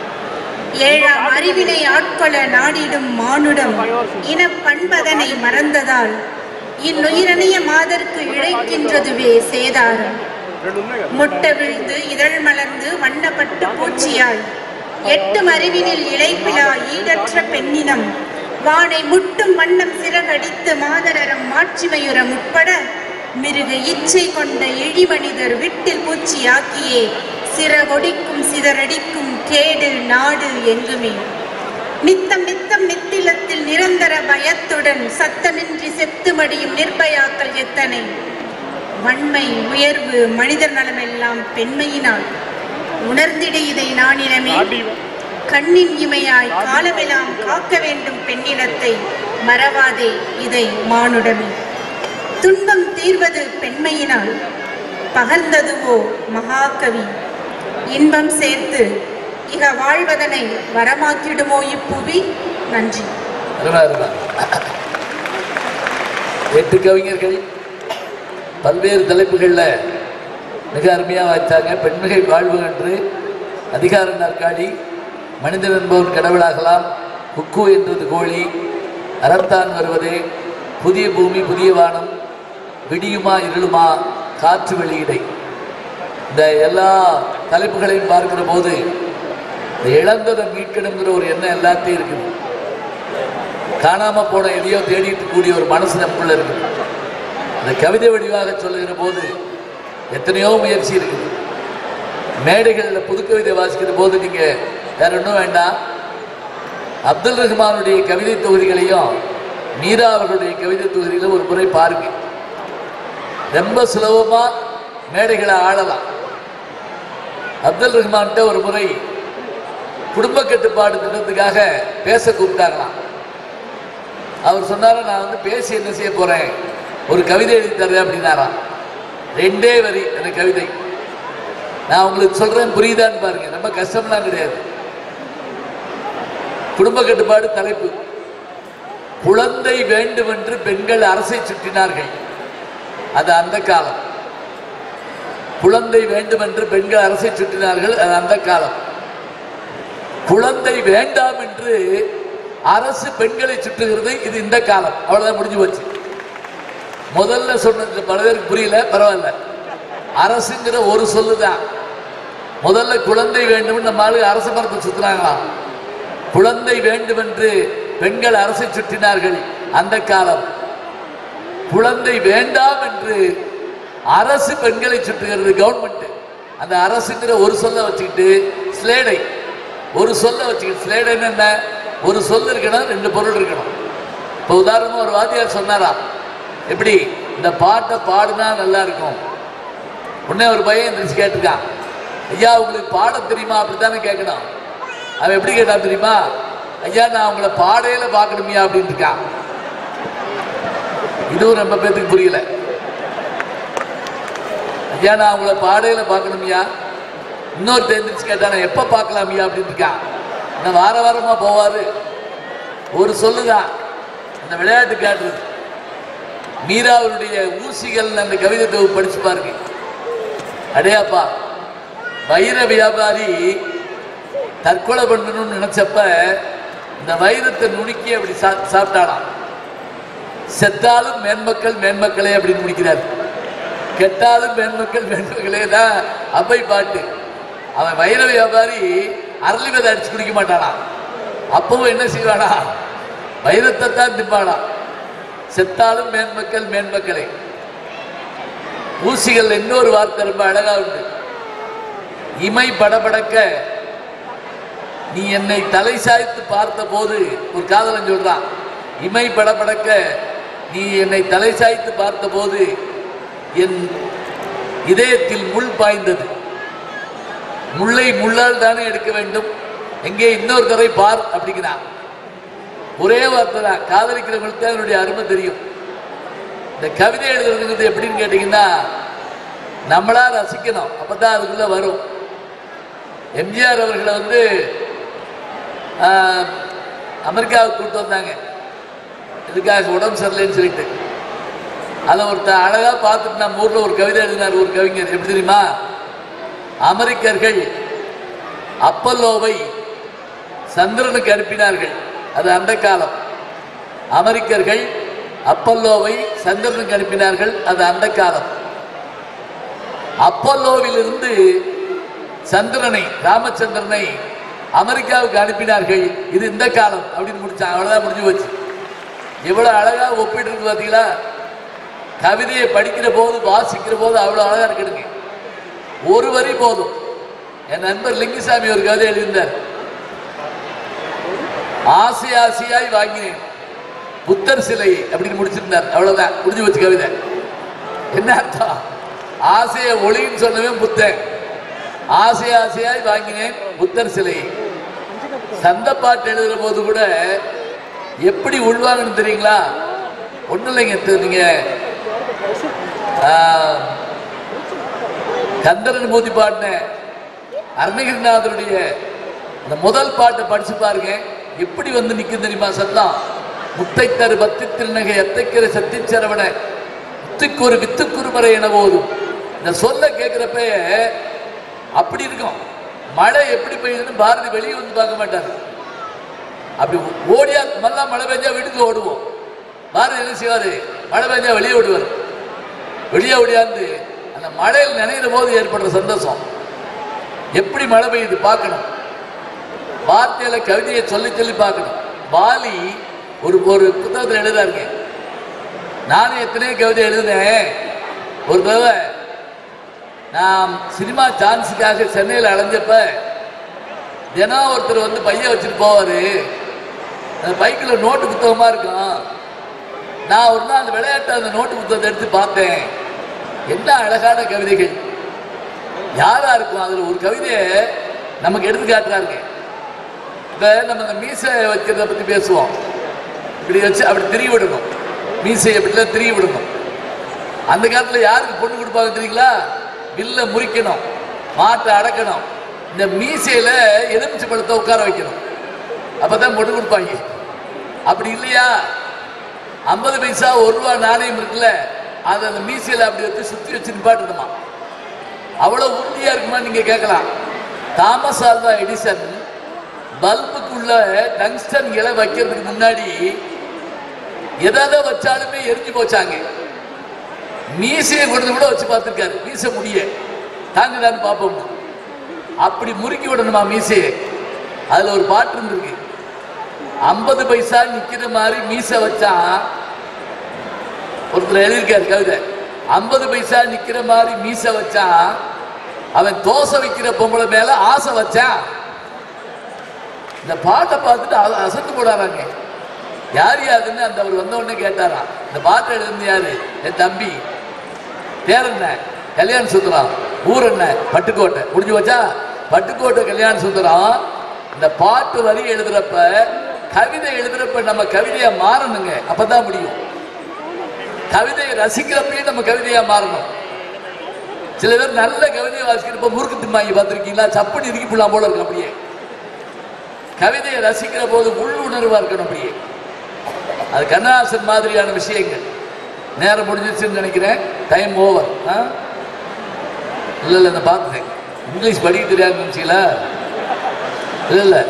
ஏழாம் அறிவினை ஆட்கொள நாடிடும் மானுடம் இன பண்பதனை மறந்ததால் இன்னுயிரணிய மாதர்க்கு இழைக்கின்றதுவே சேதாரம். முட்ட விழுந்து இதழ் மலர்ந்து வண்ணப்பட்டு பூச்சியாய் எட்டும் அறிவினில் இழைப்பிலா ஈடற்ற பெண்ணினம் வானை முட்டும் வண்ணம் சிறகடித்து மாதரரம் மாட்சிமையுற முற்பட மிருக இச்சை கொண்ட இழிமனிதர் விட்டில் பூச்சியாக்கியே சிறகொடிக்கும் சிதறடிக்கும் கேடு நாடு எங்குமே. நித்தம் நித்தம் நித்திலத்தில் நிரந்தர பயத்துடன் சத்தமின்றி செத்து மடியும் நிர்பயாக்கள் எத்தனை. வன்மை உயர்வு மனிதர் நலமெல்லாம் பெண்மையினால் உணர்ந்திட இதை நானினமே. கண்ணின் இமையாய் காலமெல்லாம் காக்க வேண்டும் பெண்ணினத்தை, மறவாதே இதை மானுடமே. துன்பம் தீர்வது பெண்மையினால், பகர்ந்ததுவோ மகாகவி. இன்பம் சேர்த்து இக வாழ்வதனை வரமாக்கிடுமோ இப்புவி. நன்றி. எட்டு கவிஞர்கள் பல்வேறு தலைப்புகளில் மிக அருமையாக வைத்தாங்க. பெண்மிகை வாழ்வு என்று, அதிகார நாற்காலி, மனிதன் என்பவன் கடவுளாகலாம், குக்கு என்றது கோழி, அறத்தான் வருவதே, புதிய பூமி புதிய வானம், விடியுமா இருளுமா, காற்று வெளியிடை, இந்த எல்லா தலைப்புகளையும் பார்க்கிற போது இந்த இழந்ததை மீட்கணுங்கிற ஒரு எண்ணம் எல்லாத்தையும் இருக்குது. காணாம போன எதையோ தேடிட்டு கூடிய ஒரு மனசு நமக்குள்ள இருக்குது. இந்த கவிதை வடிவாக சொல்லுகிற போது எத்தனையோ முயற்சி இருக்குது. மேடைகளில் புது கவிதை வாசிக்கிற போது நீங்க வேற ஒன்றும் வேண்டாம், அப்துல் ரஹ்மானுடைய கவிதை தொகுதிகளையும் மீரா அவர்களுடைய கவிதை தொகுதிகளை ஒரு முறை பாருங்க. ரொம்ப சுலபமா மேடைகளை ஆளலாம். அப்துல் ரஹ்மான்கிட்ட ஒரு முறை குடும்ப கட்டுப்பாடு திட்டத்துக்காக பேச கூப்பிட்டாங்களாம். அவர் சொன்னார, நான் வந்து பேசி என்ன செய்ய போறேன், ஒரு கவிதை எழுதி தர்றேன் அப்படின்னாராம். ரெண்டே வரி அந்த கவிதை. நான் உங்களுக்கு சொல்றேன், புரியுதான்னு பாருங்க, ரொம்ப கஷ்டம்லாம் கிடையாது. குடும்ப கட்டுப்பாடு தலைப்பு. குழந்தை வேண்டும் என்று பெண்கள் அரசை சுற்றினார்கள், அது அந்த காலம். குழந்தை வேண்டும் என்று பெண்கள் அரசை சுற்றினார்கள், அது அந்த காலம். குழந்தை வேண்டாம் என்று அரசு பெண்களை சுற்றுகிறது, இது இந்த காலம். அவ்வளவுதான், முடிஞ்சு போச்சு. முதல்ல சொன்னது பல பேருக்கு புரியல, பரவாயில்ல. அரசுங்கிற ஒரு சொல்லுதான். முதல்ல குழந்தை வேண்டும் நம்ம ஆளு அரசு மரத்தை சுத்தினாங்களாம். குழந்தை வேண்டும் என்று பெண்கள் அரசை சுற்றினார்கள், அந்த காலம். குழந்தை வேண்டாம் என்று அரசு பெண்களை சுற்றுகிறது, கவர்மெண்ட். அந்த அரசுங்கிற ஒரு சொல்ல வச்சுக்கிட்டு ஸ்லேடை ஒரு சொல்ல வச்சுக்கிட்டு, ஸ்லேடை என்ன, ஒரு சொல் இருக்கணும், ரெண்டு பொருள் இருக்கணும். இப்போ உதாரணமா ஒரு வாத்தியார் சொன்னாரா, எப்படி இந்த பாட்டை பாடுனா நல்லா இருக்கும். உடனே ஒரு பையன் எந்திரிச்சு கேட்டிருக்கான், ஐயா உங்களுக்கு பாட தெரியுமா, அப்படித்தானே கேட்கணும். அவன் எப்படி கேட்டான் தெரியுமா, ஐயா நான் உங்களை பாடையில பார்க்கணுமியா அப்படின்னு இருக்கான். இதுவும் ரொம்ப பேருக்கு புரியல. ஐயா நான் உங்களை பாடையில பார்க்கணுமியா. இன்னொரு எந்திரிச்சு கேட்டான, எப்ப பார்க்கலாமியா அப்படின்னு இருக்கான். நான் வார வாரமா போவாரு. ஒரு சொல்லுதான் அந்த விளையாட்டு காட்டுறது. மீராவுடைய ஊசிகள் அந்த கவிதை தொகுப்பு படிச்சு பாருங்க. அடையாப்பா, வைர வியாபாரி தற்கொலை பண்ணணும்னு நினைச்சப்ப இந்த வைரத்தை நுணுக்கி அப்படி சாப்பிட்டானாம். செத்தாலும் மேன்மக்கள் மேன்மக்களே அப்படின்னு முடிக்கிறார். கெட்டாலும் மேன்மக்கள் மேன்மக்களே தான் அவை பாட்டு. அவன் வைர வியாபாரி அரளி விதை அடிச்சு குடிக்க மாட்டானா. அப்பவும் என்ன செய்வானா, வைரத்தை தான் திம்பானா. செத்தாலும் மேன்மக்கள் மேன்மக்களே. ஊசிகள் இன்னொரு வார்த்தை ரொம்ப அழகா உண்டு. இமை படபடக்க நீ என்னை தலை சாய்த்து பார்த்த போது, ஒரு காதலன் சொல்றான், இமை படபடக்க நீ என்னை தலை சாய்த்து பார்த்த போது என் இதயத்தில் முள் பாய்ந்தது. முள்ளை முள்ளால் தானே எடுக்க வேண்டும், எங்கே இன்னொரு தடவை பார் அப்படிங்கிறான். ஒரே வார்த்தை தான். காதலிக்கிறவங்களுக்கு தான் என்னுடைய அருமை தெரியும். இந்த கவிதை எழுதுறதுங்கிறது எப்படின்னு கேட்டீங்கன்னா, நம்மளா ரசிக்கணும், அப்பதான் அதுக்குள்ள வரும். எம்ஜிஆர் அவர்களை வந்து அமெரிக்காவுக்கு கூப்பிட்டு வந்தாங்க, இதுக்காக உடம்பு சரியில்லைன்னு சொல்லிட்டு. அதை ஒருத்தர் அழகா பார்த்துட்டு நம்ம ஊர்ல ஒரு கவிதை எழுதினார் ஒரு கவிஞர். எப்படி தெரியுமா, அமெரிக்கர்கள் அப்பல்லோவை சந்திரனுக்கு அனுப்பினார்கள், அது அந்த காலம். அமெரிக்கர்கள் அப்பல்லோவை சந்திரனுக்கு அனுப்பினார்கள், அது அந்த காலம். அப்பல்லோவிலிருந்து சந்திரனை, ராமச்சந்திரனை அமெரிக்காவுக்கு அனுப்பினார்கள், இது இந்த காலம் அப்படின்னு முடிச்சாங்க. அவ்வளவுதான், முடிஞ்சு போச்சு. எவ்வளவு அழகா ஒப்பிட்டு இருக்கு பார்த்தீங்களா. கவிதையை படிக்கிற போது, வாசிக்கிற போது அவ்வளவு அழகா இருக்குதுங்க. ஒரு வரி போதும். என் நண்பர் லிங்குசாமி ஒரு கவிதை எழுதியிருந்தார். ஆசை ஆசையாய் வாங்கினேன் புத்தர் சிலை அப்படின்னு முடிச்சிருந்தார். அவ்வளவுதான், முடிஞ்சு வச்சு கவிதை. என்ன அர்த்தம், ஆசையை ஒளின்னு சொன்னவன் புத்தன். ஆசை ஆசையாய் வாங்கினேன் புத்தர் சிலையை. சந்த பாட்டு எழுதுற போது கூட எப்படி உள்வாங்கன்னு தெரியுங்களா, ஒன்றும் இல்லைங்க. நீங்க கந்தரன் மோதி பாடின அருணகிரிநாதருடைய அந்த முதல் பாட்டை படிச்சு பாருங்க, எப்படி வந்து நிற்கும் தெரியுமா சத்தம். முத்தை தரு பத்தி திருநகை எத்தைக்கிற சத்தி சரவண முத்துக்கு ஒரு வித்துக்குறுமறை என போதும். இந்த சொல்ல கேட்கிறப்ப அப்படி இருக்கும். மழை எப்படி பெய்யுதுன்னு பாரதி வெளியே வந்து பார்க்க மாட்டாரு. அப்படி ஓடியா நல்லா மழை பெஞ்சா வீட்டுக்கு ஓடுவோம். பாரதி என்ன செய்வாரு, மழை பெஞ்சா வெளியே விடுவார். வெளியே விடியாந்து அந்த மழையில் நினைக்கிற போது ஏற்படுற சந்தோஷம். எப்படி மழை பெய்யுது பார்க்கணும், வார்த்தையில கவிதையை சொல்லி சொல்லி பார்க்கணும். வாலி ஒரு ஒரு புத்தகத்தில் எழுதாருங்க. நானும் எத்தனையோ கவிதை எழுதினேன். ஒரு தடவை நான் சினிமா சான்ஸுக்காக சென்னையில் அலைஞ்சப்ப தினம் ஒருத்தர் வந்து பைய வச்சுட்டு போவாரு. அந்த பைக்கில் நோட்டு புத்தகமா இருக்கும். நான் ஒரு நாள் அந்த விளையாட்டு அந்த நோட்டு புத்தகத்தை எடுத்து பார்த்தேன். என்ன அழகான கவிதைகள், யாரா இருக்கும். அதுல ஒரு கவிதையை நமக்கு எடுத்து காட்டுறாருங்க. இப்ப நம்ம இந்த மீசை வைக்கிறத பத்தி பேசுவோம். இப்படி வச்சு அப்படி திரிய விடணும், மீசையை அப்படிலாம் திரிய விடணும். அந்த காலத்துல யாருக்கு பொண்ணு கொடுப்பாங்க தெரியுங்களா? வில்ல முறிக்கணும், மாட்டை அடக்கணும், இந்த மீசையில எலுமிச்சை பழத்தை உட்கார வைக்கணும், அப்பதான் பொண்ணு கொடுப்பாங்க. அப்படி இல்லையா, ஐம்பது பைசா ஒரு ரூபா நாணயம் இருக்குல்ல, அதை அந்த மீசையில அப்படி வச்சு சுத்தி வச்சு நிப்பாட்டுமா. அவ்வளவு உறுதியா இருக்குமா நீங்க கேட்கலாம். தாமஸ் ஆல்வா எடிசன் பல்புக்குள்ள டங்ஸ்டன் இலை வைக்கிறதுக்கு முன்னாடி எதாவது வச்சாலுமே எரிஞ்சு போச்சாங்க. மீசையை கொண்டு கூட வச்சு பார்த்துருக்காரு. மீசை முடிய தாங்குதான்னு பார்ப்போம். அப்படி முறுக்கி விடணுமா மீசையை. அதுல ஒரு பாட்டு இருந்திருக்கு. ஐம்பது பைசா நிக்கிற மாதிரி மீசை வச்சா, ஒருத்தர் எழுதியிருக்காரு கவிதை. ஐம்பது பைசா நிக்கிற மாதிரி மீசை வச்சா, அவன் தோசை வைக்கிற பொம்பளை மேல ஆசை வச்சான். இந்த பாட்டை பார்த்துட்டு அசத்து போடாராங்க. யார் யாருன்னு அந்த அவர் வந்த உடனே கேட்டாரா, இந்த பாட்டை எழுதுந்து யாரு? என் தம்பி. பேர் என்ன? கல்யாண சுந்தரம். ஊர் என்ன? பட்டுக்கோட்டை. முடிஞ்சு வச்சா பட்டுக்கோட்டை கல்யாண சுந்தரம். இந்த பாட்டு வரி எழுதுறப்ப, கவிதை எழுதுறப்ப நம்ம கவிதையா மாறணுங்க. அப்பதான் முடியும். கவிதையை ரசிக்கிறப்பையும் நம்ம கவிதையா மாறணும். சில பேர் நல்ல கவிதையை வாசிக்கிறப்ப முறுக்கு திம்மாங்கி பார்த்துருக்கீங்களா? சப்புன்னு இறுக்கி போடலாம் போல இருக்கு. அப்படியே கவிதையை ரசிக்கிற போது உள் உணர்வா இருக்கணும். அப்படியே அது கண்ணதாசன் மாதிரியான விஷயங்கள். நேரம் முடிஞ்சிச்சுன்னு நினைக்கிறேன். Time over. இல்ல இல்ல இந்த பார்த்தேன். இங்கிலீஷ் படிக்க தெரியாது நினைச்சீங்களா? இல்ல இல்ல,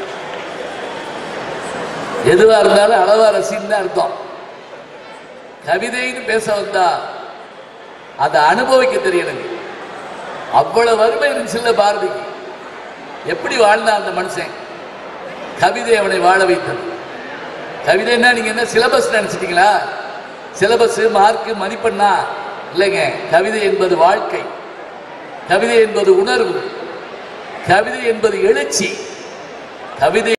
எதுவா இருந்தாலும் அளவா ரசின்னு தான் அர்த்தம். கவிதைன்னு பேச வந்தா அதை அனுபவிக்க தெரியணுங்க. அவ்வளவு வறுமை இருந்துச்சுல்ல பாரதிக்கு. எப்படி வாழ்ந்தான் அந்த மனுஷன். கவிதை அவனை வாழ வைத்தது. கவிதைன்னா நீங்க என்ன சிலபஸ் நினைச்சிட்டீங்களா? சிலபஸ் மார்க்கு மதிப்பெண்ணா? இல்லைங்க. கவிதை என்பது வாழ்க்கை, கவிதை என்பது உணர்வு, கவிதை என்பது எழுச்சி. கவிதை